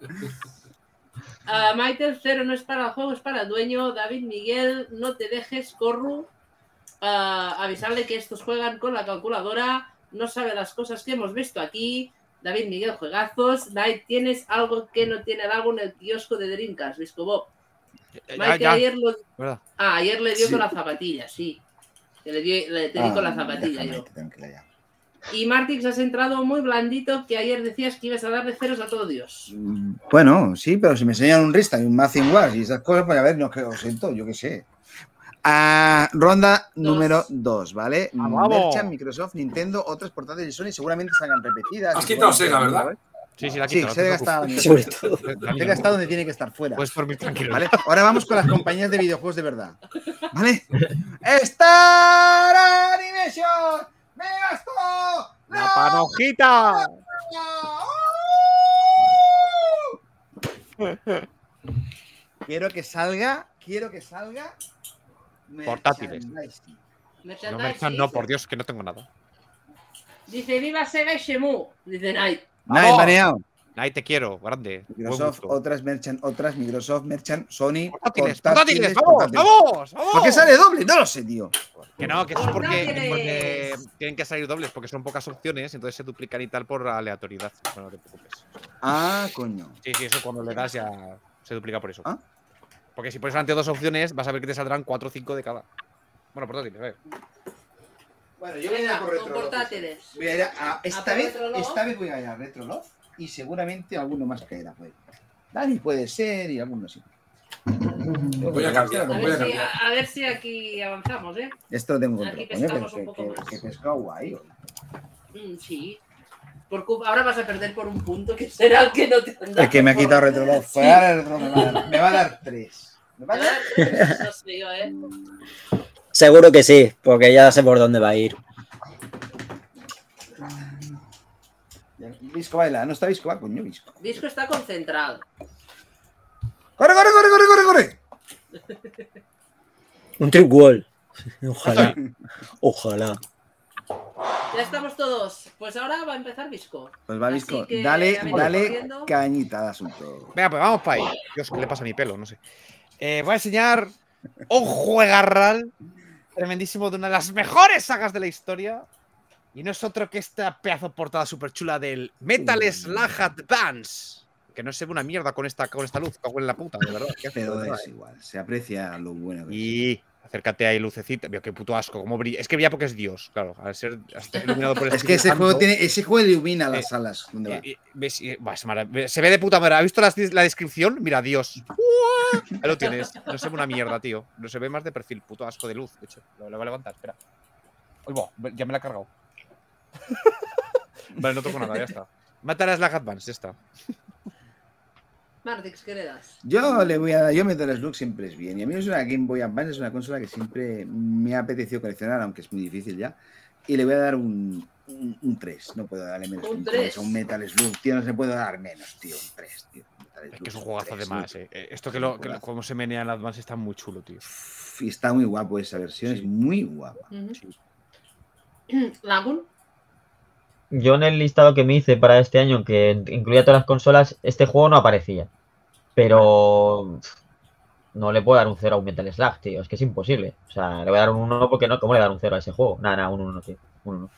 Uh, Maite, cero no es para el juego, es para el dueño. David Miguel, no te dejes, Corru. Uh, avisarle que estos juegan con la calculadora, no sabe las cosas que hemos visto aquí. David Miguel, juegazos. Night, tienes algo que no tiene el algo en el kiosco de Drinkas, Visco Bob.
Ya,
Maite
ya,
ayer lo...
¿verdad?
Ah, ayer le dio
Sí.
con la zapatilla, sí. Que le, dio, le te di
Ah,
con la zapatilla
déjame,
yo.
que tranquila ya.
Y Martix, has entrado muy blandito, que ayer decías que ibas a darle ceros a todo Dios.
Mm, Bueno, sí, pero si me enseñan un Rista y un Mazing Wars y esas cosas, pues a ver, no que lo siento, yo qué sé. Ah, ronda
Dos.
número dos, ¿vale?
¡Vamos!
Merchant, Microsoft, Nintendo, otras portátiles y Sony seguramente salgan repetidas.
Has quitado Sega, ¿verdad?
Sí, sí, la
Sí,
quito. no te
Sega
preocupes.
está,
Sobre todo.
Sega está donde tiene que estar fuera.
Puedes dormir tranquilo.
¿Vale? Ahora vamos con las compañías de videojuegos de verdad. ¿Vale? Star Animation, Megasco,
¡La panojita!
Quiero que salga, quiero que salga.
Portátiles.
merchandising.
No,
Merchandising.
Merchan, no, por Dios, que no tengo nada.
Dice, viva Sega y Shemu. Dice Night.
Nice,
¡Vamos!
baneado.
Ahí te quiero, grande. Buen
Microsoft,
gusto.
otras Merchant, otras Microsoft, Merchant, Sony.
Portátiles, portátiles, vamos,
portátiles.
vamos, vamos.
¿Por qué sale doble? No lo sé, tío.
Que no, que eso es porque,
Portátiles.
porque tienen que salir dobles, porque son pocas opciones, entonces se duplican y tal por aleatoriedad. Bueno, no te preocupes.
Ah, coño.
Sí, sí, eso cuando le das ya se duplica por eso.
¿Ah?
Porque si pones delante dos opciones, vas a ver que te saldrán cuatro o cinco de cada. Bueno, portátiles, a ver.
Bueno, yo
Venga, con portátiles.
Voy a ir a, esta,
¿A por
vez,
Retro Love?
esta vez voy a ir a Retro Love y seguramente alguno más caerá. Pues. Dani puede ser y alguno sí.
Voy a cambiar,
A
voy a
ver, si,
cambiar.
a, a ver si aquí avanzamos, ¿eh?
Esto lo tengo
Aquí
control, coño,
pescamos
pero
un poco
que,
más.
que, que pescado guay. hoy.
Mm, sí. Por cu- ahora vas a perder por un punto que será el que no te han dado.
El que me ha quitado Retro Love.
Sí.
Pues ahora el Retro me va a dar, me va a dar tres. ¿Me va a dar?
No sé yo, ¿eh?
Seguro que sí, porque ya sé por dónde va a ir.
Visco baila, no está Visco, va, coño, Visco.
Visco está concentrado.
¡Corre, corre, corre, corre, corre, corre!
Un trip wall. Ojalá. Ojalá.
Ya estamos todos. Pues ahora va a empezar Visco.
Pues va,
Así
Visco.
que,
Dale,
a ver,
dale
corriendo.
cañita al asunto.
Venga, pues vamos para ahí. Dios, ¿qué le pasa a mi pelo? No sé. Eh, voy a enseñar un juegarral tremendísimo de una de las mejores sagas de la historia. Y no es otro que esta pedazo de portada súper chula del Metal Slug Advance. Que no se ve una mierda con esta, con esta luz. Cago en la puta, de verdad. Qué asco, de
Pero
verdad,
es
eh.
igual, se aprecia lo bueno que es.
Y acércate ahí, lucecita. Vio qué puto asco, cómo brilla. Es que brilla porque es Dios, claro. Al ser, al ser iluminado por el
Es que ese
Espíritu
juego
Santo.
tiene, ese juego ilumina
Eh,
las salas donde va.
Eh, eh, ves, eh, va, es marav- se ve de puta madre. ¿Has visto las- la descripción? Mira, Dios. ¡Uah! Ahí lo tienes. No se ve una mierda, tío. No se ve más de perfil. Puto asco de luz. De hecho, lo, lo voy a levantar. Espera. Uy, bo, ya me la he cargado. Vale, no toco nada, ya está. Matar a Slug Advance, ya está.
Martix, ¿qué le das?
Yo le voy a dar, yo Metal Slug siempre es bien. Y a mí es una Game Boy Advance, es una consola que siempre me ha apetecido coleccionar, aunque es muy difícil ya. Y le voy a dar un, un, un tres. No puedo darle menos que
Un
un tres
tres.
a un Metal Slug, tío. No se puede dar menos, tío. Un tres, tío. Metal
Es
Slug
que es un juegazo
tres,
además,
¿no?
eh. Eh, Esto que lo, que lo- cómo se menea en Advance está muy chulo, tío.
Y está muy guapo esa versión,
Sí.
es muy guapa.
Ujú.
Sí.
Lagun.
Yo en el listado que me hice para este año, que incluía todas las consolas, este juego no aparecía. Pero pff, no le puedo dar un cero a un Metal Slug, tío. Es que es imposible. O sea, le voy a dar un uno porque no. ¿Cómo le voy a dar un cero a ese juego? Nada, nada, un uno, tío. Un uno.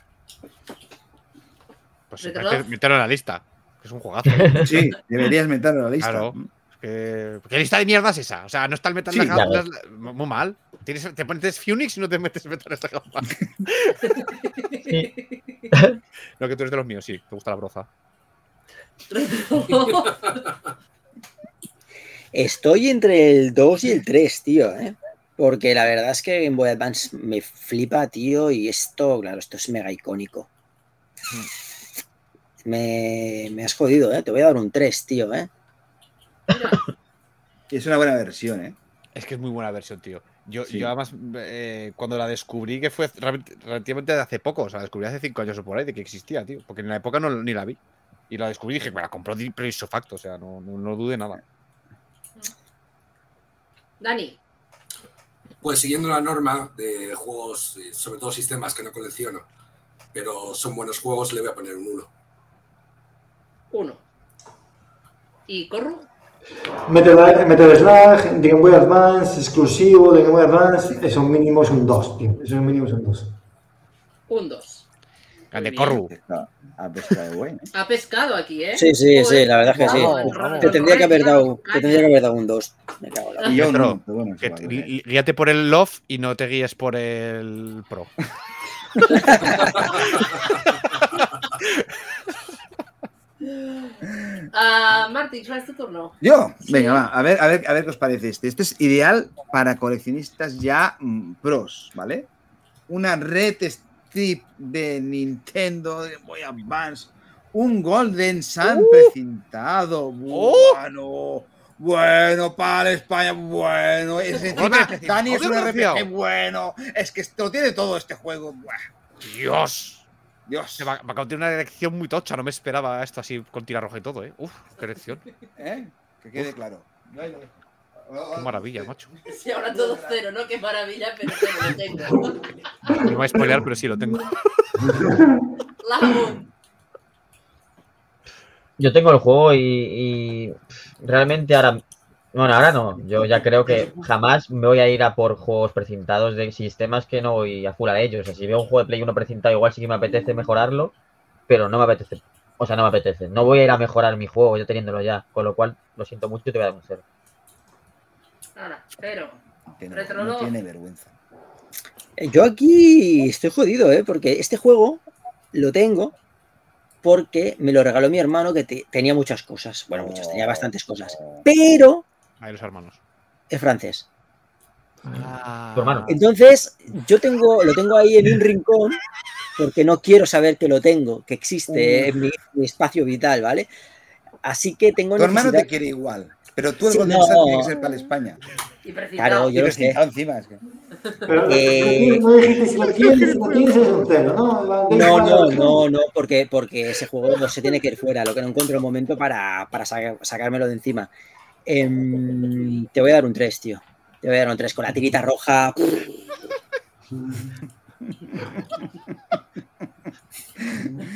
Pues
¿Retrodo?
mete- mételo en la lista. Que es un juegazo. ¿eh?
Sí, deberías meterlo en la lista.
Claro. Que- ¿Qué lista de mierda es esa? O sea, no está el Metal
Sí,
Slug
claro.
Advance- muy mal. Tienes, te pones Phoenix y no te metes Metal Slug Advance.
Sí.
No, que tú eres de los míos, sí. Te gusta la broza.
Estoy entre el dos y el tres, tío, ¿eh? Porque la verdad es que Game Boy Advance me flipa, tío, y esto, claro, esto es mega icónico. Me, me has jodido, ¿eh? Te voy a dar un tres, tío, ¿eh?
Es una buena versión, ¿eh?
Es que es muy buena versión, tío. Yo,
Sí.
yo además, eh, cuando la descubrí, que fue realmente- relativamente de hace poco, o sea, la descubrí hace cinco años o por ahí, de que existía, tío. Porque en la época no, ni la vi. Y la descubrí y dije, me la compró de ipso facto, o sea, no, no, no dude nada.
Dani.
Pues siguiendo la norma de juegos, eh, sobre todo sistemas que no colecciono, pero son buenos juegos, le voy a poner un uno.
Uno. ¿Y Corru?
Metal, Metal Slug, de Game Boy Advance, exclusivo de Game Boy Advance, es un mínimo, es un dos, tío. Es un mínimo, es un dos.
Un dos.
Grande
bien.
Corru.
Pesca- A pesca de güey, ¿eh?
Ha pescado aquí, ¿eh?
Sí, sí, sí,
Joder.
la verdad es que sí.
Vamos,
Vamos.
Te tendría que haber dado, te
Calla.
tendría que haber dado un dos. Me cago en la-
Y yo
Metro,
no, pero bueno, es
Que
igual,
te-
¿eh?
gui- guíate por el Love y no te guíes por el Pro.
Ah, Martix, ¿va es tu turno?
Yo,
Sí.
venga, va, a ver, a ver, a ver qué os parece este. Este es ideal para coleccionistas ya mm, pros, ¿vale? Una red strip de Nintendo, de Game Boy Advance, un Golden Sun precintado,
¡Oh!
bueno, bueno, para España, bueno, es encima,
Joder,
Dani es
joder,
un R P G,
desgraciado.
bueno, es que esto tiene todo este juego, buah,
¡Dios!
Dios,
Se va, va a tener una elección muy tocha. No me esperaba esto así con tira roja y todo, ¿eh? Uf, qué elección.
¿eh? Que quede claro.
Qué maravilla, macho.
Sí, ahora todo cero, ¿no? Qué maravilla, pero cero lo tengo.
No me voy a spoilear, pero sí lo tengo.
Lagun.
Yo tengo el juego y, y realmente ahora, bueno, ahora no. Yo ya creo que jamás me voy a ir a por juegos precintados de sistemas que no voy a full a ellos. O sea, si veo un juego de Play uno precintado, igual sí que me apetece mejorarlo, pero no me apetece. O sea, no me apetece. No voy a ir a mejorar mi juego yo teniéndolo ya. Con lo cual, lo siento mucho y te voy a dar un cero.
Ahora, cero.
Que no,
Retro
no
dos.
tiene vergüenza.
Yo aquí estoy jodido, ¿eh? Porque este juego lo tengo porque me lo regaló mi hermano que te- tenía muchas cosas. Bueno, muchas, tenía bastantes cosas. Pero
Ahí los hermanos.
es francés.
Ah.
Tu hermano.
Entonces, yo tengo, lo tengo ahí en un rincón porque no quiero saber que lo tengo, que existe en mi, mi espacio vital, ¿vale? Así que tengo
Tu hermano
necesidad-
te quiere igual, pero tú el
Sí,
Golden
no.
Sun tiene que ser para España.
Y precintado.
Claro,
Y
yo lo sé.
precintado encima. Es que...
Pero
Eh,
no dijiste si lo tienes, si lo tienes es un cero, ¿no? La-
No, no, no, no, porque, porque ese juego no se tiene que ir fuera, lo que no encuentro el momento para, para saca- sacármelo de encima. Em, te voy a dar un tres, tío. Te voy a dar un tres con la tirita roja.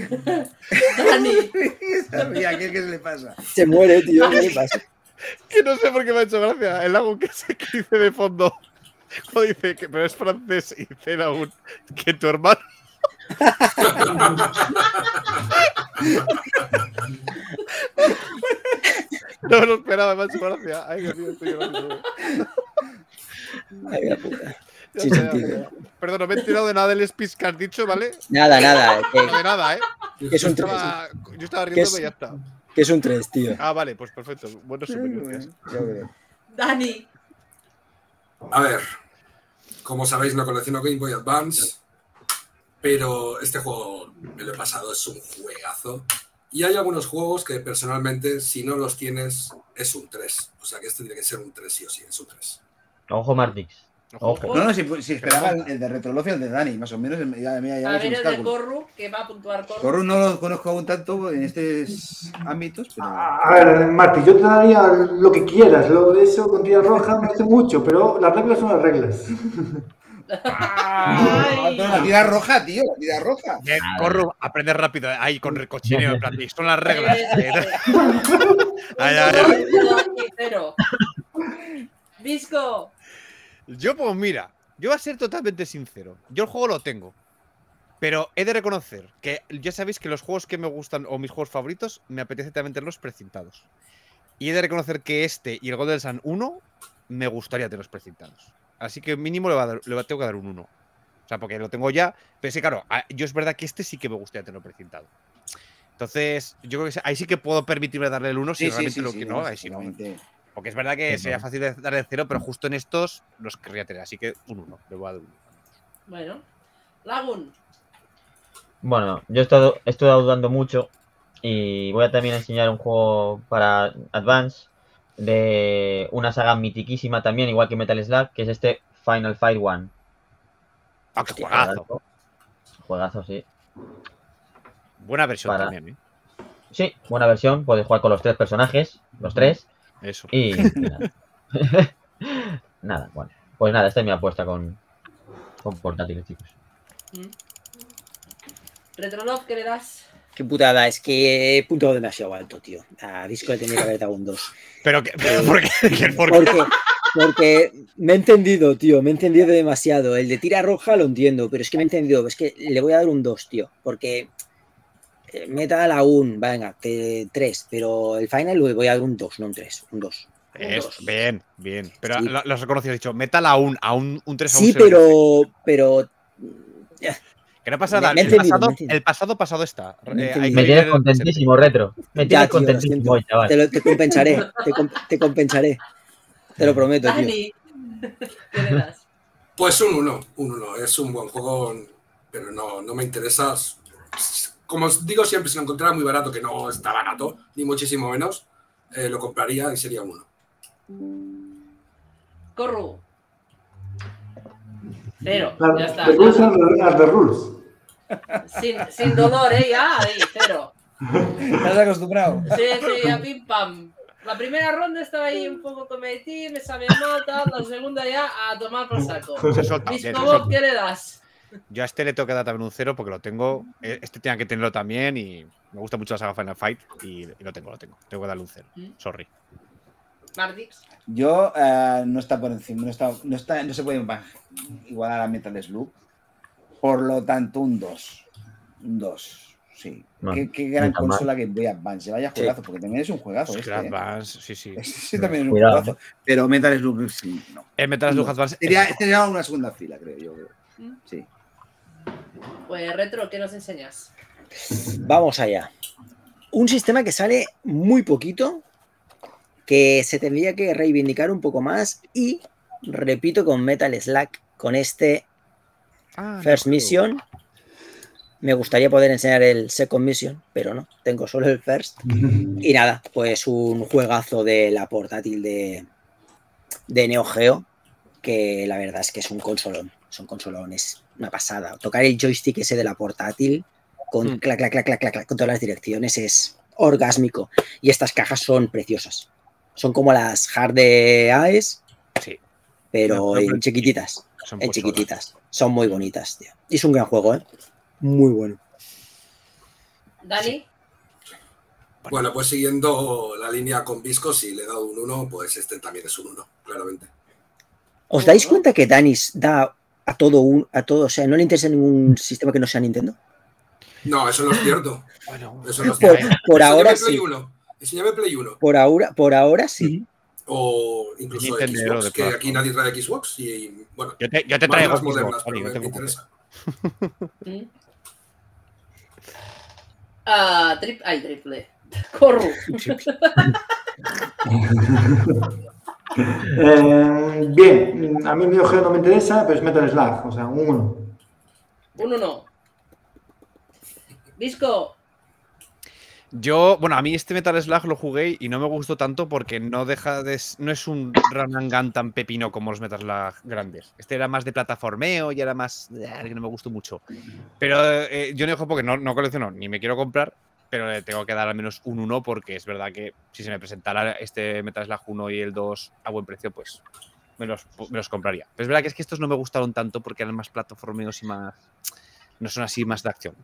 Dani.
Sabía, ¿qué, ¿qué se le pasa?
Se muere, tío. ¿Qué le pasa?
Que no sé por qué me ha hecho gracia. El lago que se que dice de fondo. Cuando dice que pero es francés y dice aún que tu hermano. No me lo esperaba, me ha hecho gracia. Ay, Dios mío, estoy llorando.
Ay, la puta.
Ya
Sí,
está,
sí,
ya,
tío.
ya. Perdón, no me he enterado de nada del speech que has dicho, ¿vale?
Nada, nada. Que,
No de nada, ¿eh?
que es un
Yo
tres.
estaba, yo estaba
Que
riéndome
es-
y ya está.
Que es un tres, tío.
Ah, vale, pues perfecto. Bueno, súper gracias.
Ya veo.
Dani.
A ver, como sabéis, no colecciono Game Boy Advance, pero este juego me lo he pasado, es un juegazo. Y hay algunos juegos que personalmente, si no los tienes, es un tres. O sea que este tiene que ser un tres sí o sí, es un tres.
Ojo, Martix. Ojo.
No, no, si, si esperaba el, el de Retrolog y el de Dani, más o menos. Ya, ya, ya
A
he hecho
ver
mis
el de
cálculos.
Corru, que va a puntuar Corru.
Corru no lo conozco aún tanto en estos ámbitos, pero.
A ver, Marti, yo te daría lo que quieras. Lo de eso con tira roja me hace mucho, pero las reglas son las reglas.
Ay.
La tira roja, tío, la tira roja.
Bien, Corru, aprende rápido. Ahí, con ricochineo, en plan, son las reglas.
Eh,
Ay, ay,
Uno,
ay.
dos y cero. Visco.
Yo, pues mira, yo voy a ser totalmente sincero. Yo el juego lo tengo. Pero he de reconocer que ya sabéis que los juegos que me gustan o mis juegos favoritos me apetece también tenerlos precintados. Y he de reconocer que este y el Golden Sun uno me gustaría tenerlos precintados. Así que mínimo le, va a dar, le tengo que dar un uno. O sea, porque lo tengo ya. Pero sí, claro, yo es verdad que este sí que me gustaría tenerlo precintado. Entonces, yo creo que ahí sí que puedo permitirme darle el uno si
Sí, sí,
realmente
sí,
lo
sí,
que
no,
no, ahí sí no.
seguramente.
Porque es verdad que
Sí,
sería
no.
fácil de darle cero, pero justo en estos los querría tener. Así que un uno. Le voy a dar un uno.
Bueno. Lagun.
Bueno, yo he estado, he estado dudando mucho y voy a también enseñar un juego para Advance de una saga mitiquísima también, igual que Metal Slug, que es este Final Fight One.
¡Ah, qué
Hostia,
juegazo!
Juegazo, sí.
Buena versión
Para-
también, ¿eh?
Sí, buena versión, puedes jugar con los tres personajes, los tres,
Eso.
y nada. Nada, bueno. Pues nada, esta es mi apuesta con, con portátiles, chicos.
Retrolog, ¿qué le das?
Qué putada, es que he puntuado demasiado alto, tío. A Disco le tenía que haber dado un dos.
Pero, que, pero ¿por qué? ¿Por qué?
Porque, porque me he entendido, tío, me he entendido demasiado. El de tira roja lo entiendo, pero es que me he entendido. Es que le voy a dar un dos, tío. Porque eh, Metal a un, venga, tres, pero el final le voy a dar un dos, no un tres, un dos.
Eso, bien, bien. Pero
Sí.
lo, lo has reconocido, has dicho, metal a un, a un, un tres a un
Sí,
cero.
pero, pero
Que no pasa
Me-
nada.
me he
El,
entendido,
pasado,
me he entendido.
el pasado pasado está.
Me he
Eh, hay
entendido.
que
Me
ir
tienes
en el
contentísimo, Retro. Me
ya,
tienes
tío, lo
contentísimo
siento.
hoy, chaval.
Te, lo- te compensaré, te, com- te compensaré. Te lo prometo, tío.
Dani. ¿Qué le das?
Pues un uno, un uno. Es un buen juego, pero no, no me interesa. Como os digo siempre, si lo encontrara muy barato, que no está barato, ni muchísimo menos, eh, lo compraría y sería un uno.
Corru. Cero.
The
Ya está.
the rules are, are the rules.
Sin, sin dolor, ¿eh? Ya, ahí, cero.
¿Estás acostumbrado?
Sí, sí, a pim pam. La primera ronda estaba ahí un poco cometido, me sabe mal, tal. La segunda ya a tomar por saco.
Se suelta, bien, se
Visco,
suelta.
¿qué le das?
Yo a este le tengo que dar también un cero porque lo tengo. eh, Este tenía que tenerlo también y me gusta mucho la saga Final Fight y, y lo tengo, lo tengo. Tengo que darle un cero.
¿Mm?
Sorry.
Mardix.
Yo eh, no está por encima, no, está, no, está, no se puede ba- igualar a Metal Slug. Por lo tanto, un dos. Un dos, sí.
No,
qué, qué gran
no está mal.
consola Game Boy Advance. Vaya juegazo, porque también es un juegazo.
Pues
Este,
que
¿eh?
Advance, sí, sí.
Este también es un
Cuidado.
juegazo. Pero Metal Slug, sí, no.
El Metal Slug
No.
Advance.
Sería,
es-
sería una segunda fila, creo yo. Sí.
Pues Retro, ¿qué nos enseñas?
Vamos allá. Un sistema que sale muy poquito, que se tendría que reivindicar un poco más y, repito, con Metal Slug, con este
Ah,
First
no,
Mission. Me gustaría poder enseñar el Second Mission, pero no, tengo solo el First. Y nada, pues un juegazo de la portátil de, de Neo Geo, que la verdad es que es un consolón. Es un consolón, es una pasada. Tocar el joystick ese de la portátil con
Hmm.
clac, clac, clac, clac, clac, clac, con todas las direcciones es orgásmico. Y estas cajas son preciosas. Son como las Hard de Aes,
Sí,
pero
No, no,
en
pero-
chiquititas.
son
En
pocholas.
chiquititas. Son muy bonitas, tío. Y es un gran juego, ¿eh? Muy bueno.
Dani.
Bueno, pues siguiendo la línea con Visco, si le he dado un uno, pues este también es un uno, claramente.
¿Os dais cuenta que Danis da a todo un, a todo, o sea, no le interesa ningún sistema que no sea Nintendo?
No, eso no es cierto.
Bueno,
Eso no es
Por,
cierto.
por ahora
Enséñame Play
sí.
uno. Enséñame Play uno.
Por ahora, por ahora sí.
O incluso
Nintendo,
Xbox,
de
que
todas
aquí
formas.
nadie trae Xbox. Y bueno,
Yo te, yo te
más
traigo
las
Xbox,
modernas,
Tony,
pero
no te
me
preocupes.
interesa.
Ah, trip, ay, triple. Corru.
Eh, bien, a mí el videojuego no me interesa, pero es Metal Slug, o sea, un uno.
Un uno. Visco.
Yo, bueno, a mí este Metal Slug lo jugué y no me gustó tanto porque no deja de, no es un run and gun tan pepino como los Metal Slug grandes. Este era más de plataformeo y era más que no me gustó mucho. Pero eh, yo no dejo porque no, no colecciono ni me quiero comprar, pero le tengo que dar al menos un uno porque es verdad que si se me presentara este Metal Slug uno y el dos a buen precio, pues me los, me los compraría. Pero es verdad que es que estos no me gustaron tanto porque eran más plataformeos y más, no son así más de acción.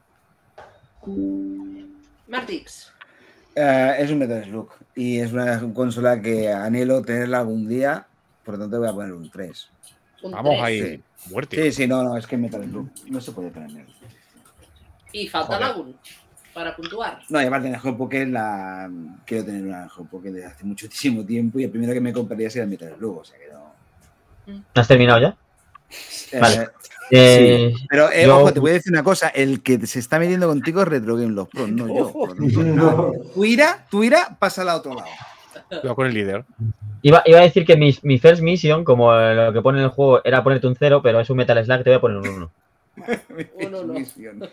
Martix.
Eh, es un Metal Slug y es una consola que anhelo tenerla algún día, por lo tanto voy a poner un tres.
Un
Vamos
tres.
ahí,
Sí.
muerte.
Sí, sí, no, no, es que Metal Slug no se puede poner menos.
Y falta
Joder.
Lagun para puntuar.
No, y aparte en el Hot Pocket la... quiero tener una Hot Pocket desde hace muchísimo tiempo y el primero que me compraría sería el Metal Slug, o sea que no...
¿Has terminado ya?
Eh,
Vale. Eh,
Pero, eh,
yo-
ojo, te voy a decir una cosa. El que se está metiendo contigo es Retro Game Los Pro, no yo. Por lo tanto,
No.
tu ira, tu ira pasa al otro lado.
Cuidado con el líder.
Iba, iba a decir que mi, mi first mission, como lo que pone en el juego, era ponerte un cero, pero es un Metal Slug, te voy a poner un uno.
Uno, no.
Misión.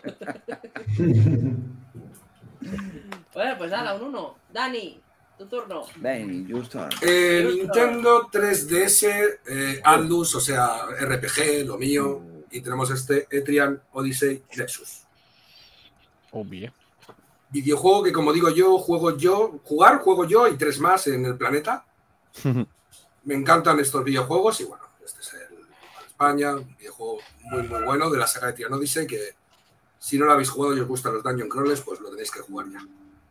Bueno, pues nada, un uno. Dani, tu turno.
Dani, justo.
Eh, Nintendo tres D S, eh, Atlus, o sea, R P G, lo mío. Y tenemos este Etrian Odyssey Nexus.
Obvio.
Videojuego que, como digo yo, juego yo, jugar, juego yo y tres más en el planeta. Me encantan estos videojuegos y bueno, este es el para España, un videojuego muy muy bueno de la saga de Etrian Odyssey que si no lo habéis jugado y os gustan los Dungeon Crawlers, pues lo tenéis que jugar ya.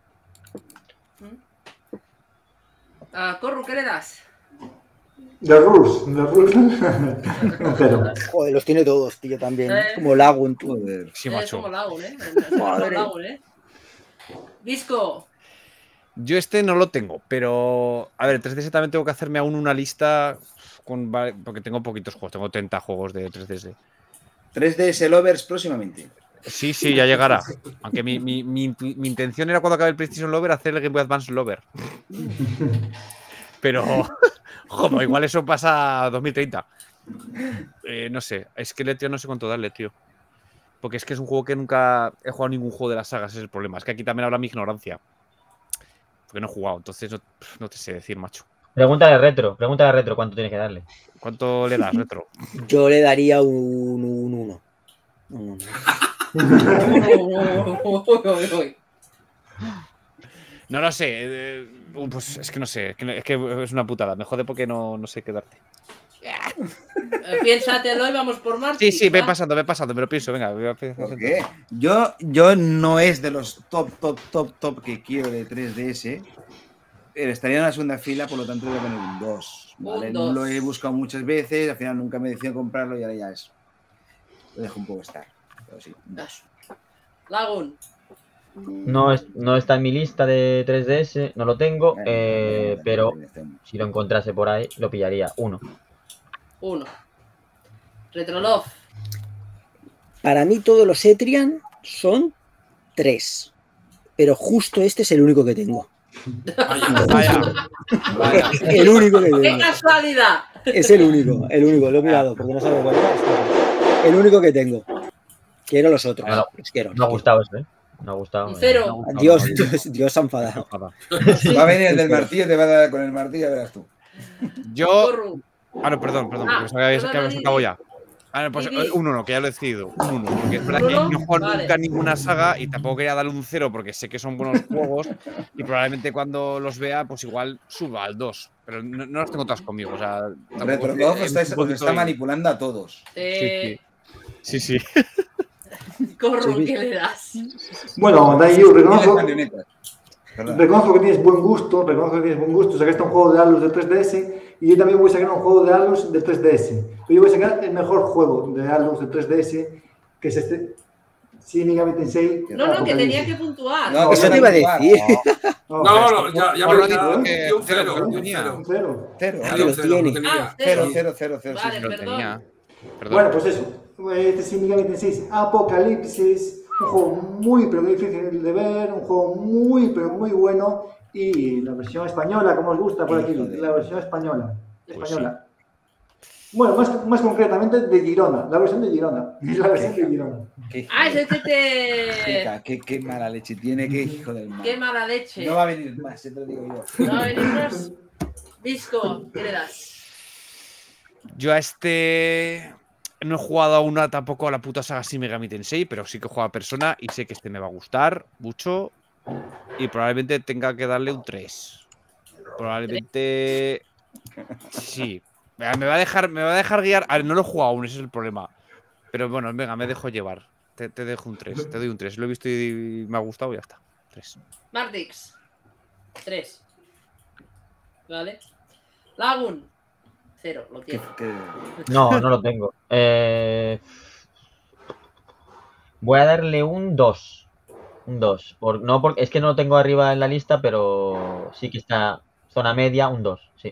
Ah, Corru, ¿qué le das?
The Rules, The Rules, un cero.
Joder, los tiene todos, tío, también.
Eh.
Es como Lagun, tú.
Joder.
Sí,
Es
macho.
como Lagun, ¿eh? Es como
Madre.
Lagun, ¿eh? Visco.
Yo este no lo tengo, pero a ver, tres D S también tengo que hacerme aún una lista con, va- porque tengo poquitos juegos, tengo treinta juegos de tres D S.
tres D S Lovers próximamente.
Sí, sí, ya llegará. Aunque mi, mi, mi, mi intención era cuando acabe el PlayStation Lover hacer el Game Boy Advance Lover. Pero, joder, igual eso pasa a dos mil treinta. Eh, no sé, es que tío, no sé cuánto darle, tío. Porque es que es un juego que nunca he jugado ningún juego de las sagas, ese es el problema. Es que aquí también habla mi ignorancia. Porque no he jugado, entonces no, no te sé decir, macho.
Pregunta de retro, pregunta de retro, ¿cuánto tienes que darle?
¿Cuánto le das, Retro?
Yo le daría un uno. Un uno.
No lo sé. eh, pues es que no sé. Es que, es que es una putada. Me jode porque no, no sé qué darte.
Eh, Piénsatelo y vamos por Martix.
Sí, sí, ve
¿va?
pasando, ve pasando. Me lo pienso, venga. voy a pensar.
¿Por qué? Yo, yo no es de los top, top, top, top que quiero de tres D S. Pero estaría en la segunda fila, por lo tanto voy a poner un dos. ¿vale?
Un dos.
Lo he buscado muchas veces, al final nunca me decido comprarlo y ahora ya es. Lo dejo un poco estar. Pero sí, un dos.
Lagun.
No, es, no está en mi lista de tres D S, no lo tengo, eh, pero si lo encontrase por ahí, lo pillaría. Uno.
Uno. Retrolove.
Para mí todos los Etrian son tres. Pero justo este es el único que tengo.
Vaya.
Vaya.
El único que
¡Qué
tengo.
casualidad!
Es el único, el único. Lo he mirado porque no sabía cuál era. El único que tengo. Quiero los otros.
No,
Los quiero.
No ha
los
gustado eso, ¿eh? No ha gustado.
Un
eh.
cero.
No ha gustado.
quiero. Dios, Dios, Dios se ha enfadado.
Va a venir el del martillo, te va a dar con el martillo, ya verás tú.
Yo.
Corru.
Ah, no, perdón, perdón.
Ah,
porque pensaba que habías- que
perdona,
habías
di,
acabado
di.
ya. Ah, no, pues
Di, di.
eh, un uno, que ya lo he decidido. Un uno. Porque es verdad
¿Un
que
uno?
no he jugado
Vale.
nunca ninguna saga y tampoco quería darle un cero porque sé que son buenos juegos y probablemente cuando los vea, pues igual suba al dos. Pero no, no los tengo todas conmigo. O sea, tampoco-
Retrolove
eh,
está,
un
os
poquito
está
ahí.
manipulando a todos.
Eh,
Sí, sí. Sí, sí.
Corro,
Sí,
¿qué le das?
Bueno, Dai, yo reconozco,
Marionetas. Perdón.
reconozco que tienes buen gusto, reconozco que tienes buen gusto. Sacaste un juego de Atlus de tres D S y yo también voy a sacar un juego de Atlus de tres D S. Yo voy a sacar el mejor juego de Atlus de tres D S, que es este Shin Megami Tensei.
No, no, que tenía que
Apocalipsis.
puntuar.
No,
Eso te iba a decir.
No,
No, no, ya, ya
Por
me
lo dicho
ya-
que
y un
cero,
cero,
cero
y un
tenía.
cero.
un cero.
Cero.
Ya
Ahí lo
un cero,
tiene.
tenía.
Ah,
Cero,
cero.
cero, cero, cero.
Vale,
sí,
Lo
sí.
perdón.
tenía. Perdón.
Bueno, pues eso. Este Shin Megami Tensei Apocalipsis, un juego muy pero muy difícil de ver, un juego muy pero muy bueno, y la versión española, como os gusta por aquí,
Hijo de-
la versión española.
Pues
española. Bueno, más, más concretamente de Girona, la versión de Girona. La versión de Girona.
Qué hijo
Ah,
de-
es el que
qué,
te...
ca- qué- qué mala leche tiene, qué hijo del mal.
Qué mala leche.
No va a venir más, te lo digo yo.
No va a venir más. Disco, ¿qué le das?
Yo a este no he jugado aún a- tampoco a la puta saga Shin Megami Tensei, pero sí que he jugado a Persona y sé que este me va a gustar mucho y probablemente tenga que darle un tres. Probablemente sí. Me va a dejar, me va a dejar guiar. A ver, no lo he jugado aún, ese es el problema. Pero bueno, venga, me dejo llevar. Te, te dejo un tres, te doy un tres. Lo he visto y me ha gustado y ya está. tres.
Martix. Tres. Vale. Lagun. Cero, lo
Qué-
tiene.
qué-
No, no lo tengo. Eh, voy a darle un dos. Un dos. Por, no porque, es que no lo tengo arriba en la lista, pero sí que está zona media, un dos. Sí.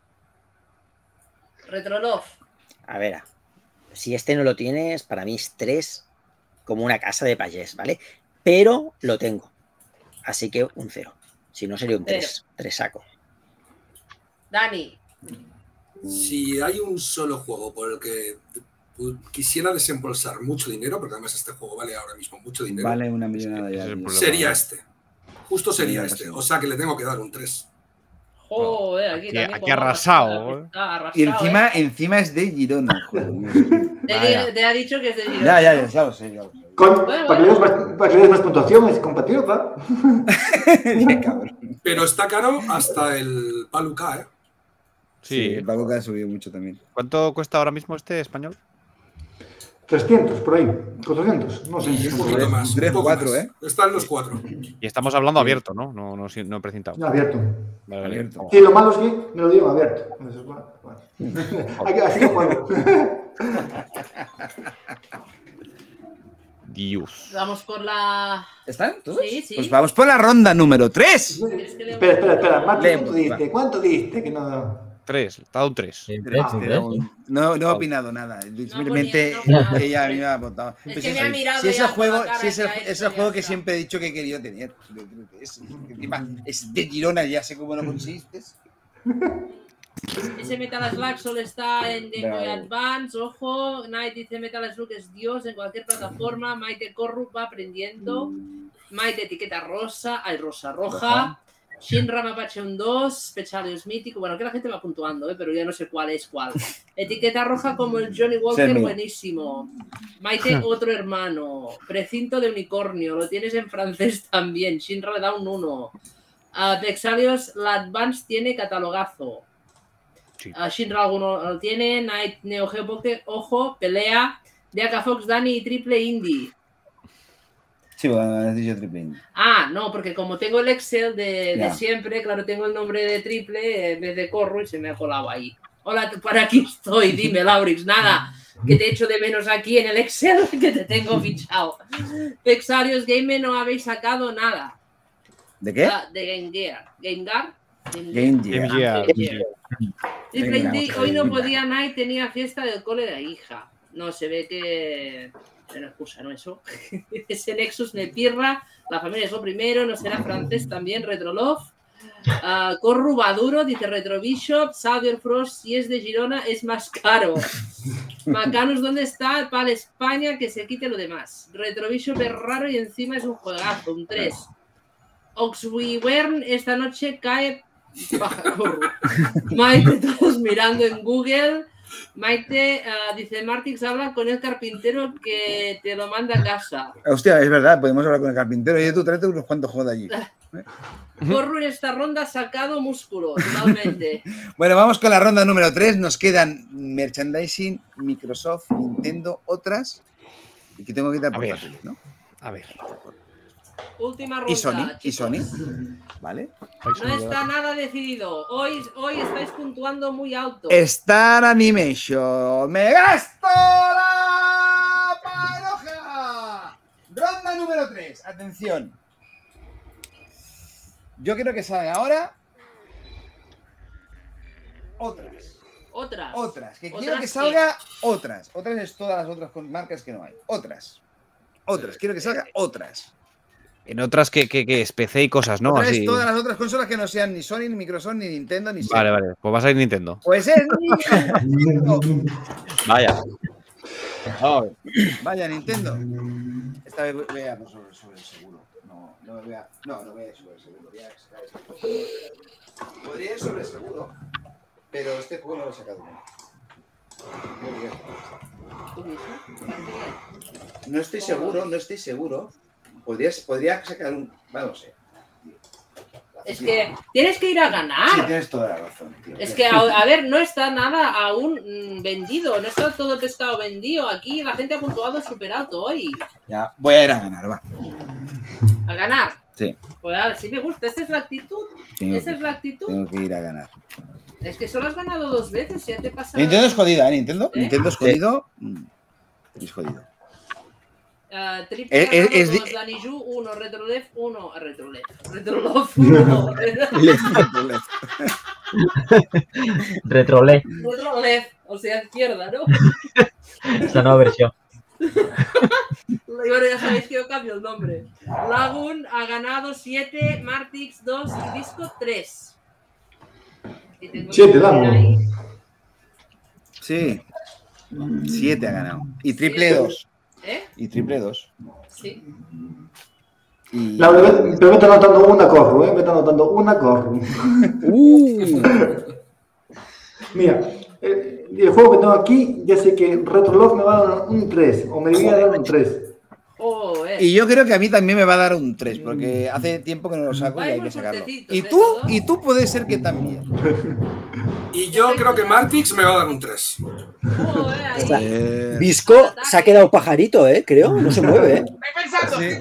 Retrolov.
A ver, si este no lo tienes, para mí es tres como una casa de payés, ¿vale? Pero lo tengo. Así que un cero. Si no, sería un tres. Tres saco.
Dani.
Si hay un solo juego por el que quisiera desembolsar mucho dinero, porque además este juego vale ahora mismo mucho dinero,
Vale una millonada
Ese
ya.
es el
tío.
problema.
sería este. Justo sería
Sí,
este.
sí.
O sea que le tengo que dar un tres.
Joder, aquí,
Aquí-
también.
aquí
como
arrasado,
Está arrasado,
Y encima,
¿eh?
encima es de Girona, joder.
Te,
Vaya.
te ha dicho que es de Girona.
Ya, ya, ya, ya lo sé, ya lo sé.
Con-
Bueno,
para, que le des más, para que le des más puntuación, es compatible, ¿va?
Qué cabrón.
Pero está caro hasta el Paluca, ¿eh?
Sí.
El Paco que ha subido mucho también.
¿Cuánto cuesta ahora mismo este español?
trescientos, por ahí. cuatrocientos, no sé.
Un poquito más.
tres,
un poco
cuatro,
más.
¿eh?
Están los cuatro.
Y estamos hablando abierto, ¿no? No, no, no precintado.
No, abierto.
Vale, vale.
Abierto.
Sí, lo malo es que me lo dieron abierto. Eso es bueno, bueno. Aquí- Así que juego.
Dios.
Vamos por la.
¿Están todos?
Sí, sí.
Pues vamos por la ronda número tres.
¿Quieres que lea
Espera, espera, espera. Martín,
Leemos,
¿cuánto diste? ¿Cuánto diste? Que no...
Tres, te ha dado un tres.
Sí, tres,
Ah,
sí,
Pero
tres.
no, no he opinado nada. Simplemente
ponía- no ponía-
ella a mí me ha votado.
Es
Pues
que me ha mirado
si es
ya
el
con
juego,
la cara
si es el,
que ha hecho,
es el
ya
juego que
está.
siempre he dicho que he querido tener. Yo creo que es, porque encima es de Girona, ya sé cómo lo conseguiste.
Ese Metal Slug solo está en Game Boy
Bravo.
Advance. Ojo, Knight dice Metal Slug es Dios en cualquier plataforma. Maite Corrup va aprendiendo. Maite etiqueta rosa, hay rosa roja.
Roja.
Shinra Mapache un dos, Specialius mítico. Bueno, que la gente va puntuando, ¿eh? Pero ya no sé cuál es cuál. Etiqueta roja como el Johnny Walker,
mío.
buenísimo. Maite, otro hermano. Precinto de unicornio, lo tienes en francés también. Shinra le da un uno. A Vexalios, la Advance tiene catalogazo.
Sí.
A Shinra alguno lo tiene. Night, Neo Geo Pocket, ojo, pelea. De Aka Fox, Dani y Triple Indie.
Sí, bueno, has dicho triple indie.
Ah, no, porque como tengo el Excel de, de
Ya.
siempre, claro, tengo el nombre de Triple en vez de Corro y se me ha colado ahí. Hola, para aquí estoy, dime, Laurix, nada, que te echo de menos aquí en el Excel, que te tengo fichado. Vexarios Game no habéis sacado nada.
¿De qué?
Ah, de Game Gear. Game Gear. Game
Game
Game
Gear.
Gear.
Game Gear. Triple
Venga,
Indie,
vamos a
hoy no
ver.
podía Night, tenía fiesta del cole de la hija. No, se ve que... No excusa, ¿no? Eso. Ese Nexus me pirra. La familia es lo primero. No será francés también. Retrolove. Uh, Corru Baduro, dice Retro Bishop. Xavier Frost, si es de Girona, es más caro. Macanus, ¿dónde está? Para España, que se quite lo demás. Retro Bishop es raro y encima es un juegazo. Un tres. Oxwivern, esta noche cae. Baja, Corru. Maite, todos mirando en Google. Maite, uh, dice Martix, habla con el carpintero que te lo manda a casa.
Hostia, es verdad, podemos hablar con el carpintero. Oye, tú tráete unos cuantos juegos de allí.
Corru en esta ronda ha sacado músculo, totalmente.
Bueno, vamos con la ronda número tres. Nos quedan merchandising, Microsoft, Nintendo, otras. Y que tengo que quitar
A ver.
portátiles, ¿no?
A ver.
Última ronda.
Y Sony, y
chicos.
Sony. ¿Vale?
No está nada decidido. Hoy, hoy estáis puntuando muy alto.
Star Animation. ¡Me gasto la paroja! Ronda número tres. Atención. Yo quiero que salga ahora otras.
Otras.
Otras. Que
¿Otras
quiero que
qué?
salga otras. Otras es todas las otras con marcas que no hay. Otras. Otras. Quiero que salga otras.
En otras que, que, que es P C y cosas, ¿no?
Otras
Así.
todas las otras consolas que no sean ni Sony, ni Microsoft, ni Nintendo, ni
Vale,
Sega.
vale. Pues vas a ir Nintendo.
Pues es Nintendo.
Vaya.
Vaya, Nintendo. Esta vez voy a por sobre, sobre el seguro. No, no voy a. No, no voy a ir sobre el seguro. Voy a sacar este juego. Podría ir sobre el seguro, pero este juego no lo he sacado nunca.
¿Tú mismo?
No estoy seguro, no estoy seguro. Podría, podría sacar un. Bueno, no sé.
Es que tienes que ir a
Sí,
ganar.
tienes toda la razón, tío.
Es que, a, a ver, no está nada aún mm, vendido. No está todo el pescado vendido. Aquí la gente ha puntuado súper alto hoy.
Ya, voy a ir a ganar, va.
A ganar.
Sí.
Pues a ver, si me gusta. Esta es la actitud.
Tengo
Esa
que,
es la actitud.
tengo que ir a ganar.
Es que solo has ganado dos veces. Ya te pasa.
Nintendo es jodida, ¿eh? Nintendo.
¿Eh?
Nintendo es jodido. Mm, Es jodido.
Uh, triple
Es- es-
ganado,
es di-
dos, Daniju, uno, Retrolef, uno, Retrolef, Retrolef, uno,
Retrolé,
Retrolef, o sea, izquierda, ¿no?
esa nueva versión.
Y bueno, ya sabéis que yo cambio el nombre. Lagun ha ganado siete, Martix dos y Disco tres. Y tengo
Siete,
que poner
Lagun.
ahí-
Sí. Siete ha ganado. Y triple dos.
¿Eh?
Y triple dos.
Sí.
Y...
La, pero me está anotando una corro, ¿eh? Me está anotando una corro.
Uh,
Mira, el, el juego que tengo aquí, ya sé que Retrolog me va a dar un tres, o me debería dar un tres.
Oh, eh.
Y yo creo que a mí también me va a dar un tres, porque hace tiempo que no lo saco y
Vais
hay
muy
que sacarlo.
fuertecitos,
Y
¿eh,
tú,
todos?
y tú puede ser que también.
Y yo creo que Martix me va a dar un tres.
Oh, eh, ahí.
Está-
Eh,
Visco se ha quedado pajarito, ¿eh? Creo. No se mueve, ¿eh?
sí.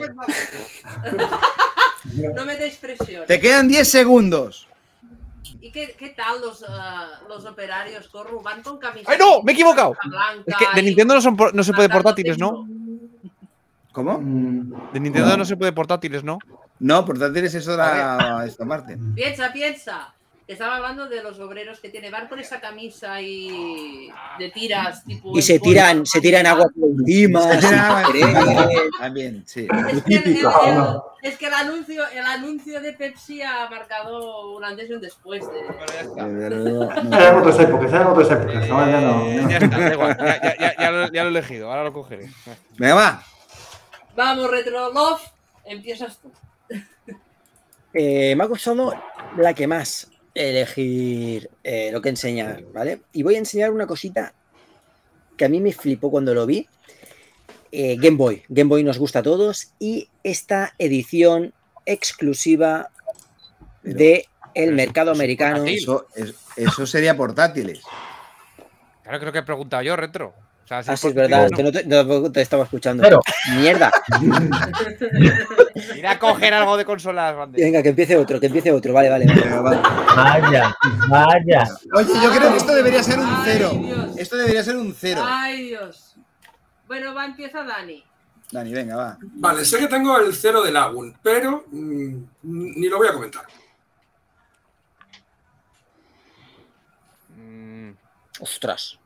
No me deis presión.
Te quedan diez segundos.
¿Y qué, qué tal los, ah, los operarios, Corru? Van con camiseta.
¡Ay, no! ¡Me he equivocado!
blanca
Es que de
y-
Nintendo no, son por- no se puede
marcando
portátiles, ¿no?
tempo.
¿Cómo?
Mm,
De Nintendo no se puede portátiles, ¿no?
No, portátiles eso era esta parte.
Piensa, piensa. Estaba hablando de los obreros que tiene. Van con esa camisa y de tiras, tipo.
Y se
en
tiran,
polvo,
se tiran agua por encima.
También, sí.
Es que, el,
Típico,
el-
¿no?
es que el anuncio, el anuncio de Pepsi ha marcado un antes y un después. De...
Eran otras épocas, eran otras épocas. Ahora ya no.
Eh, ya está, da igual. Ya, ya- ya- ya lo, ya lo he elegido, ahora lo cogeré.
Venga, va.
Vamos, Retro Love, empiezas tú.
Eh, me ha costado la que más elegir eh, lo que enseñar, ¿vale? Y voy a enseñar una cosita que a mí me flipó cuando lo vi. Eh, Game Boy. Game Boy nos gusta a todos y esta edición exclusiva de el mercado americano.
portátil.
Eso, es- eso sería portátiles.
Claro, creo que he preguntado yo, Retro. O sea, si
Ah, sí, es
portátil,
verdad,
no.
que no te, no te estaba escuchando.
Pero-
Mierda.
Ir a coger algo de consolas, Bandes.
Venga, que empiece otro, que empiece otro. Vale, vale. vale.
Venga, va.
Vaya, vaya.
Oye, yo creo que esto debería ser un
Ay,
cero.
Dios.
Esto debería ser un cero.
Ay, Dios. Bueno, va, empieza Dani.
Dani, venga, va.
Vale, sé que tengo el cero de Lagun, pero mm, ni lo voy a comentar.
Mm,
Ostras.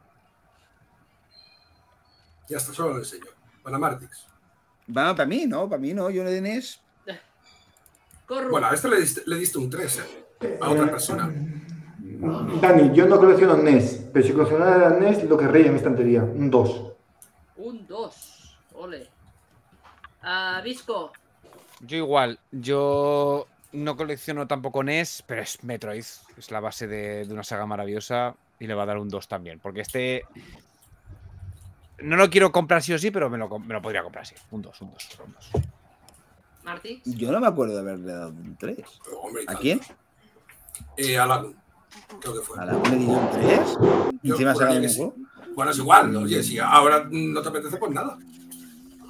Ya está, solo lo enseño. Para Martix.
Va, para mí, no, para mí no. Yo no de N E S.
Corru.
Bueno, a este le diste, le diste un tres, ¿eh? A otra persona.
Dani, yo no colecciono N E S, pero si coleccionara N E S lo querría en mi estantería. Un dos.
Un dos. Ole. Ah, Visco.
yo igual, yo no colecciono tampoco N E S, pero es Metroid. Es la base de, de una saga maravillosa y le va a dar un dos también. Porque este... No lo quiero comprar sí o sí, pero me lo, com- me lo podría comprar sí. Un dos, un dos, un dos.
Martix.
Yo no me acuerdo de haberle dado un tres.
Pero, hombre, y
¿A
tal.
quién?
Eh, a Lagun. Creo que fue.
¿A la le di un tres?
Yo
Encima
juraría
sacado
que
un
sí.
juego.
Bueno, es igual. Oye, si ahora no te apetece, pues nada.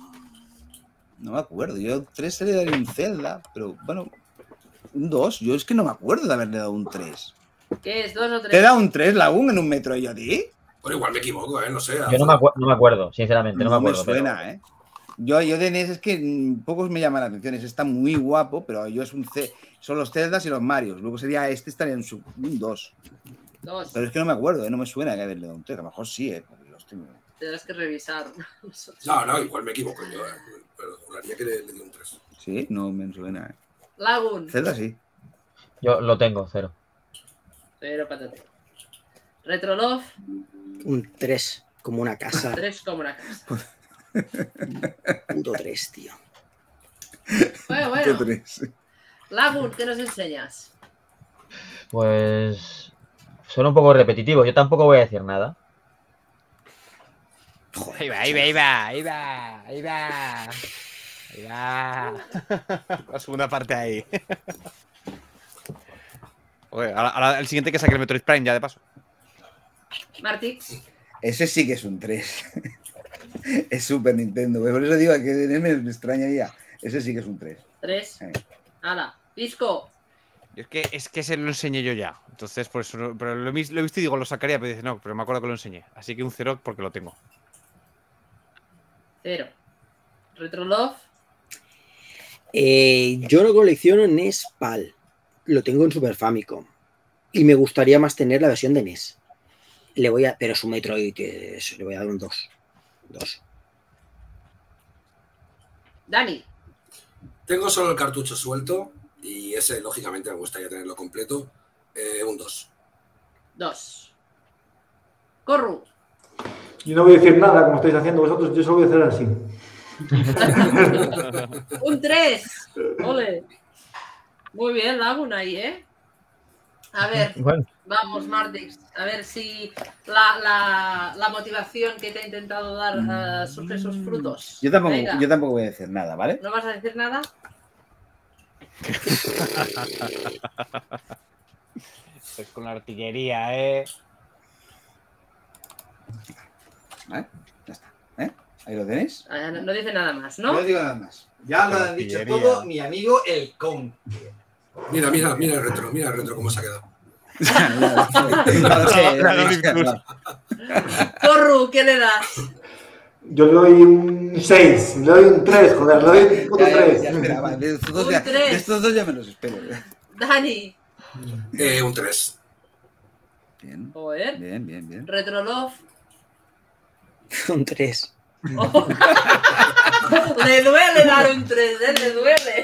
No me acuerdo. Yo tres se le daría un Zelda, pero bueno, un dos. Yo es que no me acuerdo de haberle dado un tres.
¿Qué es? ¿Dos o tres?
¿Te da un tres la un en un metro y yo a ti?
Pero igual me equivoco, ¿eh? No sé.
Yo no me, acu- no me acuerdo, sinceramente, no,
No
me
me
acuerdo.
suena,
pero-
¿eh? Yo, yo de N E S es que mm, pocos me llaman la atención. Ese está muy guapo, pero yo es un C. Son los Zeldas y los Marios. Luego sería este, estaría en su un dos.
Dos.
Pero es que no me acuerdo, ¿eh? No me suena que haberle dado un tres. A lo mejor sí, ¿eh? Porque los tengo.
Tendrás que revisar.
No, no, igual me equivoco yo, ¿eh? Pero juraría que le, le di un tres.
Sí, no me suena, ¿eh?
Lagoon.
Zelda sí.
Yo lo tengo, cero.
Pero patate. Retrolove.
Un tres, como una casa.
Tres como una casa.
Puto tres, tío.
Bueno, bueno.
tres.
Lagoon, ¿qué nos enseñas?
Pues suena un poco repetitivo, yo tampoco voy a decir nada.
Joder,
Ahí va, ahí va, ahí va, ahí va, ahí va. Ahí va. La segunda parte ahí. Oye, ahora, ahora el siguiente que saque el Metroid Prime ya de paso.
Martix.
Ese sí que es un tres. Es Super Nintendo. Por eso digo que de me, me extrañaría. Ese sí que es un tres.
Tres.
Eh.
Hala. Disco.
Es que, es que se lo enseñé yo ya. Entonces, por eso. no- Pero lo, he vis- lo he visto y digo, lo sacaría, pero dice, no, pero me acuerdo que lo enseñé. Así que un cero porque lo tengo.
Cero. Retrolove.
Eh, yo no colecciono N E S PAL. Lo tengo en Super Famicom. Y me gustaría más tener la versión de N E S. Le voy a. Pero su Metroid, que es- le voy a dar un dos. Dos.
Dani.
Tengo solo el cartucho suelto y ese, lógicamente, me gustaría tenerlo completo. Eh, un dos.
Dos. Corru.
Yo no voy a decir nada como estáis haciendo vosotros, yo solo voy a hacer así.
Un tres. Ole. Muy bien, Lagoon ahí, ¿eh? A ver,
Bueno,
vamos, Martix. A ver si la, la, la motivación que te he intentado dar eh, surge sus frutos.
Yo tampoco,
Venga.
yo tampoco voy a decir nada, ¿vale?
¿No vas a decir nada?
Es con la artillería, eh.
¿Vale? Ya está. ¿Eh? Ahí lo tenéis.
Eh, no, no dice nada más,
No
¿no?
digo nada más. Ya lo han dicho
Artillería.
todo mi amigo el Con.
Mira, mira, mira el retro, mira el retro cómo se ha quedado.
No lo sé,
Corru, ¿qué le das?
Yo le doy un seis, le doy un tres, joder, le doy un puto
Ya, ya,
tres.
ya esperaba. De estos, dos
Un
ya,
tres.
de estos dos ya me los espero.
Dani.
Eh, un tres.
Bien,
Joder.
bien, bien, bien.
Retrolove.
Un tres.
Oh. Le duele dar un tres, ¿eh? Le duele.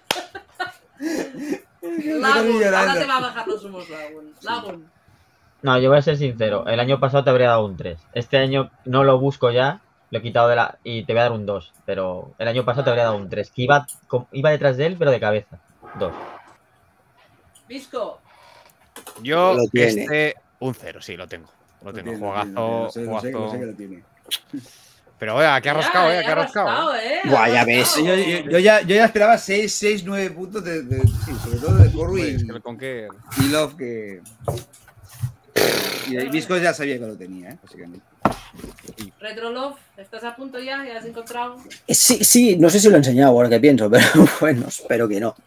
Lagoon, ahora te va a bajar los humos, Lagoon. Lagoon.
no, yo voy a ser sincero. El año pasado te habría dado un tres. Este año no lo busco ya. Lo he quitado de la. Y te voy a dar un dos. Pero el año pasado te habría dado un tres. Que iba, com- iba detrás de él, pero de cabeza. dos.
Visco.
Yo,
Lo tiene.
este, un cero, sí, lo tengo. Lo
Lo
tengo,
tiene,
jugazo,
lo tiene, lo sé, lo sé, lo
jugazo.
sé que lo tiene.
Pero oye, que ha rascado,
Ya,
eh, que ha rascado.
¿eh?
Buah,
Ha
ya
rascado.
ves.
Yo, yo- yo ya, yo ya esperaba seis, seis, nueve puntos de, de- sí, sobre todo de Corru
Joder,
y,
es que el Conquer.
y Love que. Y el Visco ya sabía que lo tenía, ¿eh? Básicamente.
Retrolove, ¿estás a punto ya? ¿Ya has encontrado?
Eh, Sí, sí, no sé si lo he enseñado ahora que pienso, pero bueno, espero que no.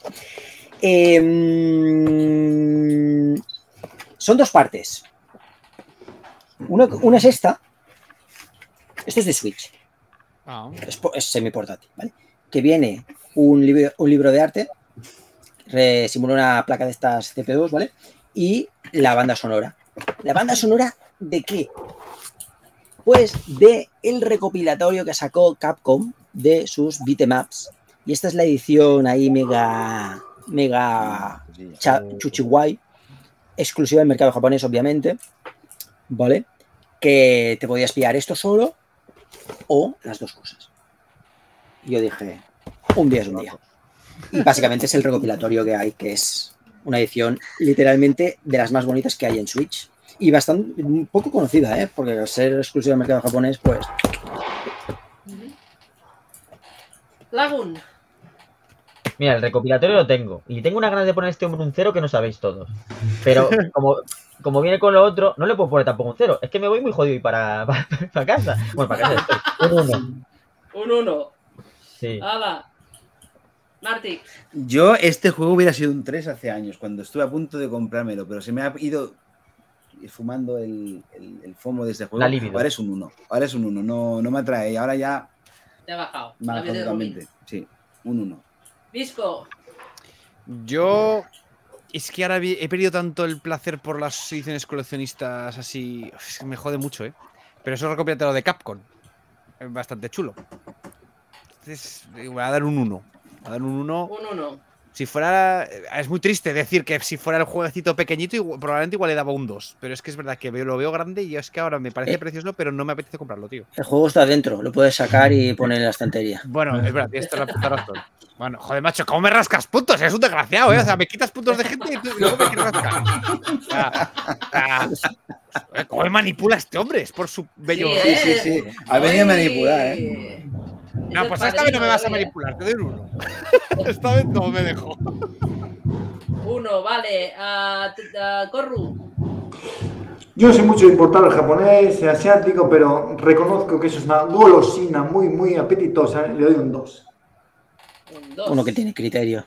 Eh, son dos partes. Una, una es esta. Esto es de Switch.
Ah,
Es, po- es semiportátil, ¿vale? Que viene un libro, un libro de arte, re- simula una placa de estas C P dos, ¿vale? Y la banda sonora. ¿La banda sonora de qué? Pues de el recopilatorio que sacó Capcom de sus beatemaps. Y esta es la edición ahí mega, mega cha- chuchiwai, exclusiva del mercado japonés, obviamente, ¿vale? Que te podías pillar esto solo o las dos cosas. Y yo dije, un día es un día. Y básicamente es el recopilatorio que hay, que es una edición literalmente de las más bonitas que hay en Switch. Y bastante, un poco conocida, ¿eh? Porque al ser exclusiva del mercado japonés, pues...
Lagoon.
Mira, el recopilatorio lo tengo. Y tengo una ganas de poner este hombre un cero que no sabéis todos. Pero como, como viene con lo otro, no le puedo poner tampoco un cero. Es que me voy muy jodido y para, para, para casa. Bueno, para casa estoy. Un uno.
Un uno.
Sí.
¡Hala! Martí.
Yo, este juego hubiera sido un tres hace años, cuando estuve a punto de comprármelo, pero se me ha ido fumando el, el, el fomo de este juego.
La libido.
Ahora es un uno. Ahora es un uno. No, no me atrae. Ahora ya.
Te ha bajado.
Me ha
La
bajado
vida de
totalmente.
Rubín.
Sí, un uno.
Visco.
Yo. Es que ahora he perdido tanto el placer por las ediciones coleccionistas así. Es que me jode mucho, ¿eh? Pero eso es recopilatorio de Capcom. Es bastante chulo. Entonces, voy a dar un uno. Voy a dar un uno.
Un uno.
Si fuera. Es muy triste decir que si fuera el jueguecito pequeñito, igual- probablemente igual le daba un dos. Pero es que es verdad que veo- lo veo grande y es que ahora me parece
Eh.
precioso, pero no me apetece comprarlo, tío.
El juego está dentro, lo puedes sacar y poner en la estantería.
Bueno, es verdad, tienes toda la puta razón. Bueno, joder, macho, ¿cómo me rascas puntos? Eres un desgraciado, ¿eh? O sea, me quitas puntos de gente y, tú, y luego me quieres rascar. O sea, o sea, ¿cómo me manipula este hombre? Es por su bello.
Sí,
Sí, sí, sí. Ha venido a manipular, ¿eh?
No, pues esta vez no me vas a manipular, te doy un uno. Esta vez no me dejo.
Uno, vale. Uh, uh, Corru.
Yo no sé mucho de importar el japonés, el asiático, pero reconozco que eso es una golosina muy, muy apetitosa. Le doy un dos.
Un dos.
Uno que tiene criterio.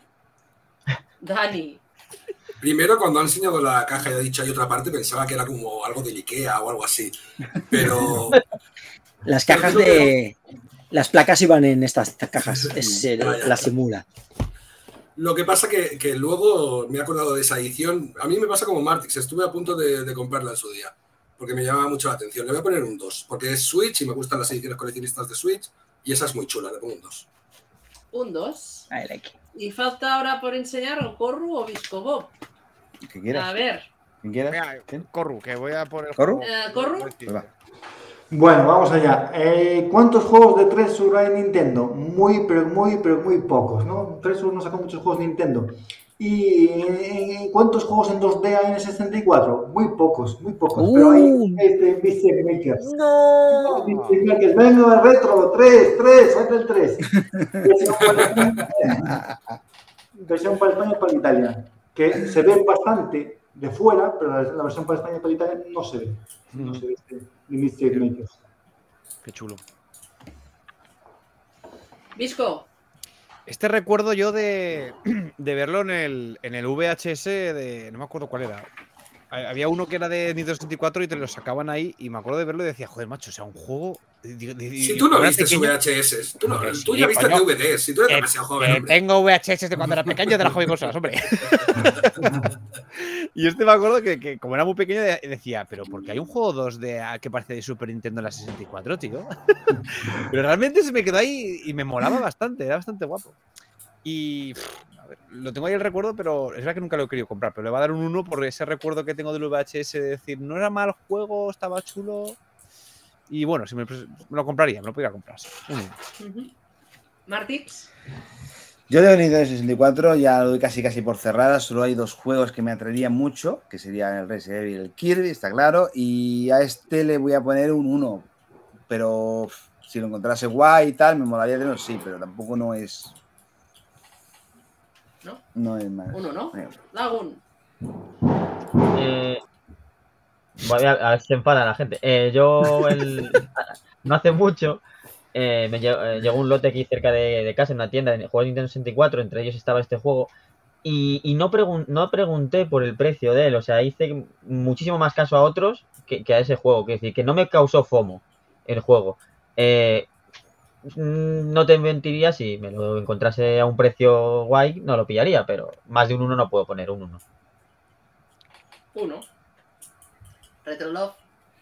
Dani.
Primero, cuando han enseñado la caja y ha dicho hay otra parte, pensaba que era como algo de Ikea o algo así. Pero
Las cajas de. Las placas iban en estas cajas. Es, eh,
Ya, ya.
la simula.
lo que pasa que, que luego me he acordado de esa edición. A mí me pasa como Martix, estuve a punto de, de comprarla en su día, porque me llamaba mucho la atención. Le voy a poner un dos, porque es Switch y me gustan las ediciones coleccionistas de Switch, y esa es muy chula, le pongo un dos.
Un dos.
I like.
Y falta ahora por enseñar o Corru o Visco Bob.
¿Qué quieras?
A ver.
¿Quién quieras?
Venga,
¿Quién?
Corru, que voy a por el
¿Corru?
juego.
Eh, ¿Corru?
Pues va.
Bueno, vamos allá. Eh, ¿Cuántos juegos de Treasure hay en Nintendo? Muy, pero muy, pero muy pocos, ¿no? Treasure no sacó muchos juegos de Nintendo. ¿Y eh, cuántos juegos en dos D hay en el sesenta y cuatro? Muy pocos, muy pocos. Pero hay
Uh.
este Mystic Makers.
¡No!
Mystic Makers. Venga, retro, tres, tres, saca el tres. Versión para España, versión para España y para Italia. Que se ve bastante de fuera, pero la, la versión para España y para Italia no se ve. No se ve este de Mystic Makers.
Qué chulo.
Visco.
Este recuerdo yo de, de verlo en el, en el V H S de. No me acuerdo cuál era. Había uno que era de Nintendo sesenta y cuatro y te lo sacaban ahí. Y me acuerdo de verlo y decía, joder, macho, o sea, un juego. de- de- de-
Si
de-
tú no
cuando era
viste
pequeño-
V H S, tú, no,
Que
tú
sí,
ya viste
coño.
D V Ds, si tú eres
Que-
demasiado joven,
que
hombre.
tengo V H S de cuando era pequeño de las hobby cosas, hombre. Y este me acuerdo que, que como era muy pequeño de- decía, pero ¿por qué hay un juego dos D que parece de Super Nintendo en la sesenta y cuatro, tío? Pero realmente se me quedó ahí y me molaba bastante, era bastante guapo. Y pff, a ver, lo tengo ahí el recuerdo, pero es verdad que nunca lo he querido comprar, pero le va a dar un uno por ese recuerdo que tengo del V H S de decir, no era mal juego, estaba chulo. Y bueno, si me, me lo compraría, me lo podría comprar. Sí. Un uno.
Uh-huh. Martix.
Yo de Nintendo sesenta y cuatro ya lo doy casi casi por cerrada. Solo hay dos juegos que me atraerían mucho, que serían el Resident Evil y el Kirby, está claro. Y a este le voy a poner un uno. Pero pff, si lo encontrase guay y tal, me molaría tenerlo, sí, pero tampoco no es.
¿No?
No es más.
Uno, ¿no?
Eh,
Lagun.
Eh, voy a, a ver si se enfada la gente. Eh, yo el, no hace mucho eh, me llegó, eh, llegó un lote aquí cerca de, de casa en una tienda de juegos de Nintendo sesenta y cuatro, entre ellos estaba este juego. Y, y no, pregun no pregunté por el precio de él, o sea, hice muchísimo más caso a otros que, que a ese juego, que es decir, que no me causó FOMO el juego. Eh, no te mentiría, si me lo encontrase a un precio guay, no lo pillaría, pero más de un uno no puedo poner un uno.
Uno. Retro Love.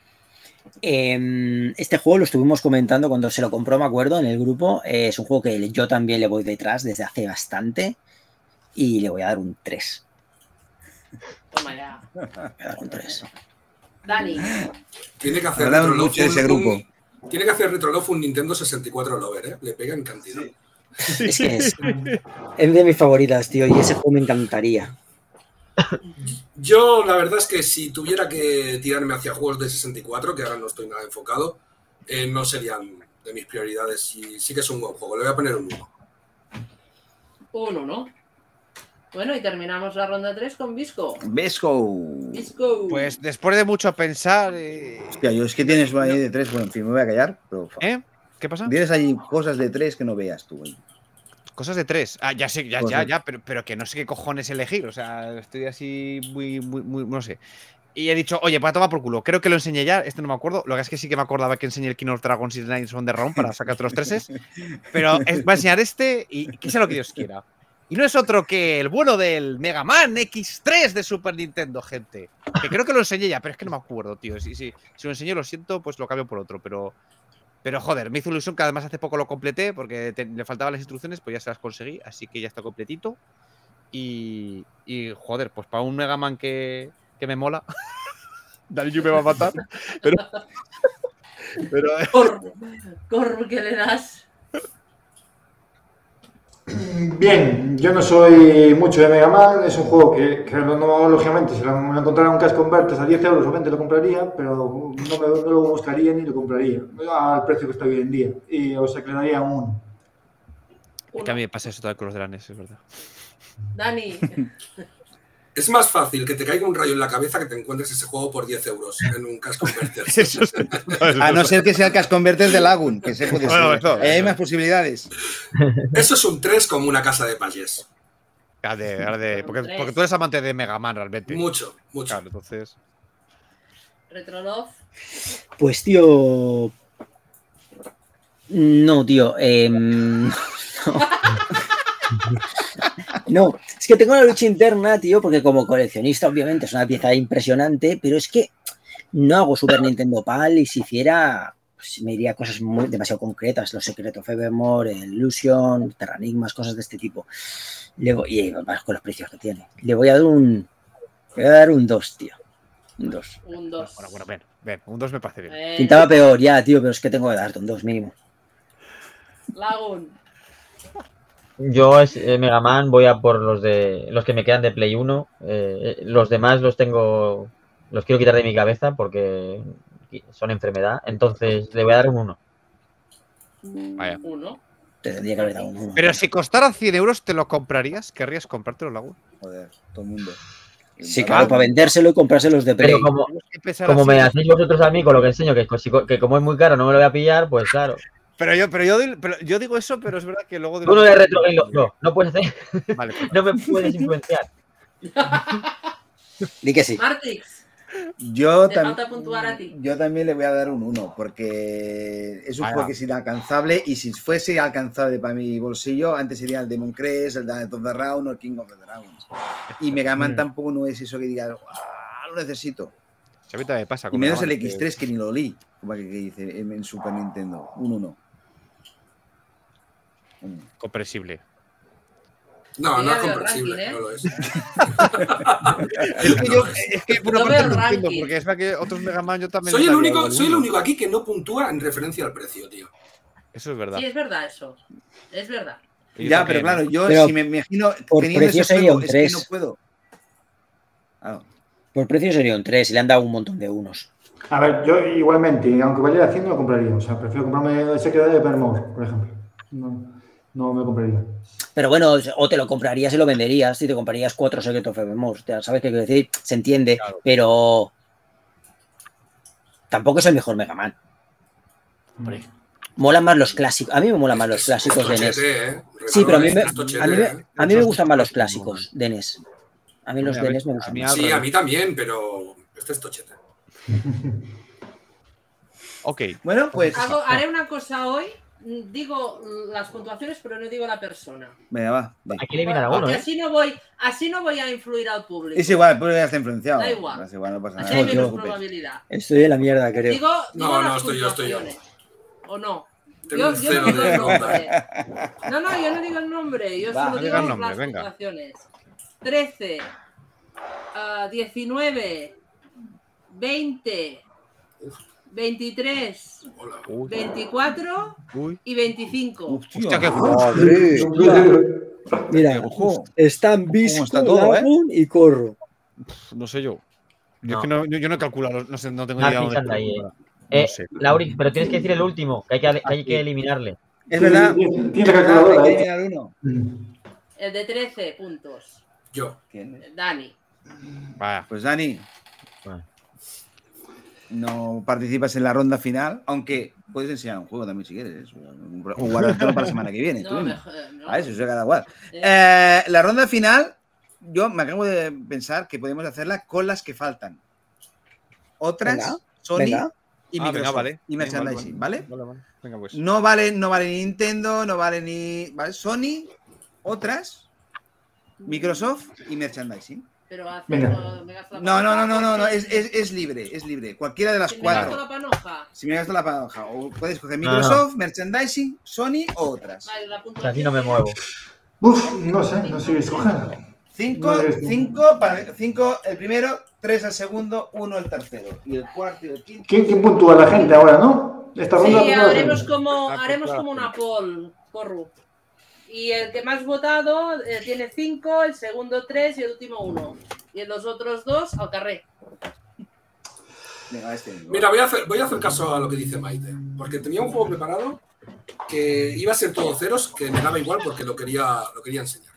Eh, este juego lo estuvimos comentando cuando se lo compró, me acuerdo, en el grupo. Eh, es un juego que yo también le voy detrás desde hace bastante y le voy a dar un tres.
Toma ya.
Le voy a dar un tres.
Dani.
Tiene que hacer
Hablamos
Retro
mucho de
Love
ese
un-
grupo.
un- Tiene que hacer Retro Love un Nintendo sesenta y cuatro Lover, ¿eh? Le pega en cantidad.
Es que es, es de mis favoritas, tío, y ese juego me encantaría.
Yo, la verdad es que si tuviera que tirarme hacia juegos de sesenta y cuatro, que ahora no estoy nada enfocado, eh, no serían de mis prioridades. Y sí que es un buen juego. Le voy a poner un uno.
Uno, ¿no? Bueno, y terminamos la ronda tres con Visco.
Vesco.
Visco.
Pues después de mucho pensar. eh,
Hostia, yo es que tienes una ahí de tres, bueno, en fin, me voy a callar. Pero...
¿Eh? ¿Qué pasa?
Tienes ahí cosas de tres que no veas tú. Güey.
Cosas de tres. Ah, ya sé, ya,
Cosas.
ya, ya, pero, pero que no sé qué cojones elegir. O sea, estoy así muy, muy, muy, no sé. Y he dicho, oye, para tomar por culo. Creo que lo enseñé ya, este no me acuerdo. Lo que es que sí que me acordaba que enseñé el King of Dragons y Knights on the Round para sacarte los treses. Pero es, voy a enseñar este y que sea lo que Dios quiera. Y no es otro que el bueno del Mega Man equis tres de Super Nintendo, gente. Que creo que lo enseñé ya, pero es que no me acuerdo, tío. Si, si, si lo enseñé, lo siento, pues lo cambio por otro. Pero, pero joder, me hizo ilusión que además hace poco lo completé porque te, le faltaban las instrucciones, pues ya se las conseguí. Así que ya está completito. Y, y joder, pues para un Mega Man que, que me mola. Daniel me va a matar. Pero. pero
Corro, corro que le das.
Bien, yo no soy mucho de Mega Man, es un juego que, que no, no, lógicamente, si lo, me encontrara un Cash Converters a diez euros, obviamente lo compraría, pero no, me, no lo buscaría ni lo compraría al precio que está hoy en día. Y o sea que le daría un uno.
es que a mí me pasa eso todo con los de la N E S, es verdad.
Dani.
Es más fácil que te caiga un rayo en la cabeza que te encuentres ese juego por diez euros en un Cash Converters.
Eso es-
A no ser que sea el Cash Converters de Lagoon, que se puede
Bueno,
ser.
eso,
Ahí hay
eso.
más posibilidades.
Eso es un tres como una casa de payés.
Ahora de- ahora de- porque,
Tres.
porque tú eres amante de Mega Man realmente.
Mucho, mucho.
Claro, entonces.
Retrolove.
Pues, tío. No, tío. Eh... No. No, es que tengo una lucha interna, tío, porque como coleccionista, obviamente, es una pieza impresionante, pero es que no hago Super Nintendo PAL y si hiciera, pues me iría a cosas muy, demasiado concretas, los Secret of Evermore, el Illusion, Terranigmas, cosas de este tipo. Le voy, y más con los precios que tiene. Le voy a dar un. Le voy a dar un dos, tío. Un dos.
Un dos.
Bueno, bueno, ven, ven. Un dos me parece bien.
Eh,
Pintaba peor ya, tío, pero es que tengo que darte un dos mínimo.
Lagoon.
Yo es eh, Mega Man, voy a por los de los que me quedan de Play uno. Eh, los demás los tengo, los quiero quitar de mi cabeza porque son enfermedad. Entonces le voy a dar un uno.
Vaya.
Uno.
Te tendría que haber dado un uno.
Pero si costara cien euros, ¿te lo comprarías? ¿Querrías comprártelo, Lagoon?
Joder, todo el mundo.
Sí, claro, para vendérselo y comprárselos de Play.
Pero como,
Tienes que empezar
como
así.
me hacéis vosotros a mí con lo que enseño, que, si- que como es muy caro no me lo voy a pillar, pues claro.
Pero yo, pero yo, pero yo digo eso, pero es verdad que luego.
Tú no eres retro game, no, no puedes hacer,
Vale, pues,
no me puedes influenciar.
Di que sí.
Martix.
Yo,
Te
tam-
falta puntuar a ti.
yo también le voy a dar un uno, porque es un
Vaya.
juego que es inalcanzable y si fuese alcanzable para mi bolsillo, antes sería el Demon Crest, el Dance of the Round o el King of the Dragons. Y Mega Man
Mm.
tampoco no es eso que diga, "Ah, lo necesito".
a mí también me pasa.
Y
con
menos el
Mega Man,
equis tres que ni lo olí, como que, que dice en, en Super Nintendo. Un uno. Un uno.
Comprensible.
No,
Yo
no
ya
es
veo
comprensible,
ranking, ¿eh?
no lo es.
Es que yo, es que por una
No
parte
veo
lo entiendo,
ranking.
porque es verdad que otros Mega Man yo también.
Soy
les
el
daría
único,
algo al
soy el
uno.
único aquí que no puntúa en referencia al precio, tío.
Eso es verdad.
Sí, es verdad eso. Es verdad.
Y yo
Ya,
también,
pero claro,
¿no?
yo
Pero
si me imagino
por
teniendo
precio
ese
sería
juego,
un
es que
tres.
no puedo. Claro.
Por precio sería un tres y le han dado un montón de unos.
A ver, yo igualmente, aunque valiera cien, no lo compraría. O sea, prefiero comprarme el Secret de Evermore, por ejemplo. No, no me compraría.
Pero bueno, o te lo comprarías y lo venderías y te comprarías cuatro Secret of Evermore. Ya sabes qué quiero decir, se entiende,
Claro.
pero tampoco es el mejor Mega Man.
Hombre,
Molan más los clásicos. A mí me molan más los
Es-
clásicos
es
de N E S.
tochete, ¿eh?
Sí, pero a mí me,
Es tochete,
a mí me,
¿eh?
a mí me
Muchos
gustan más los
clásicos no
clásicos de N E S. A mí los
A
de
ver,
N E S me
a
gustan
mí
más.
al
Sí, a
revés.
mí también, pero este es tochete.
Ok.
Bueno, pues.
Hago- haré una cosa hoy. Digo las puntuaciones, pero no digo la persona.
Venga, va. va.
Hay que eliminar a uno,
Porque
¿eh?
así no voy, así no voy a influir al público.
Es igual, pero ya está influenciado.
Da igual.
Es igual, no pasa
Así
nada.
hay
No te
menos
preocupes.
probabilidad.
Estoy en la mierda, creo.
Digo, digo
No, no,
las
estoy yo, estoy yo.
puntuaciones. ¿O no?
Tengo
Yo,
un
yo
cero
no digo
de
el
ronda.
nombre. No, no, yo no digo el nombre. Yo
Va,
solo
no
digo
diga el nombre,
las
venga.
puntuaciones. trece, ah, diecinueve, veinte, veintitrés,
Hola.
Uy,
veinticuatro
uy.
y veinticinco.
Hostia, qué
Madre.
Mira,
Ojo.
están
Visco,
Visco,
está todo, ¿eh?
Lagoon y Corro.
No sé yo. Yo,
No.
es que no, yo, yo no he calculado, no sé, no tengo ni
Ah,
idea. dónde
fíjate ahí,
está.
eh. Eh,
No sé.
Lauri, pero tienes que decir el último, que hay que, que, hay que eliminarle.
Es verdad.
Tiene
Es verdad,
calculadora,
hay que
¿eh?
eliminar uno.
El de trece puntos.
Yo.
¿Quién es?
Dani.
Vaya.
Pues Dani. no participas en la ronda final, aunque puedes enseñar un juego también si quieres. O guardártelo para la semana que viene.
No,
tú mismo.
mejor, no.
A eso, eso cada cual.
Eh.
Eh, la ronda final, yo me acabo de pensar que podemos hacerla con las que faltan. Otras,
Venga,
Sony
venga.
y
Ah,
Microsoft
venga, vale.
y
Venga,
merchandising, ¿vale?
Vale, vale. Venga, pues.
No vale, no vale ni Nintendo, no vale ni. ¿Vale? Sony, otras, Microsoft y merchandising.
Pero hace,
Venga.
no, me gasto la
No, no, no,
panoja,
no, no, no,
porque-
es, es, es libre, es libre. Cualquiera de las
Si me gasto
cuatro.
la panoja.
Si me gasto la panoja, o puedes coger
No, no.
Microsoft, merchandising, Sony o otras.
Vale, la
O sea, aquí no me muevo.
Uf, no sé, no sé qué escoger.
Cinco,
No eres tú.
cinco, para, cinco el primero, tres al segundo, uno el tercero. Y el cuarto y el quinto.
¿Quién, quién puntúa la gente ahora, no? Esta ronda
Sí,
puntúa la
haremos
gente.
como,
Ah, pues
haremos
claro.
como una poll, Corru. Y el que más votado eh, tiene cinco, el segundo tres y el último uno. Y los otros dos al carré.
Venga, este.
Mira, voy a, hacer, voy a hacer caso a lo que dice Maite, porque tenía un juego preparado que iba a ser todo ceros, que me daba igual porque lo quería, lo quería enseñar.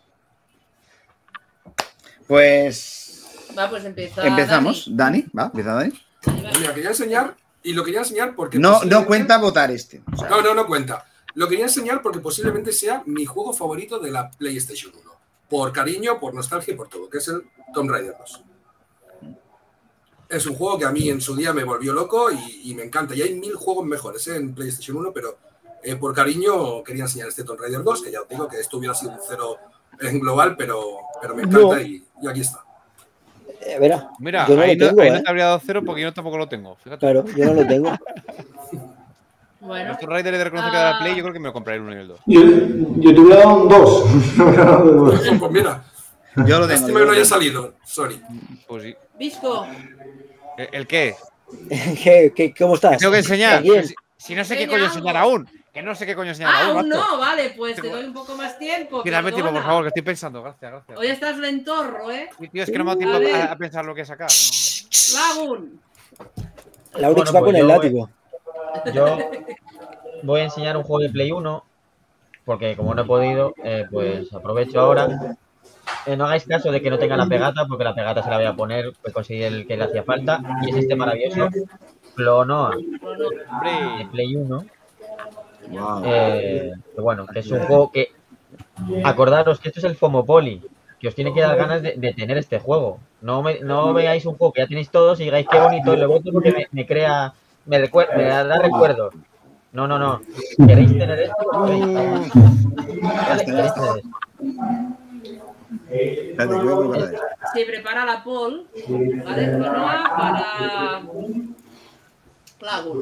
Pues
Va, pues empieza.
empezamos. Dani, va, empieza Dani.
Dani. Ahí va.
Mira, quería enseñar, y lo quería enseñar porque...
No, no
posiblemente-
cuenta votar este. O sea,
No, no, no cuenta. Lo quería enseñar porque posiblemente sea mi juego favorito de la PlayStation uno. Por cariño, por nostalgia y por todo, que es el Tomb Raider dos. Es un juego que a mí en su día me volvió loco y, y me encanta. Y hay mil juegos mejores ¿eh? en PlayStation uno, pero eh, por cariño quería enseñar este Tomb Raider dos, que ya os digo que esto hubiera sido un cero en global, pero, pero me encanta
No.
y, y aquí está.
Eh, verá,
Mira,
yo no
ahí,
lo
no,
tengo,
ahí no
¿eh?
te habría dado cero porque yo tampoco lo tengo. Fíjate.
Claro, yo no lo tengo.
Bueno,
Estos Raiders de reconocer que de la
Ah.
Play, yo creo que me lo compraré el uno y el dos.
Yo, yo te hubiera dado un dos. No hubiera dado un dos.
Pues mira,
yo lo tengo.
lástima
yo
que
lo
no haya
tengo.
salido. Sorry.
Pues sí.
Visco.
¿El, el qué?
¿Qué, qué, ¿Cómo estás?
¿Qué tengo que enseñar?
Bien.
Si, si no sé qué
Enseña
coño
algo.
enseñar aún. Que no sé qué coño enseñar
Ah,
aún.
aún
macho.
no, vale, pues te
Tengo-
doy un poco más tiempo.
Tírame tiempo, por
perdona.
favor, que estoy pensando. Gracias, gracias.
Hoy estás lentorro, ¿eh?
Sí, tío, es que no me ha dado tiempo
A ver.
a, a pensar lo que sacar. ¿no?
Lagun.
Laurix
Bueno,
va
pues
con el
yo-
látigo.
Yo voy a enseñar un juego de Play uno, porque como no he podido, eh, pues aprovecho ahora. Eh, no hagáis caso de que no tenga la pegata, porque la pegata se la voy a poner, pues conseguí el que le hacía falta, y es este maravilloso Clonoa
Bueno,
de
Hombre,
Play uno.
Wow.
Eh, que bueno, que es un juego que, acordaros que esto es el FOMOPOLI, que os tiene que dar ganas de, de tener este juego. No, me, no veáis un juego que ya tenéis todos y digáis qué bonito y lo voto porque me, me crea, me, recuer- me da recuerdos. No, no, no. ¿Queréis tener esto? ¿Queréis? Vale, ¿queréis tener esto?
Espérate, que voy a preparar esto.
se prepara la poll, ¿vale? Clonoa para Lagun.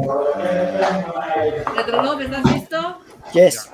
Retronov, ¿estás listo?
Yes.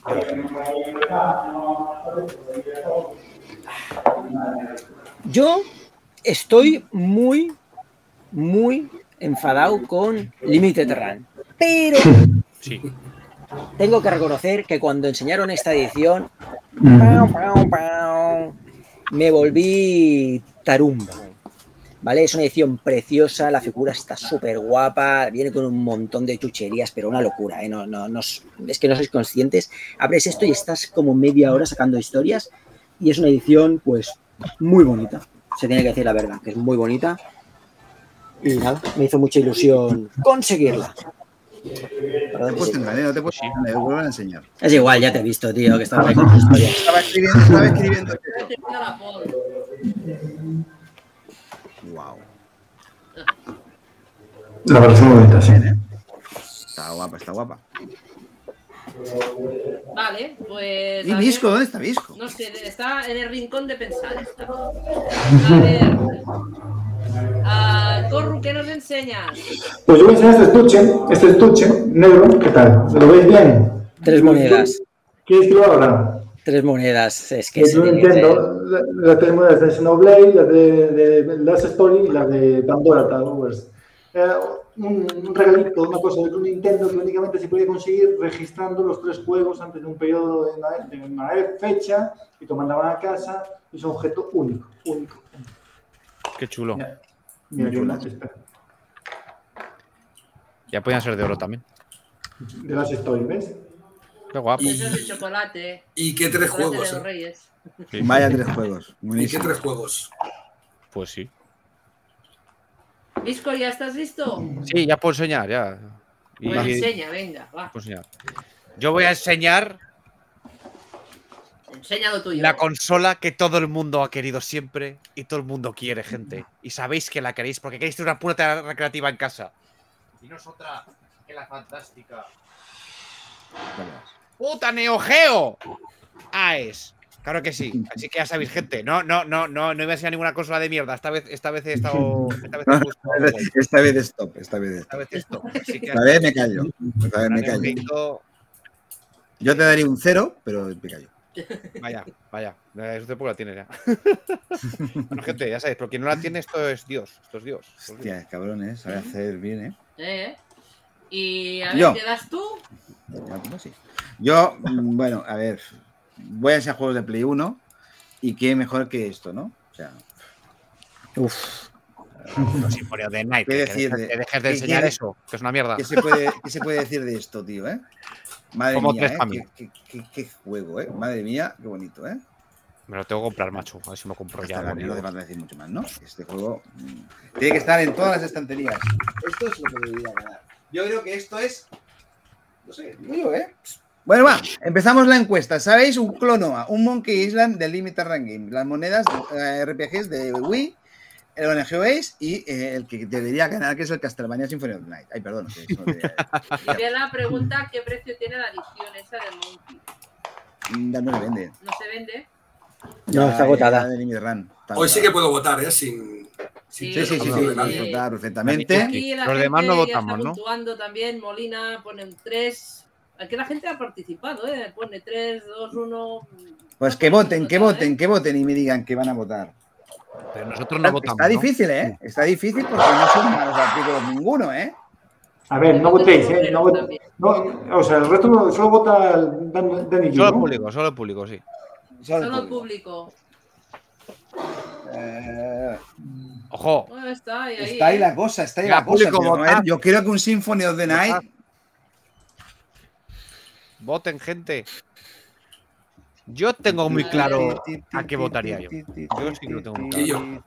Yo estoy muy, muy enfadado con Limited Run. Pero
sí.
tengo que reconocer que cuando enseñaron esta edición, pau, pau, pau, me volví tarumba. ¿Vale? Es una edición preciosa, la figura está súper guapa, viene con un montón de chucherías, pero una locura, ¿eh? No, no, no, es que no sois conscientes. Abres esto y estás como media hora sacando historias y es una edición, pues, muy bonita. Se tiene que decir la verdad, que es muy bonita. Y nada, me hizo mucha ilusión conseguirla. Perdón,
Pues
sí.
tendré, no te puedo me vuelvo a enseñar.
Es igual, ya te he visto, tío, que estás ahí con tu historia.
Estaba escribiendo, estaba escribiendo.
Ya termina la poll.
Wow.
La parece muy bonita, sí.
Está guapa, está guapa.
Vale, pues.
¿Y
a
Visco?
ver,
¿Dónde está Visco?
No sé, está en el rincón de pensar. Está. A ver. Ah, Corru, ¿qué nos enseñas?
Pues yo voy a enseñar este estuche, este estuche negro, ¿qué tal? ¿Lo veis bien?
Tres monedas,
¿Quieres que lo abra?
tres monedas, es que
Es
se
un
tiene que ser.
Nintendo, la- las tres monedas de Xenoblade, las de, de Last Story y las de Pandora Towers. Era un, un regalito, una cosa de un Nintendo que únicamente se podía conseguir registrando los tres juegos antes de un periodo de una, de una fecha y te mandaban a casa y es un objeto único, único.
Qué chulo.
Mira, mira qué bonito, espera.
Ya podían ser de oro también.
De Last Story, ¿ves?
Qué guapo.
Y-
Eso es de chocolate.
¿Y qué tres
Chocolate
juegos?
de los
eh?
Reyes.
Sí.
Vaya tres juegos.
¿Y qué
Buenísimo.
tres juegos?
Pues sí.
Visco, ¿ya estás listo?
Sí, ya puedo enseñar, ya. Y-
Pues
y-
enseña, venga, va.
puedo enseñar. Yo voy a enseñar
Enseña lo tuyo.
la consola que todo el mundo ha querido siempre y todo el mundo quiere, gente. Y sabéis que la queréis porque queréis tener una puta recreativa en casa. Y no es otra que la fantástica ¡puta Neo Geo! Ah, es. Claro que sí. Así que ya sabéis, gente. No, no, no, no, no iba a enseñar ninguna consola de mierda. Esta vez, esta vez he estado. Esta vez he buscado-
Esta vez stop, esta vez
Esta
stop.
vez esto. Así que
Esta vez me callo. Esta vez me
Neo
callo.
Geito-
Yo te daría un cero, pero me callo.
Vaya, vaya. Eso de poco la tienes ya. Bueno, gente, ya sabéis, pero quien no la tiene, esto es Dios. Esto es Dios. Esto es Dios.
Hostia, cabrón, ¿eh? Sabe hacer bien, ¿eh?
Eh, Y a ver,
Yo.
¿qué das tú?
Ya, pues sí. Yo, mm, bueno, a ver, voy a hacer juegos de Play uno y qué mejor que esto, ¿no? O sea,
Uf.
Los Sinfonia de Night.
¿Qué
Que
decir
dejes,
de-
que dejes de
qué
enseñar
quiere-
eso, que es una mierda.
¿qué se puede, qué se puede decir de esto, tío, eh? Madre
Como
mía,
tres
¿eh?
pa' mí.
Qué, qué- qué- qué juego, ¿eh? Madre mía, qué bonito, ¿eh?
Me lo tengo que comprar, macho. A ver si me compro
Hasta
ya.
la
lo
mierda, no hace
digo.
falta decir mucho más, ¿no? Este juego mm, tiene que estar en todas las estanterías. Esto es lo que debería ganar. Yo creo que esto es. No sé, digo yo, ¿eh? Bueno, va, empezamos la encuesta. ¿Sabéis? Un Clonoa, un Monkey Island de Limited Run Game, las monedas eh, R P Gs de Wii, el O N G O Ace y eh, el que debería ganar, que es el Castlevania Symphony of the Night. Ay, perdón. Que eso no debería-
Bien la pregunta, ¿qué precio tiene la edición esa de Monkey?
Mm, ya no se vende.
¿No se vende?
No, está
Ya,
agotada.
ya de Limited Run. Está
Hoy sí
agotada.
que puedo votar, ¿eh? Sin. sin
Sí, sí, sí, sí,
hablar de
sí,
nadie.
votar perfectamente.
Aquí la
Los
gente
demás no
ya
votamos,
está
¿no?
puntuando también. Molina pone un tres. Aquí la gente ha participado, ¿eh? Pone tres, dos, uno.
Pues que voten, que voten, que voten y me digan que van a votar.
Pero nosotros no
Está,
votamos.
está
¿no?
difícil, ¿eh? Está difícil porque no son malos artículos ninguno, ¿eh?
A ver, no votéis, ¿eh? No, vot-
También.
no, o sea, el resto solo vota el Dan- Dani Yu,
Solo el
¿no?
público, solo el público, sí.
Solo el público.
Eh,
Ojo.
Bueno, está ahí, ahí,
está ahí
¿eh?
la cosa, está ahí
Venga,
la cosa.
público,
pero, a ver,
votad.
yo creo que un Symphony of the Night.
Voten, gente. Yo tengo muy claro a qué votaría yo. Yo sí que lo tengo muy
Y
claro.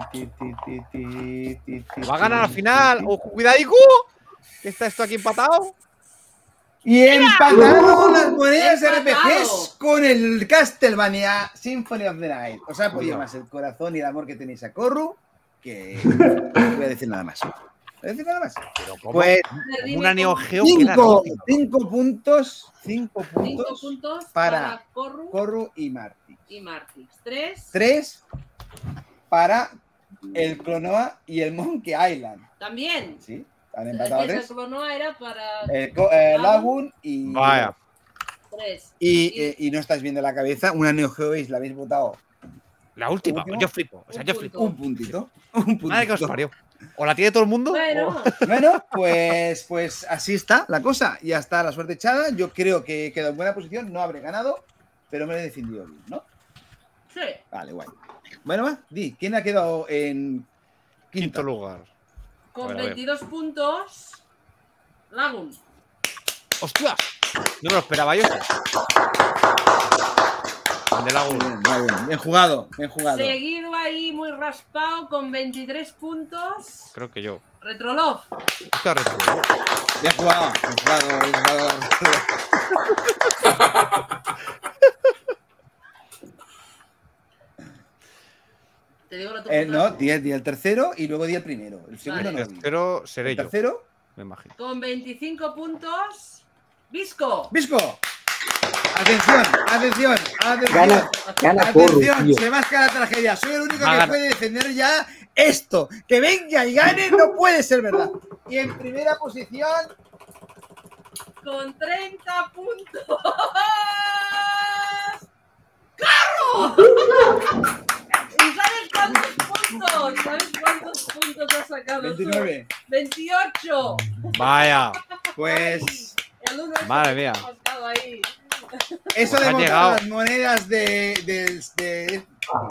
yo.
¿Va a ganar al final? ¡Oh, cuidadico! ¿Que está esto aquí empatado?
Y empataron las monedas R P
¡Empatado!
Gs con el Castlevania Symphony of the Night. Os ha apoyado más el corazón y el amor que tenéis a Corru que no voy a decir nada más. No voy a decir nada más.
Pero ¿cómo?
Pues
Como una Neo Geo que era
cinco,
rápido.
cinco puntos, cinco
Cinco
puntos
puntos
para
para Corru
Corru y Marty.
y Martix. Tres.
Tres para el Clonoa y el Monkey Island.
También.
Sí, han empatado
Esa
tres.
clonoa era para
El, co- eh, Lagoon y.
Vaya.
tres.
Y, eh, y no estáis viendo la cabeza, una Neo Geo Ace la habéis votado
La última.
¿Último?
Yo flipo. O sea,
Un
yo
punto.
flipo.
un puntito. Un puntito.
Madre que os parió. ¿O la tiene todo el mundo?
Bueno,
o-
Bueno, pues, pues así está la cosa. Ya está la suerte echada. Yo creo que he quedado en buena posición. No habré ganado, pero me lo he defendido bien, ¿no?
sí.
Vale, guay. Bueno, va, di, ¿quién ha quedado en
Quinto
quinto?
lugar. A
Con
ver, a ver.
veintidós puntos. Lagoon.
¡Hostias! No me lo esperaba yo. El de Lagoon.
Bien, bien, bien, bien jugado, bien jugado.
Seguido ahí muy raspado con veintitrés puntos.
Creo que yo.
Retrolov.
Hostia, retro.
Bien jugado, bien jugado, bien jugado.
Te digo la tu
Eh,
punta.
no, di el, di el tercero y luego di el primero. El segundo
Vale.
no
El
di.
tercero seré
El
yo.
tercero,
Me imagino.
Con veinticinco puntos. Visco.
Visco. Atención, atención, atención.
Gana, gana Corru,
Atención,
tío.
se masca la tragedia. Soy el único
Va a
que
ganar.
puede defender ya esto. Que venga y gane no puede ser verdad. Y en primera posición,
Con treinta puntos. ¡Carro! ¿Y sabes cuántos puntos? ¿Sabes cuántos puntos has sacado tú?
veintinueve.
veintiocho.
Vaya.
Pues
El uno es
Madre
el
mía.
mascado ahí.
eso
Pues ha
demuestra
llegado.
las monedas de, de- de-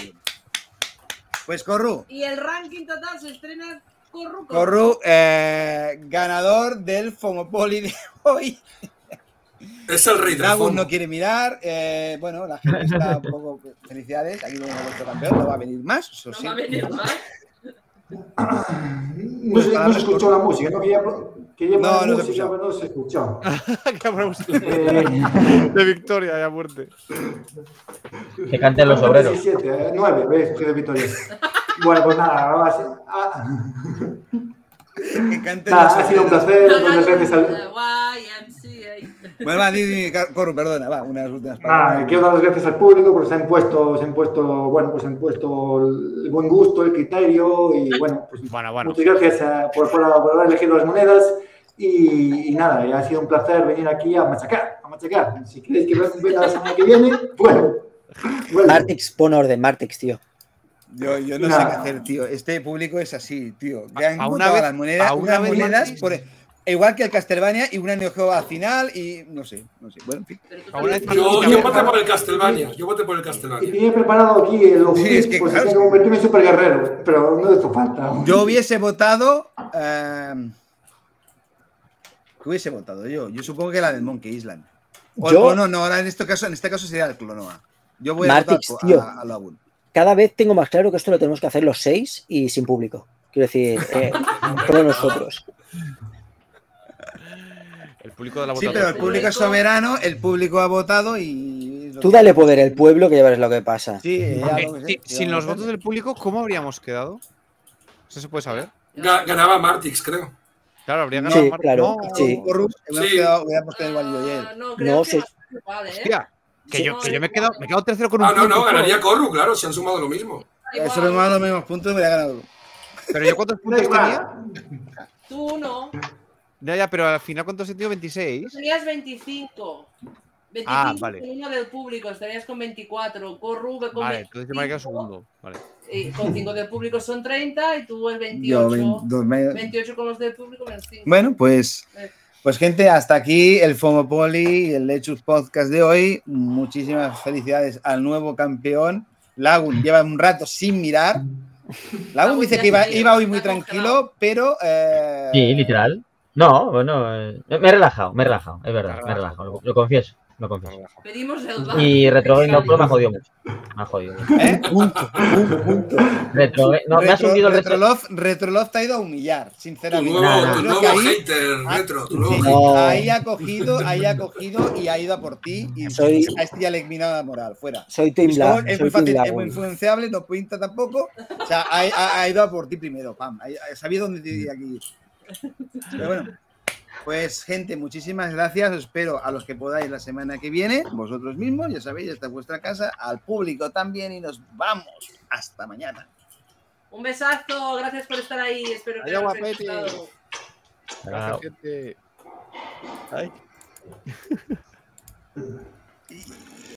Pues Corru.
Y el ranking total se estrena Corru.
Corru, eh, ganador del Fomopoli de hoy.
Es el rey del
Dragon
fondo.
no quiere mirar. eh, bueno, la gente está un poco. Felicidades. Aquí tenemos a vuestro campeón. No va a venir más. Eso
No
sí.
va a venir más.
No se, no se escuchó la música, ¿no? Que ya, que ya
No, no se
música,
escuchó.
pero no se escuchó.
Que ponemos
Eh,
de victoria y a muerte.
Que canten los obreros.
diecisiete, eh, nueve, ¿ves? Que de victoria. Bueno, pues nada, va a ser- ah,
Que canten
nada,
los
ha sido un
obreros.
placer. Muchas gracias al...
Y M C A.
Bueno, va, di, di, Corru, perdona, va, unas últimas
Ah,
palabras.
quiero dar las gracias al público porque se han puesto, se han puesto, bueno, pues se han puesto el buen gusto, el criterio y bueno, pues
Bueno, bueno.
muchas gracias a- por, por, por haber elegido las monedas y, y nada, ha sido un placer venir aquí a machacar, a machacar. Si queréis que venga la semana que viene, bueno, bueno.
Martix, pon orden, Martix, tío.
Yo, yo no
Nada.
sé qué hacer, tío. Este público es así, tío. Que han
A una
votado
vez-
las monedas,
a una
unas
vez,
monedas
Martí.
por, igual que el Castlevania y una Neo Geo al final y no sé, no sé. Bueno, en fin.
Pero tú
A una vez-
Yo,
Ya
yo
me-
voté por el Castlevania. Yo voté por el
Y
Castlevania.
tenía preparado aquí el logo,
Sí, es que
pues
claro,
tenía
es
que
que-
convertirme en super guerrero, pero no hizo falta.
Yo hubiese votado. eh, ¿Qué hubiese votado yo? Yo supongo que la del Monkey Island. O,
Yo-
o no, no, ahora en este caso, en este caso sería el Clonoa. Yo voy a
Martix,
votar por-
tío.
a, a Lagun.
Cada vez tengo más claro que esto lo tenemos que hacer los seis y sin público. Quiero decir, eh, todos nosotros.
El público de la
Sí,
votación.
pero el público es soberano, el público ha votado y.
Tú dale poder al pueblo que ya verás lo que pasa.
Sí, ya
Aunque,
lo que sé,
si-
ya
sin
lo
los
que sé.
votos del público, ¿cómo habríamos quedado? ¿Eso se puede saber?
Ga- Ganaba Martix, creo.
Claro, habría
No,
ganado
sí,
Mar-
claro,
No,
sí.
Corrupto, hemos
Sí.
quedado- hubiéramos tenido igual yo y él.
Ah, no, creo
No,
que
sí.
va a ser igual, ¿eh?
Hostia, que
Sí,
yo,
no,
que yo me he
igual.
quedado, me he quedado tercero con un
Ah, no, no,
punto,
ganaría
¿eh?
Corru, claro, se han sumado lo mismo.
Igual.
Eso lo más los mismos puntos, me hubiera ganado.
Pero yo cuántos
Da
puntos tenía.
igual.
Tú no.
Ya, ya, pero al final cuántos he tenido,
Tú
veintiséis.
tenías veinticinco. veinticinco
Ah, vale.
con uno del público, estarías con veinticuatro. Corru con
Vale, entonces yo me he quedado
veinticinco,
segundo. Vale.
y con cinco del público son treinta y tú el
Yo,
veintiocho.
vein- dos me-
veintiocho con los del público menos cinco.
Bueno, pues, pues gente, hasta aquí el FOMOPOLI y el Lechus Podcast de hoy. Muchísimas felicidades al nuevo campeón. Lagun lleva un rato sin mirar. Lagun
Lagun
dice
ya
que iba,
se
iba hoy muy
está
tranquilo, pero... eh,
Sí, literal. No, bueno, eh, me he relajado, me he relajado, es verdad, me he relajado, lo, lo confieso, lo confieso.
Pedimos el bar.
Y Retrograde no Pro me ha jodido mucho. Me ha jodido mucho.
¿eh? Punto, un punto.
Retrograde- no, me ha
Retro-
subido el retro.
Retrolof, Retrolof te ha ido a humillar,
Tu
sinceramente.
nuevo,
Nada.
Yo
tu
creo
nuevo
que ahí-
hater,
Ah,
retro, tu
sí,
nuevo
sí,
hater.
No.
ahí ha cogido, ahí ha cogido y ha ido a por ti y
Soy-
a este ya le he eliminado la moral, fuera.
Soy Team
Es,
Lag,
como- es muy
soy Team
fácil, es
Lagun.
muy influenciable, no pinta tampoco. O sea, ha, ha- ha ido a por ti primero, pam. Ha, ha sabido dónde tenía que ir. Pero bueno, pues gente, muchísimas gracias. Os espero a los que podáis la semana que viene, vosotros mismos, ya sabéis, esta es vuestra casa, al público también y nos vamos. Hasta mañana.
Un besazo, gracias por estar ahí. Espero que
Adiós,
os haya
guapete.
gustado.
Gracias, gente. Ay.